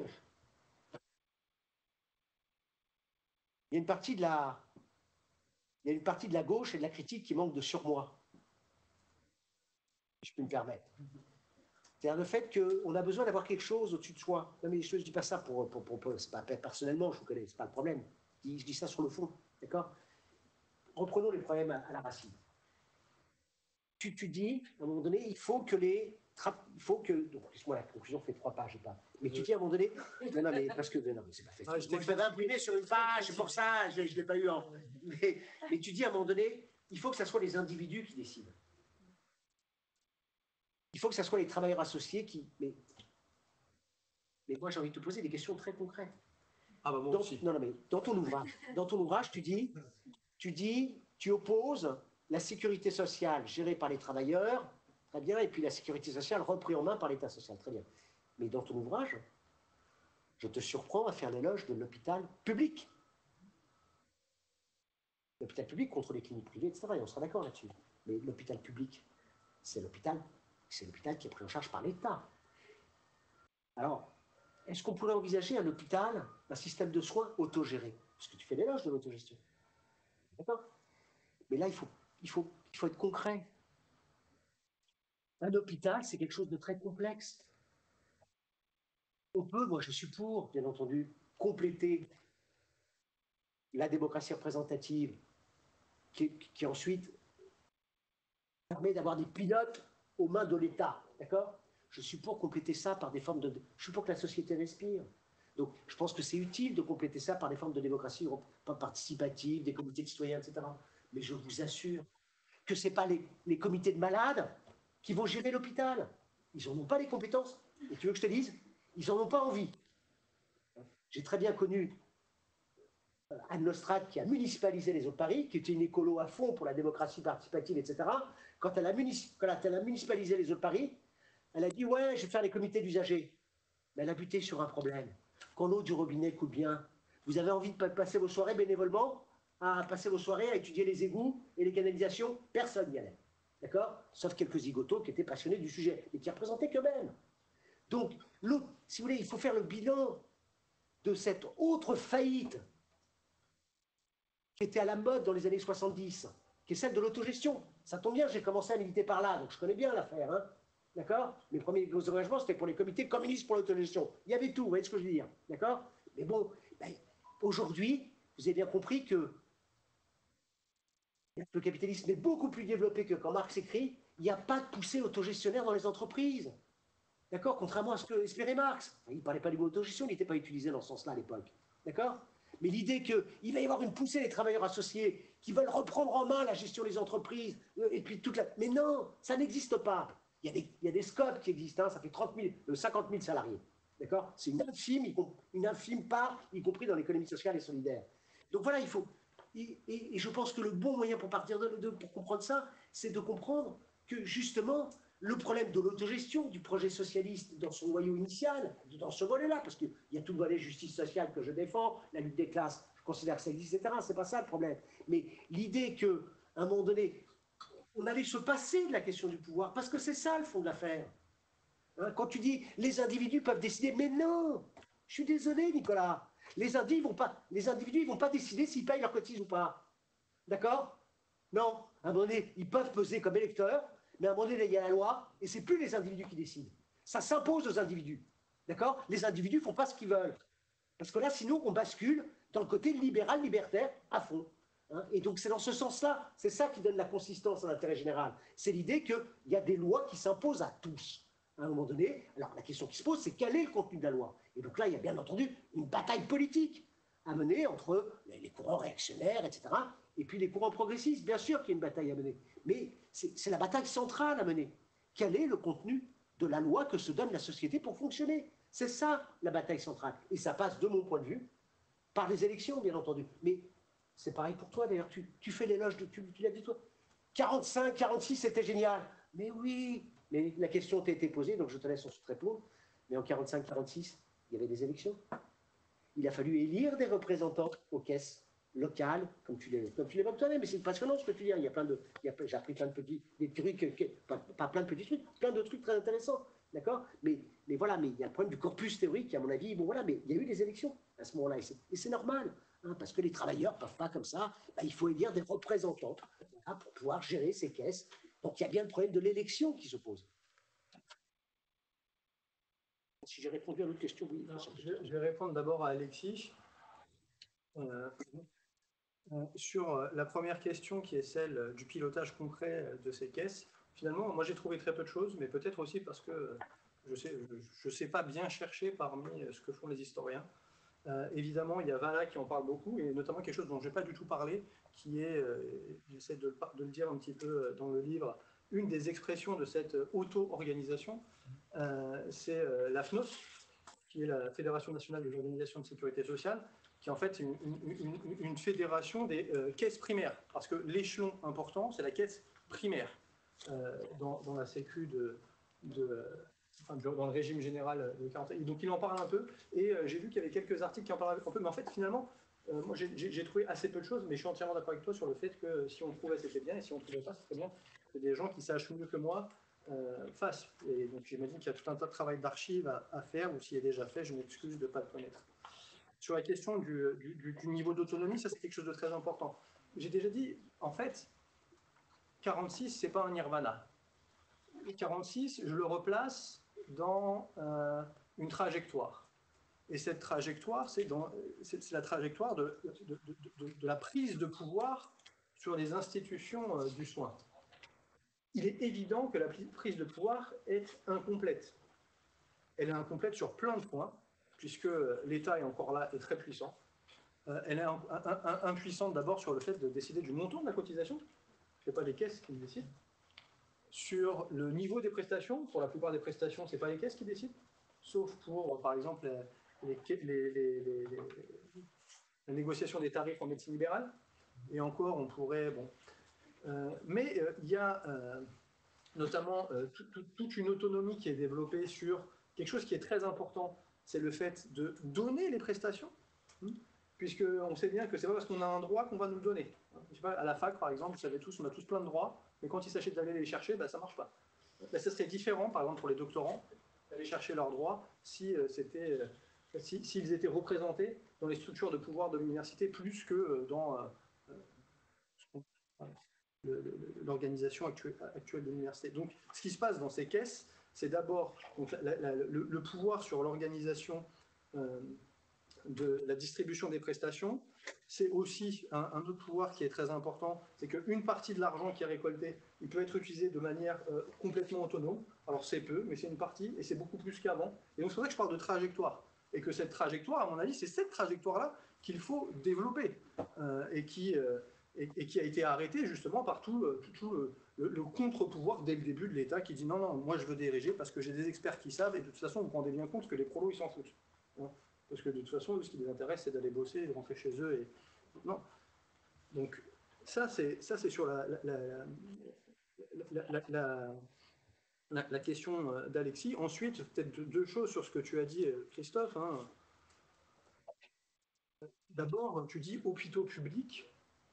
il y a une partie de la, il y a une partie de la gauche et de la critique qui manque de surmoi, si je peux me permettre. C'est-à-dire le fait qu'on a besoin d'avoir quelque chose au-dessus de soi. Non mais je ne dis pas ça pour, pour, pour, pour c'est pas personnellement, je vous connais, c'est pas le problème. Je dis, je dis ça sur le fond, d'accord? Reprenons les problèmes à, à la racine. Tu, tu dis, à un moment donné, il faut que les... Il faut que... Donc, excuse-moi, la conclusion fait trois pages, pas. Mais tu dis à un moment donné... Non, non, mais parce que... Non, mais c'est pas fait. Ah, je l'avais imprimé sur une page, c'est pour ça, je ne l'ai pas eu en... Mais, mais tu dis à un moment donné, il faut que ce soit les individus qui décident. Il faut que ce soit les travailleurs associés qui... Mais, mais moi, j'ai envie de te poser des questions très concrètes. Ah bah moi dans, aussi. Non, non, mais dans ton ouvrage, dans ton ouvrage, tu dis, tu dis, tu opposes la sécurité sociale gérée par les travailleurs, très bien, et puis la sécurité sociale reprise en main par l'État social, très bien. Mais dans ton ouvrage, je te surprends à faire l'éloge de l'hôpital public. L'hôpital public contre les cliniques privées, et cetera. Et on sera d'accord là-dessus. Mais l'hôpital public, c'est l'hôpital, c'est l'hôpital qui est pris en charge par l'État. Alors, est-ce qu'on pourrait envisager un hôpital, un système de soins autogéré? Parce que tu fais l'éloge de l'autogestion. D'accord? Mais là, il faut, il, faut, il faut être concret. Un hôpital, c'est quelque chose de très complexe. On peut, moi je suis pour, bien entendu, compléter la démocratie représentative qui, qui ensuite permet d'avoir des pilotes aux mains de l'État. D'accord? Je suis pour compléter ça par des formes de... Je suis pour que la société respire. Donc, je pense que c'est utile de compléter ça par des formes de démocratie participative, des comités de citoyens, et cetera. Mais je vous assure que ce n'est pas les, les comités de malades qui vont gérer l'hôpital. Ils n'en ont pas les compétences. Et tu veux que je te dise? Ils n'en ont pas envie. J'ai très bien connu Anne Nostrade qui a municipalisé les eaux de Paris, qui était une écolo à fond pour la démocratie participative, et cetera. Quand elle a, munici... Quand elle a municipalisé les eaux de Paris, elle a dit « ouais, je vais faire les comités d'usagers ». Mais elle a buté sur un problème. Quand l'eau du robinet coule bien, vous avez envie de passer vos soirées bénévolement, à passer vos soirées à étudier les égouts et les canalisations? Personne n'y allait. D'accord? Sauf quelques zigotos qui étaient passionnés du sujet, et qui représentaient qu'eux-mêmes. Donc, si vous voulez, il faut faire le bilan de cette autre faillite qui était à la mode dans les années soixante-dix, qui est celle de l'autogestion. Ça tombe bien, j'ai commencé à militer par là, donc je connais bien l'affaire. Hein. D'accord? Mes premiers engagements, c'était pour les comités communistes pour l'autogestion. Il y avait tout, vous voyez ce que je veux dire? D'accord? Mais bon, ben, aujourd'hui, vous avez bien compris que le capitalisme est beaucoup plus développé que quand Marx écrit, il n'y a pas de poussée autogestionnaire dans les entreprises. D'accord? Contrairement à ce que espérait Marx. Il ne parlait pas du mot autogestion, il n'était pas utilisé dans ce sens-là à l'époque. D'accord? Mais l'idée qu'il va y avoir une poussée des travailleurs associés qui veulent reprendre en main la gestion des entreprises, et puis toute la... Mais non, ça n'existe pas. Il y a des, il y a des scopes qui existent, hein, ça fait trente mille, cinquante mille salariés. D'accord? C'est une infime, une infime part, y compris dans l'économie sociale et solidaire. Donc voilà, il faut... Et, et, et je pense que le bon moyen pour partir de, de pour comprendre ça, c'est de comprendre que justement, le problème de l'autogestion, du projet socialiste dans son noyau initial, dans ce volet-là, parce qu'il y a tout le volet justice sociale que je défends, la lutte des classes, je considère que ça existe, et cetera. C'est pas ça le problème. Mais l'idée qu'à un moment donné, on allait se passer de la question du pouvoir, parce que c'est ça le fond de l'affaire. Hein, quand tu dis les individus peuvent décider, mais non, je suis désolé, Nicolas. Les individus vont pas, les individus ils vont pas décider s'ils payent leur cotise ou pas. D'accord? Non. À un moment donné, ils peuvent peser comme électeurs, mais à un moment donné, il y a la loi, et c'est plus les individus qui décident. Ça s'impose aux individus. D'accord? Les individus font pas ce qu'ils veulent. Parce que là, sinon, on bascule dans le côté libéral, libertaire, à fond. Hein? Et donc, c'est dans ce sens-là, c'est ça qui donne la consistance à l'intérêt général. C'est l'idée qu'il y a des lois qui s'imposent à tous. À un moment donné, alors la question qui se pose, c'est quel est le contenu de la loi? Et donc là, il y a bien entendu une bataille politique à mener entre les courants réactionnaires, et cetera, et puis les courants progressistes. Bien sûr qu'il y a une bataille à mener, mais c'est la bataille centrale à mener. Quel est le contenu de la loi que se donne la société pour fonctionner? C'est ça, la bataille centrale. Et ça passe, de mon point de vue, par les élections, bien entendu. Mais c'est pareil pour toi, d'ailleurs. Tu, tu fais l'éloge de... Tu, tu l'as dit, toi. quarante-cinq, quarante-six, c'était génial. Mais oui, mais la question t'a été posée, donc je te laisse ensuite répondre. Mais en quarante-cinq, quarante-six, il y avait des élections. Il a fallu élire des représentants aux caisses locales, comme tu l'évoques toi-même, mais c'est passionnant ce que tu dis. Il y a plein de, j'ai appris plein de petits des trucs, pas, pas plein de petits trucs, plein de trucs très intéressants, d'accord? Mais, mais voilà, mais il y a le problème du corpus théorique, à mon avis. Bon voilà, mais il y a eu des élections à ce moment-là, et c'est normal, hein, parce que les travailleurs ne peuvent pas comme ça. Bah, il faut élire des représentants hein, pour pouvoir gérer ces caisses. Donc il y a bien le problème de l'élection qui se pose. Si j'ai répondu à l'autre question, oui. Non, je, je vais répondre d'abord à Alexis. Euh, euh, sur la première question qui est celle du pilotage concret de ces caisses, finalement, moi j'ai trouvé très peu de choses, mais peut-être aussi parce que je ne sais, je, je sais pas bien chercher parmi ce que font les historiens. Euh, évidemment, il y a Vala qui en parle beaucoup, et notamment quelque chose dont je n'ai pas du tout parlé, qui est, euh, j'essaie de, de le dire un petit peu dans le livre, une des expressions de cette auto-organisation, euh, c'est euh, l'A F N O S, qui est la Fédération nationale des organisations de sécurité sociale, qui est en fait une, une, une, une fédération des euh, caisses primaires, parce que l'échelon important, c'est la caisse primaire euh, dans, dans la sécu de, de, enfin, dans le régime général de quarante. Et donc il en parle un peu, et euh, j'ai vu qu'il y avait quelques articles qui en parlaient un peu, mais en fait finalement, euh, moi j'ai trouvé assez peu de choses, mais je suis entièrement d'accord avec toi sur le fait que si on trouvait c'était bien, et si on ne trouvait pas, c'était bien que des gens qui sachent mieux que moi euh, fassent. Et donc j'imagine qu'il y a tout un tas de travail d'archives à, à faire, ou s'il est déjà fait, je m'excuse de ne pas le connaître. Sur la question du, du, du niveau d'autonomie, ça c'est quelque chose de très important. J'ai déjà dit, en fait, quarante-six, c'est pas un nirvana. quarante-six, je le replace dans euh, une trajectoire. Et cette trajectoire, c'est la trajectoire de, de, de, de, de la prise de pouvoir sur les institutions euh, du soin. Il est évident que la prise de pouvoir est incomplète. Elle est incomplète sur plein de points, puisque l'État est encore là et très puissant. Euh, elle est un, un, un, impuissante d'abord sur le fait de décider du montant de la cotisation. Ce n'est pas les caisses qui le décident. Sur le niveau des prestations, pour la plupart des prestations, ce n'est pas les caisses qui décident, sauf pour, par exemple, les, les, les, les, les, les, la négociation des tarifs en médecine libérale. Et encore, on pourrait... Bon. Euh, mais il euh, y a euh, notamment euh, tout, tout, toute une autonomie qui est développée sur quelque chose qui est très important, c'est le fait de donner les prestations, hein, puisqu'on sait bien que ce n'est pas parce qu'on a un droit qu'on va nous le donner. Je sais pas, à la fac, par exemple, vous savez tous, on a tous plein de droits, mais quand il s'agit d'aller les chercher, bah, ça ne marche pas. Bah, ça serait différent, par exemple, pour les doctorants, d'aller chercher leurs droits si, euh, c'était, euh, si, s'ils étaient représentés dans les structures de pouvoir de l'université plus que euh, dans euh, l'organisation actuelle, actuelle de l'université. Donc, ce qui se passe dans ces caisses, c'est d'abord donc, la, la, le, le pouvoir sur l'organisation euh, de la distribution des prestations. C'est aussi un, un autre pouvoir qui est très important, c'est qu'une partie de l'argent qui est récolté, il peut être utilisé de manière euh, complètement autonome. Alors c'est peu, mais c'est une partie, et c'est beaucoup plus qu'avant. Et donc c'est pour ça que je parle de trajectoire. Et que cette trajectoire, à mon avis, c'est cette trajectoire-là qu'il faut développer, euh, et, qui, euh, et, et qui a été arrêtée justement par tout, tout, tout le, le, le contre-pouvoir dès le début de l'État qui dit non, non, moi je veux diriger parce que j'ai des experts qui savent, et de toute façon, vous vous rendez bien compte que les prolos, ils s'en foutent. Hein. Parce que de toute façon, ce qui les intéresse, c'est d'aller bosser, de rentrer chez eux. Et... Non. Donc, ça, c'est sur la, la, la, la, la, la, la, la question d'Alexis. Ensuite, peut-être deux choses sur ce que tu as dit, Christophe. Hein. D'abord, tu dis hôpitaux publics,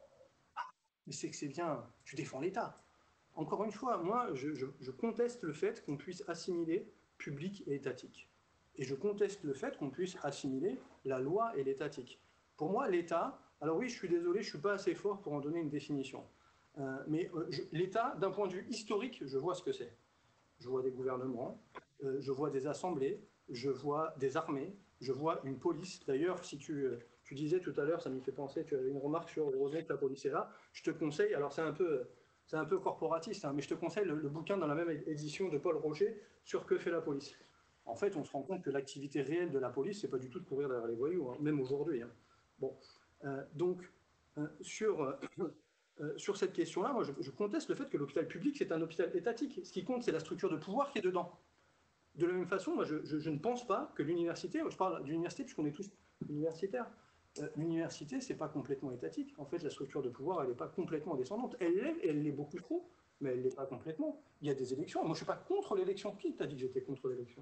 mais c'est que c'est bien, tu défends l'État. Encore une fois, moi, je, je, je conteste le fait qu'on puisse assimiler public et étatique. Et je conteste le fait qu'on puisse assimiler la loi et l'étatique. Pour moi, l'État, alors oui, je suis désolé, je ne suis pas assez fort pour en donner une définition. Euh, mais euh, l'État, d'un point de vue historique, je vois ce que c'est. Je vois des gouvernements, euh, je vois des assemblées, je vois des armées, je vois une police. D'ailleurs, si tu, euh, tu disais tout à l'heure, ça m'y fait penser, tu avais une remarque sur heureusement que la police est là, je te conseille, alors c'est un peu, c'est un peu corporatiste, hein, mais je te conseille le, le bouquin dans la même édition de Paul Roger sur que fait la police. En fait, on se rend compte que l'activité réelle de la police, c'est pas du tout de courir derrière les voyous, hein, même aujourd'hui. Hein. Bon, euh, donc, euh, sur, euh, euh, sur cette question-là, moi, je, je conteste le fait que l'hôpital public, c'est un hôpital étatique. Ce qui compte, c'est la structure de pouvoir qui est dedans. De la même façon, moi, je, je, je ne pense pas que l'université, je parle d'université puisqu'on est tous universitaires, euh, l'université, c'est pas complètement étatique. En fait, la structure de pouvoir, elle n'est pas complètement descendante. Elle l'est, elle l'est beaucoup trop, mais elle l'est pas complètement. Il y a des élections. Moi, je suis pas contre l'élection. Qui t'a dit que j'étais contre l'élection?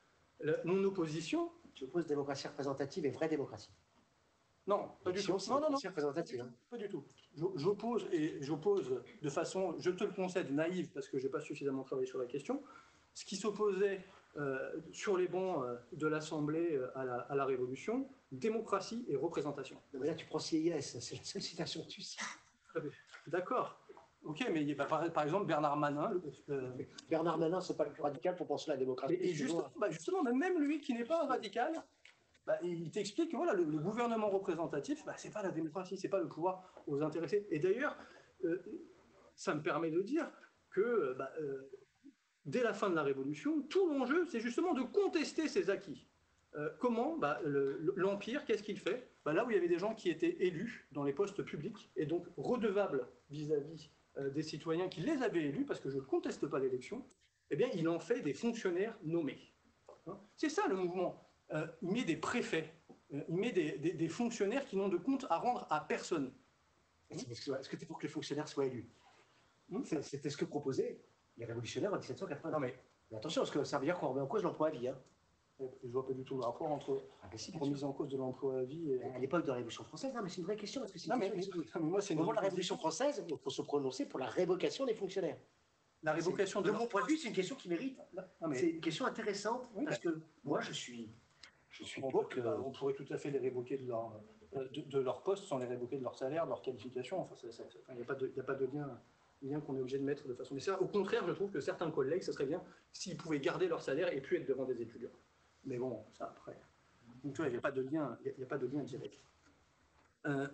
Mon opposition... Tu opposes démocratie représentative et vraie démocratie. Non, pas du tout. Non, non, non. Représentative, hein. Pas du tout. J'oppose, et j'oppose de façon, je te le concède, naïve, parce que je n'ai pas suffisamment travaillé sur la question, ce qui s'opposait euh, sur les bancs euh, de l'Assemblée euh, à, la, à la Révolution, démocratie et représentation. Non, mais là, tu prends C I S, c'est la seule citation que tu sais. D'accord. Ok, mais il y a, par, par exemple Bernard Manin. Euh, Bernard Manin, c'est pas le plus radical pour penser à la démocratie. Et, et justement, bah justement, même lui qui n'est pas un radical, bah, il t'explique que voilà, le, le gouvernement représentatif, bah, c'est pas la démocratie, c'est pas le pouvoir aux intéressés. Et d'ailleurs, euh, ça me permet de dire que bah, euh, dès la fin de la Révolution, tout l'enjeu, c'est justement de contester ces acquis. Euh, comment bah, l'Empire, qu'est-ce qu'il fait? Bah, là où il y avait des gens qui étaient élus dans les postes publics et donc redevables vis-à-vis euh, des citoyens qui les avaient élus, parce que je ne conteste pas l'élection, eh bien, il en fait des fonctionnaires nommés. Hein, c'est ça le mouvement. Euh, il met des préfets, euh, il met des, des, des fonctionnaires qui n'ont de compte à rendre à personne. Est-ce que tu es pour que les fonctionnaires soient élus? Hum, C'était ce que proposaient les révolutionnaires en dix-sept cent quatre-vingt. Non mais, mais attention, parce que ça veut dire qu'on remet en cause l'emploi à vie. Hein. Je ne vois pas du tout le rapport entre ah, si, remise en cause de l'emploi à vie et... À l'époque de la Révolution française, non, mais c'est une vraie question. Parce que non, mais, mais, mais moi, c'est au moment de la Révolution française, il faut se prononcer pour la révocation des fonctionnaires. La révocation de, de mon point de vue, c'est une question qui mérite. Mais... C'est une question intéressante, oui, parce que moi, je suis... Je suis on, pour que... on pourrait tout à fait les révoquer de leur, de, de leur poste sans les révoquer de leur salaire, de leur qualification. Enfin, il n'y a pas de, y a pas de lien, lien qu'on est obligé de mettre de façon nécessaire. Au contraire, je trouve que certains collègues, ce serait bien s'ils pouvaient garder leur salaire et puis être devant des étudiants. Mais bon, ça après. Donc tu vois, il n'y a pas de lien, il n'y a, a pas de lien direct. Euh,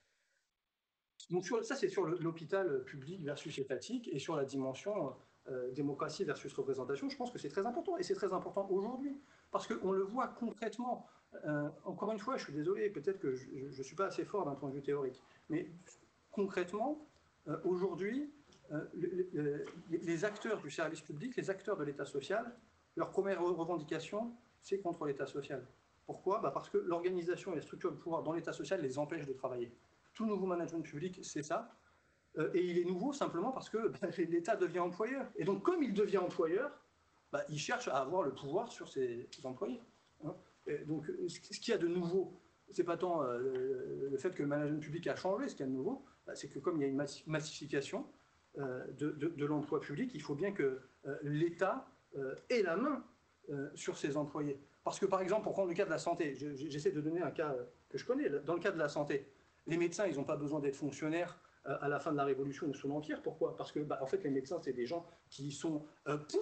donc sur, ça, c'est sur l'hôpital public versus étatique et sur la dimension euh, démocratie versus représentation. Je pense que c'est très important et c'est très important aujourd'hui parce qu'on le voit concrètement. Euh, encore une fois, je suis désolé, peut-être que je ne suis pas assez fort d'un point de vue théorique, mais concrètement, euh, aujourd'hui, euh, le, le, les acteurs du service public, les acteurs de l'État social, leur première revendication, c'est contre l'État social. Pourquoi? Bah parce que l'organisation et les structures de pouvoir dans l'État social les empêchent de travailler. Tout nouveau management public, c'est ça. Euh, et il est nouveau simplement parce que bah, l'État devient employeur. Et donc, comme il devient employeur, bah, il cherche à avoir le pouvoir sur ses, ses employés. Hein. Et donc, ce qu'il y a de nouveau, c'est pas tant euh, le, le fait que le management public a changé. Ce qu'il y a de nouveau, bah, c'est que comme il y a une massification euh, de, de, de l'emploi public, il faut bien que euh, l'État euh, ait la main Euh, sur ses employés. Parce que, par exemple, pour prendre le cas de la santé, j'essaie de donner un cas que je connais. Dans le cas de la santé, les médecins, ils n'ont pas besoin d'être fonctionnaires euh, à la fin de la Révolution ou sous l'Empire. Pourquoi? Parce que, bah, en fait, les médecins, c'est des gens qui sont euh, pour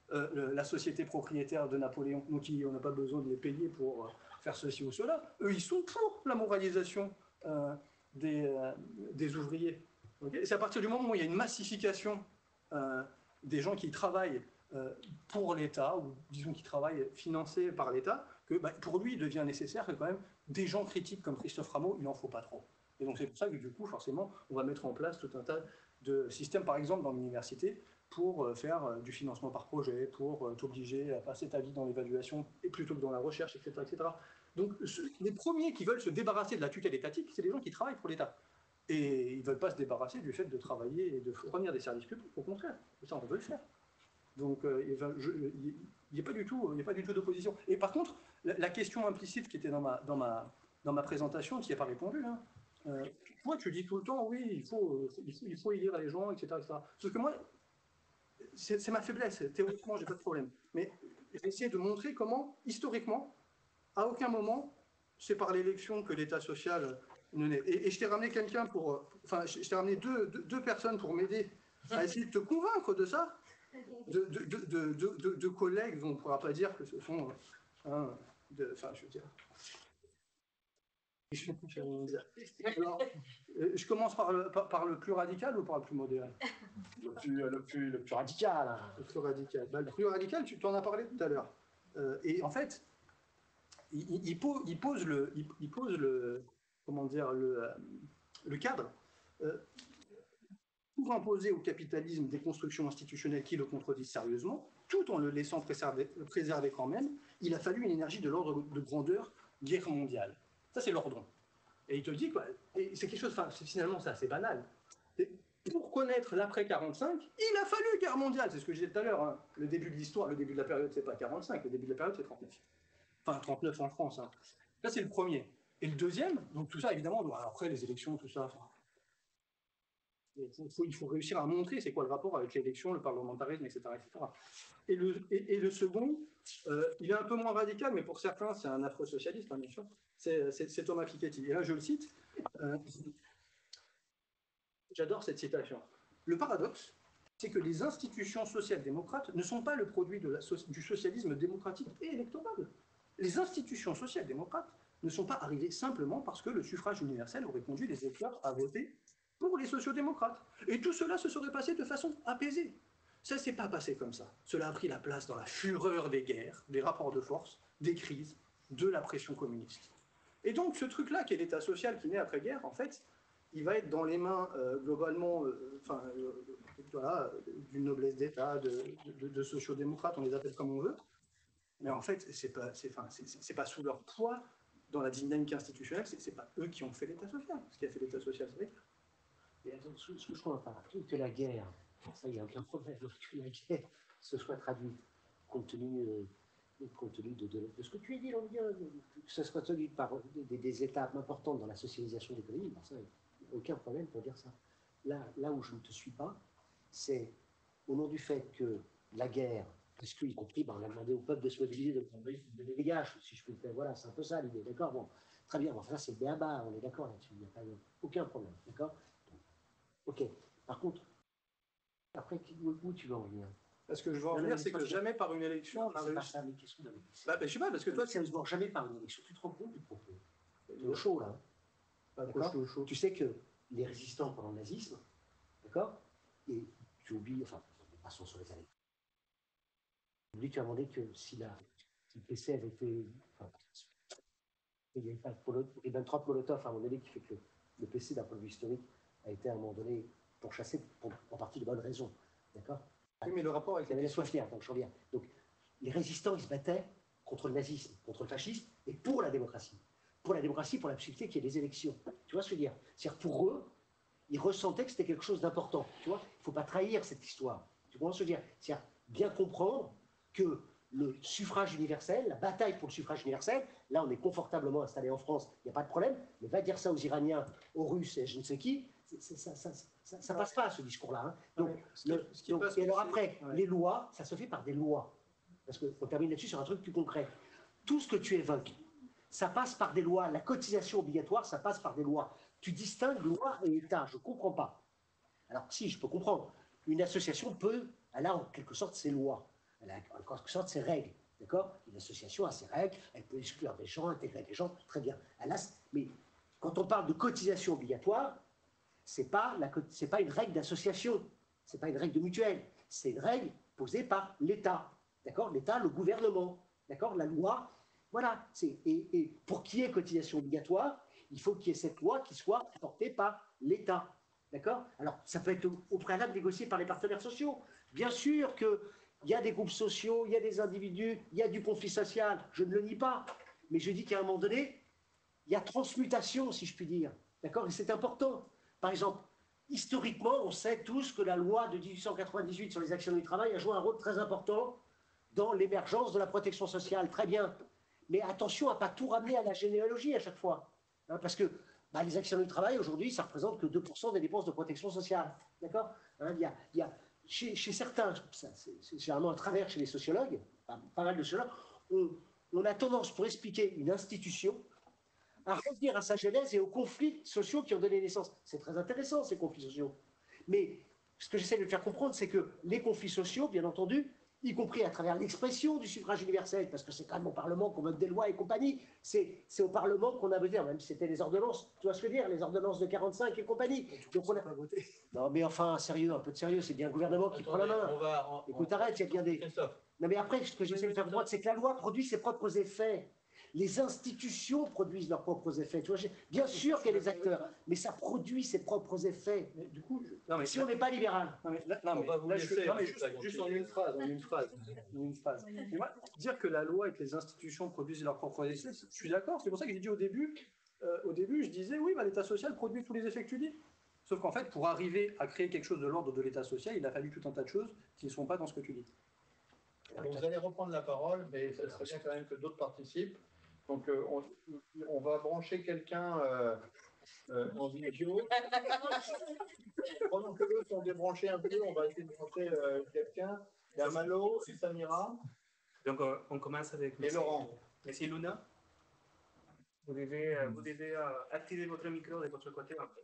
euh, le- la société propriétaire de Napoléon, donc il- on n'a pas besoin de les payer pour euh, faire ceci ou cela. Eux, ils sont pour la moralisation euh, des, euh, des ouvriers. Ok. Et c'est à partir du moment où il y a une massification euh, des gens qui travaillent euh, pour l'État, ou disons qui travaillent financés par l'État, que bah, pour lui, il devient nécessaire que quand même des gens critiques comme Christophe Rameau, il n'en faut pas trop. Et donc c'est pour ça que du coup, forcément, on va mettre en place tout un tas de systèmes, par exemple dans l'université, pour euh, faire euh, du financement par projet, pour euh, t'obliger à passer ta vie dans l'évaluation et plutôt que dans la recherche, et cetera et cetera. Donc ce- les premiers qui veulent se débarrasser de la tutelle étatique, c'est les gens qui travaillent pour l'État. Et ils ne veulent pas se débarrasser du fait de travailler et de fournir des services publics, au contraire. Ça, on veut le faire. Donc euh, il va- je- il n'y a pas du tout, il y a pas du tout d'opposition. Et par contre, la, la question implicite qui était dans ma, dans ma, dans ma présentation, tu n'y as pas répondu, hein. Euh, toi, tu dis tout le temps, oui, il faut, il faut, il faut élire les gens, et cetera et cetera. Sauf que moi, c'est c'est ma faiblesse. Théoriquement, j'ai pas de problème. Mais j'ai essayé de montrer comment, historiquement, à aucun moment, c'est par l'élection que l'État social ne naît. Et, et je t'ai ramené quelqu'un pour, euh, enfin, je, je t'ai ramené deux, deux, deux personnes pour m'aider à essayer de te convaincre de ça, de, de, de, de, de, de- de collègues dont on ne pourra pas dire que ce sont, euh, hein, de, enfin, je veux dire. Alors, euh, je commence par le, par, par le plus radical ou par le plus modéré? Le plus, le plus, le plus radical. hein. Le plus radical. Bah, le plus radical, tu t'en as parlé tout à l'heure. Euh, et en fait, il, il- il pose, il pose le, il, il pose le, comment dire, le, euh, le cadre. Euh, pour imposer au capitalisme des constructions institutionnelles qui le contredisent sérieusement, tout en le laissant préserver, préserver quand même, il a fallu une énergie de l'ordre de grandeur guerre mondiale. Ça, c'est l'ordre. Et il te dit, quoi, et c'est quelque chose, enfin, c'est- finalement, c'est assez banal. Et pour connaître l'après quarante-cinq, il a fallu guerre mondiale. C'est ce que je disais tout à l'heure. Hein. Le début de l'histoire, le début de la période, c'est pas quarante-cinq, le début de la période, c'est trente-neuf. Enfin, trente-neuf en France. Hein. Ça, c'est le premier. Et le deuxième, donc tout ça, évidemment, doit- alors après, les élections, tout ça, enfin, il faut, il faut réussir à montrer c'est quoi le rapport avec l'élection, le parlementarisme, et cetera et cetera. Et le, et, et le second, euh, il est un peu moins radical, mais pour certains, c'est un afro-socialiste, hein, bien sûr, c'est, c'est, c'est Thomas Piketty. Et là, je le cite. Euh, J'adore cette citation. Le paradoxe, c'est que les institutions social-démocrates ne sont pas le produit de la, du socialisme démocratique et électoral. Les institutions social-démocrates ne sont pas arrivées simplement parce que le suffrage universel aurait conduit les électeurs à voter pour les sociodémocrates. Et tout cela se serait passé de façon apaisée. Ça ne s'est pas passé comme ça. Cela a pris la place dans la fureur des guerres, des rapports de force, des crises, de la pression communiste. Et donc ce truc-là, qui est l'État social qui naît après-guerre, en fait, il va être dans les mains euh, globalement, euh, enfin, euh, voilà, d'une noblesse d'État, de, de, de sociodémocrates, on les appelle comme on veut. Mais en fait, c'est pas, c'est, enfin, c'est, c'est pas sous leur poids dans la dynamique institutionnelle, c'est, c'est pas eux qui ont fait l'État social. Ce qui a fait l'État social, c'est l'État. Et attends, ce, ce que je comprends pas, que la guerre, ça, il n'y a aucun problème, que la guerre se soit traduite compte tenu, euh, compte tenu de, de, de ce que tu as dit, l'on vient, que ce soit traduit par des, des étapes importantes dans la socialisation de l'économie, ben ça, il n'y a aucun problème pour dire ça. Là, là où je ne te suis pas, c'est au nom du fait que la guerre, parce qu'y compris, ben, on a demandé au peuple de se mobiliser, de prendre des gages, si je peux le faire, voilà, c'est un peu ça l'idée, d'accord? Bon, très bien, bon, ça c'est le béaba, on est d'accord là-dessus, il n'y a pas de, aucun problème, d'accord? Ok. Par contre, après, où, où tu veux en venir? Parce que je veux en venir, c'est que jamais par une élection, on a réussi. Ça, mais qu'est-ce que bah, bah, je sais pas, parce que toi, tu sérieusement, jamais par une élection. Tu te rends compte du propos? C'est au chaud, là. Pas D'accord. chaud, chaud. Tu sais que les résistants pendant le nazisme, d'accord? Et tu oublies, enfin, passons sur les années. Tu oublies, tu as demandé que si, la, si le P C avait été. Enfin, il n'y avait pas de Ribbentrop-Molotov à un moment donné qui fait que le, le P C, d'un point de vue historique, a été à un moment donné pourchassé pour, en partie de bonnes raisons. D'accord? Oui, mais le rapport avec les les soifs, donc je reviens. Donc, les résistants, ils se battaient contre le nazisme, contre le fascisme, et pour la démocratie. Pour la démocratie, pour la possibilité qu'il y ait des élections. Tu vois ce que je veux dire? C'est-à-dire, pour eux, ils ressentaient que c'était quelque chose d'important. Tu vois? Il ne faut pas trahir cette histoire. Tu comprends ce que je veux dire? C'est-à-dire, bien comprendre que le suffrage universel, la bataille pour le suffrage universel, là, on est confortablement installé en France, il n'y a pas de problème, mais va dire ça aux Iraniens, aux Russes et je ne sais qui, ça, ça, ça, ça passe pas, ce discours-là. Hein. Donc, ouais, ce le, ce donc et alors après, ouais. les lois, ça se fait par des lois. Parce qu'on termine là-dessus sur un truc plus concret. Tout ce que tu évoques, ça passe par des lois. La cotisation obligatoire, ça passe par des lois. Tu distingues loi et État, je ne comprends pas. Alors si, je peux comprendre. Une association peut, elle a en quelque sorte ses lois. Elle a en quelque sorte ses règles. D'accord? Une association a ses règles, elle peut exclure des gens, intégrer des gens, très bien. Elle a, mais quand on parle de cotisation obligatoire, ce n'est pas, pas une règle d'association, ce n'est pas une règle de mutuelle, c'est une règle posée par l'État. D'accord? L'État, le gouvernement. D'accord? La loi. Voilà. Et, et pour qu'il y ait cotisation obligatoire, il faut qu'il y ait cette loi qui soit portée par l'État. D'accord? Alors, ça peut être au, au préalable négocié par les partenaires sociaux. Bien sûr qu'il y a des groupes sociaux, il y a des individus, il y a du conflit social, je ne le nie pas. Mais je dis qu'à un moment donné, il y a transmutation, si je puis dire. D'accord? Et c'est important. Par exemple, historiquement, on sait tous que la loi de mille huit cent quatre-vingt-dix-huit sur les accidents du travail a joué un rôle très important dans l'émergence de la protection sociale. Très bien. Mais attention à ne pas tout ramener à la généalogie à chaque fois. Hein, parce que bah, les accidents du travail, aujourd'hui, ça représente que deux pour cent des dépenses de protection sociale. D'accord? Hein, il y a, il y a, chez, chez certains, c'est généralement un travers chez les sociologues, pas, pas mal de sociologues, on, on a tendance, pour expliquer une institution, à revenir à sa genèse et aux conflits sociaux qui ont donné naissance. C'est très intéressant, ces conflits sociaux. Mais ce que j'essaie de faire comprendre, c'est que les conflits sociaux, bien entendu, y compris à travers l'expression du suffrage universel, parce que c'est quand même au Parlement qu'on vote des lois et compagnie, c'est au Parlement qu'on a voté, même si c'était les ordonnances, tu vois ce que je veux dire, les ordonnances de quarante-cinq et compagnie. Donc on a pas voté. Non mais enfin, sérieux, un peu de sérieux, c'est bien le gouvernement qui prend la main. On va, on, Écoute, arrête, il y a bien des... Non mais après, ce que j'essaie de faire comprendre, c'est que la loi produit ses propres effets. Les institutions produisent leurs propres effets. Tu vois, bien sûr qu'il y a les acteurs, mais ça produit ses propres effets. Mais du coup, je... non, mais si on n'est pas libéral. Non, mais, là, non, mais, là, je, non, mais juste, juste en une phrase, en une phrase, en une phrase. Mais moi, dire que la loi et que les institutions produisent leurs propres effets, je suis d'accord. C'est pour ça que j'ai dit au début, euh, au début, je disais oui, bah, l'État social produit tous les effets que tu dis. Sauf qu'en fait, pour arriver à créer quelque chose de l'ordre de l'État social, il a fallu tout un tas de choses qui ne sont pas dans ce que tu dis. Donc, vous allez reprendre la parole, mais ça serait bien quand même que d'autres participent. Donc, euh, on, on va brancher quelqu'un euh, euh, en vidéo. Pendant que l'autre sont débranchés un peu, on va essayer de brancher euh, quelqu'un. Il y a Malo et Samira. Donc, euh, on commence avec et Laurent. Monsieur Luna. Vous devez, euh, vous devez euh, activer votre micro de votre côté. En fait.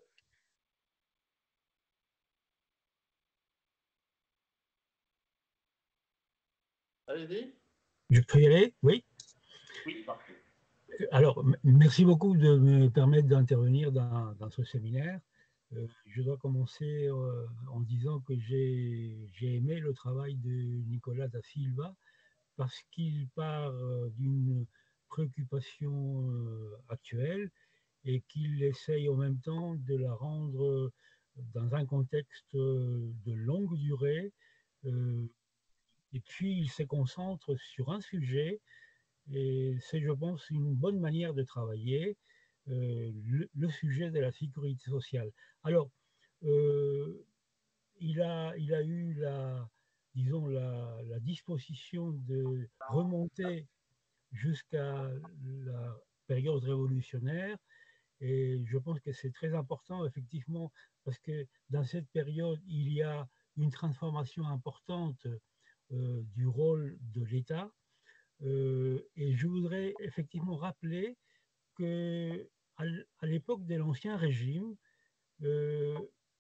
Allez-y. Je peux y aller? Oui. Oui, parfait. Alors, merci beaucoup de me permettre d'intervenir dans, dans ce séminaire. Euh, je dois commencer euh, en disant que j'ai aimé le travail de Nicolas da Silva parce qu'il part euh, d'une préoccupation euh, actuelle et qu'il essaye en même temps de la rendre dans un contexte de longue durée. Euh, et puis, il se concentre sur un sujet. Et c'est, je pense, une bonne manière de travailler euh, le, le sujet de la sécurité sociale. Alors, euh, il, a, il a eu la, disons, la, la disposition de remonter jusqu'à la période révolutionnaire. Et je pense que c'est très important, effectivement, parce que dans cette période, il y a une transformation importante euh, du rôle de l'État. Euh, et je voudrais effectivement rappeler qu'à à l'époque de l'Ancien Régime, euh,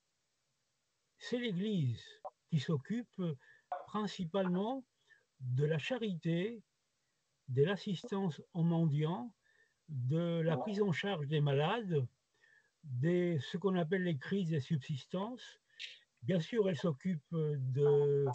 c'est l'Église qui s'occupe principalement de la charité, de l'assistance aux mendiants, de la prise en charge des malades, de ce qu'on appelle les crises de subsistance. Bien sûr, elle s'occupe de,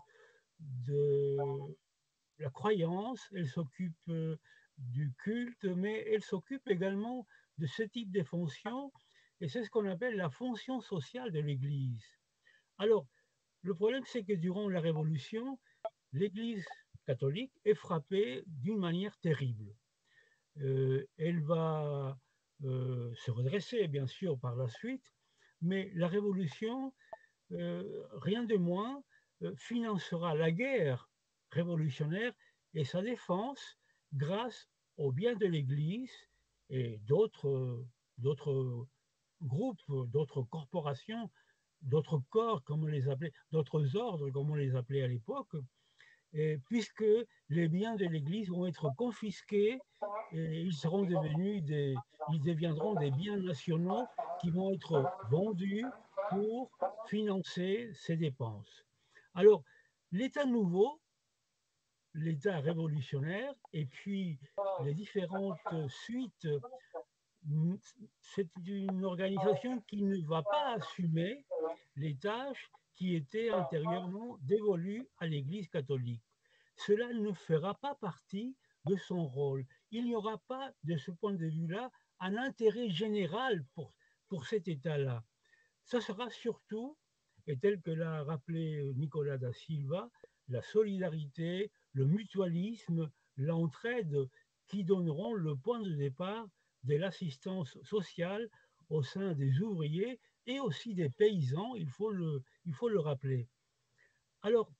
de la croyance, elle s'occupe du culte, mais elle s'occupe également de ce type de fonctions, et c'est ce qu'on appelle la fonction sociale de l'Église. Alors, le problème, c'est que durant la Révolution, l'Église catholique est frappée d'une manière terrible. Euh, elle va euh, se redresser, bien sûr, par la suite, mais la Révolution, euh, rien de moins, euh, financera la guerre révolutionnaire et sa défense grâce au bien de l'Église et d'autres d'autres groupes, d'autres corporations, d'autres corps, comme on les appelait, d'autres ordres, comme on les appelait à l'époque, puisque les biens de l'Église vont être confisqués et ils seront devenus des, ils deviendront des biens nationaux qui vont être vendus pour financer ces dépenses. Alors, l'État nouveau l'État révolutionnaire et puis les différentes suites. C'est une organisation qui ne va pas assumer les tâches qui étaient antérieurement dévolues à l'Église catholique. Cela ne fera pas partie de son rôle. Il n'y aura pas, de ce point de vue-là, un intérêt général pour, pour cet État-là. Ce sera surtout, et tel que l'a rappelé Nicolas da Silva, la solidarité, le mutualisme, l'entraide qui donneront le point de départ de l'assistance sociale au sein des ouvriers et aussi des paysans, il faut le, il faut le rappeler. Alors,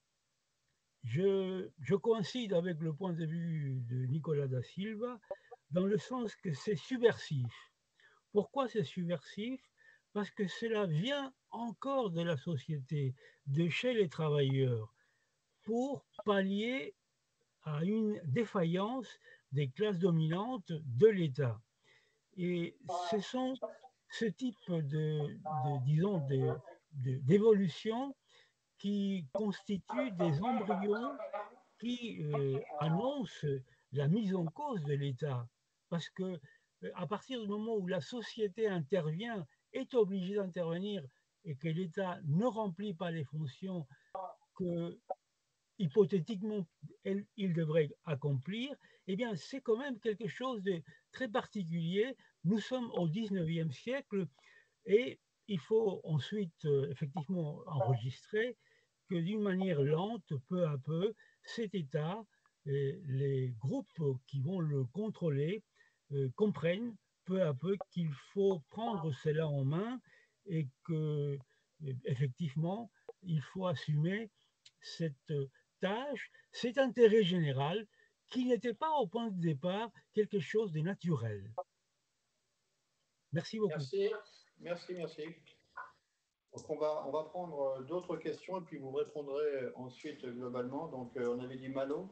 je, je coïncide avec le point de vue de Nicolas da Silva dans le sens que c'est subversif. Pourquoi c'est subversif? Parce que cela vient encore de la société, de chez les travailleurs, pour pallier à une défaillance des classes dominantes de l'État. Et ce sont ce type de, de disons, de, de, d'évolution qui constituent des embryons qui euh, annoncent la mise en cause de l'État. Parce que euh, à partir du moment où la société intervient, est obligée d'intervenir et que l'État ne remplit pas les fonctions que hypothétiquement elle, il devrait accomplir, eh bien c'est quand même quelque chose de très particulier. Nous sommes au dix-neuvième siècle et il faut ensuite euh, effectivement enregistrer que d'une manière lente, peu à peu, cet État, et les groupes qui vont le contrôler, euh, comprennent peu à peu qu'il faut prendre cela en main et que, euh, effectivement, il faut assumer cette tâche, cet intérêt général qui n'était pas au point de départ quelque chose de naturel. Merci beaucoup. Merci, merci, merci. Donc on va, on va prendre d'autres questions et puis vous répondrez ensuite globalement. Donc euh, on avait dit Malo.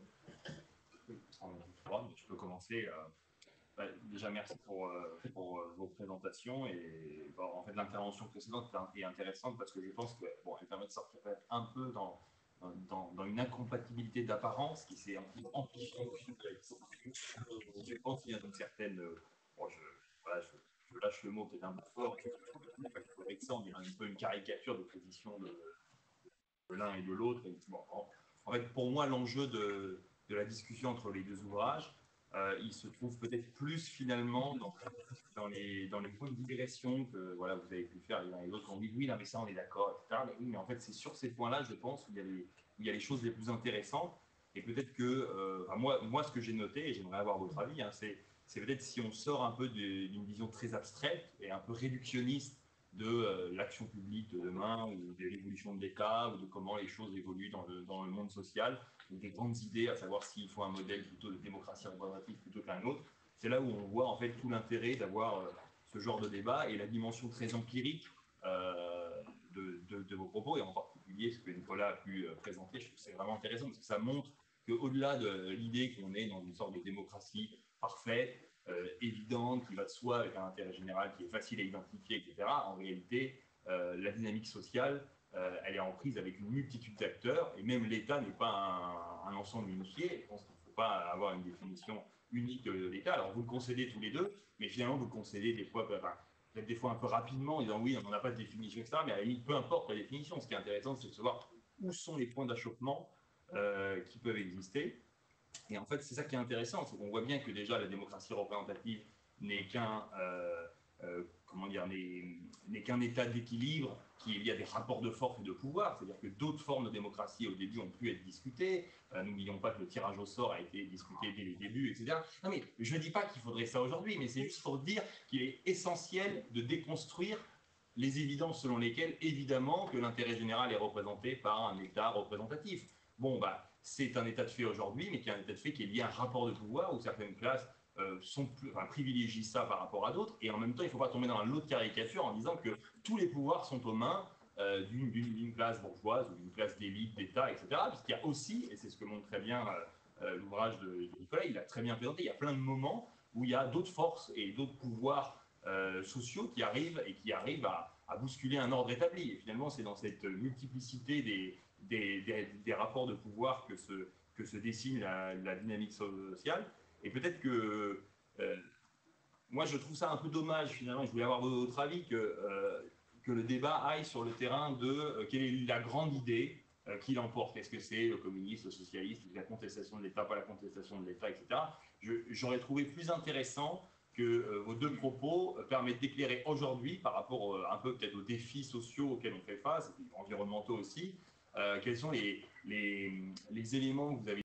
Je peux commencer. Euh, bah, déjà, merci pour, euh, pour euh, vos présentations. Et bon, en fait, l'intervention précédente est intéressante parce que je pense qu'elle bon, permet de sortir un peu dans, dans, dans une incompatibilité d'apparence qui s'est un peu amplifiée. Je pense qu'il y a une certaine. Bon, je, voilà, je, je lâche le mot peut-être un peu fort. Avec ça, on dirait un peu une caricature de position de, de l'un et de l'autre. Bon, en, en fait, pour moi, l'enjeu de, de la discussion entre les deux ouvrages, euh, il se trouve peut-être plus finalement dans, dans, les, dans les points de digression que voilà, vous avez pu faire les uns et les autres. On dit oui, là, mais ça, on est d'accord, et cetera. Mais oui, mais en fait, c'est sur ces points-là, je pense, où il y a les, où il y a les choses les plus intéressantes. Et peut-être que, euh, enfin, moi, moi, ce que j'ai noté, et j'aimerais avoir votre avis, hein, c'est, c'est peut-être si on sort un peu de, d'une vision très abstraite et un peu réductionniste de euh, l'action publique de demain ou de l'évolution de l'État ou de comment les choses évoluent dans le, dans le monde social, ou des grandes idées, à savoir s'il faut un modèle plutôt de démocratie représentative plutôt qu'un autre. C'est là où on voit en fait tout l'intérêt d'avoir euh, ce genre de débat et la dimension très empirique euh, de, de, de vos propos, et en particulier ce que Nicolas a pu euh, présenter. Je trouve que c'est vraiment intéressant parce que ça montre qu'au-delà de l'idée qu'on est dans une sorte de démocratie parfaite, euh, évidente, qui va de soi avec un intérêt général qui est facile à identifier, et cetera, en réalité, euh, la dynamique sociale, euh, elle est en prise avec une multitude d'acteurs, et même l'État n'est pas un, un ensemble unifié. Je pense qu'il ne faut pas avoir une définition unique de l'État. Alors, vous le concédez tous les deux, mais finalement, vous le concédez des fois, enfin, peut-être des fois un peu rapidement, en disant oui, on n'a pas de définition, et cetera. Mais à la limite, peu importe la définition. Ce qui est intéressant, c'est de savoir où sont les points d'achoppement euh, qui peuvent exister. Et en fait, c'est ça qui est intéressant, c'est qu'on voit bien que déjà la démocratie représentative n'est qu'un, euh, euh, comment dire, n'est, n'est qu'un état d'équilibre qui est lié à des rapports de force et de pouvoir. C'est-à-dire que d'autres formes de démocratie au début ont pu être discutées. Euh, n'oublions pas que le tirage au sort a été discuté dès le début, et cetera. Non mais je ne dis pas qu'il faudrait ça aujourd'hui, mais c'est juste pour dire qu'il est essentiel de déconstruire les évidences selon lesquelles, évidemment, que l'intérêt général est représenté par un État représentatif. Bon, bah, c'est un état de fait aujourd'hui, mais qui est un état de fait qui est lié à un rapport de pouvoir où certaines classes euh, sont plus, enfin, privilégient ça par rapport à d'autres. Et en même temps, il ne faut pas tomber dans l'autre caricature en disant que tous les pouvoirs sont aux mains euh, d'une, d'une, d'une classe bourgeoise ou d'une classe d'élite, d'État, et cetera. Puisqu'il y a aussi, et c'est ce que montre très bien euh, euh, l'ouvrage de, de Nicolas, il l'a très bien présenté, il y a plein de moments où il y a d'autres forces et d'autres pouvoirs euh, sociaux qui arrivent et qui arrivent à, à bousculer un ordre établi. Et finalement, c'est dans cette multiplicité des Des, des, des rapports de pouvoir que se, que se dessine la, la dynamique sociale. Et peut-être que euh, moi, je trouve ça un peu dommage, finalement, je voulais avoir votre avis, que, euh, que le débat aille sur le terrain de euh, quelle est la grande idée euh, qui l'emporte. Est-ce que c'est le communiste, le socialiste, la contestation de l'État, pas la contestation de l'État, et cetera. Je, j'aurais trouvé plus intéressant que euh, vos deux propos euh, permettent d'éclairer aujourd'hui, par rapport euh, un peu peut-être aux défis sociaux auxquels on fait face, et puis environnementaux aussi, euh, quels sont les, les, les éléments que vous avez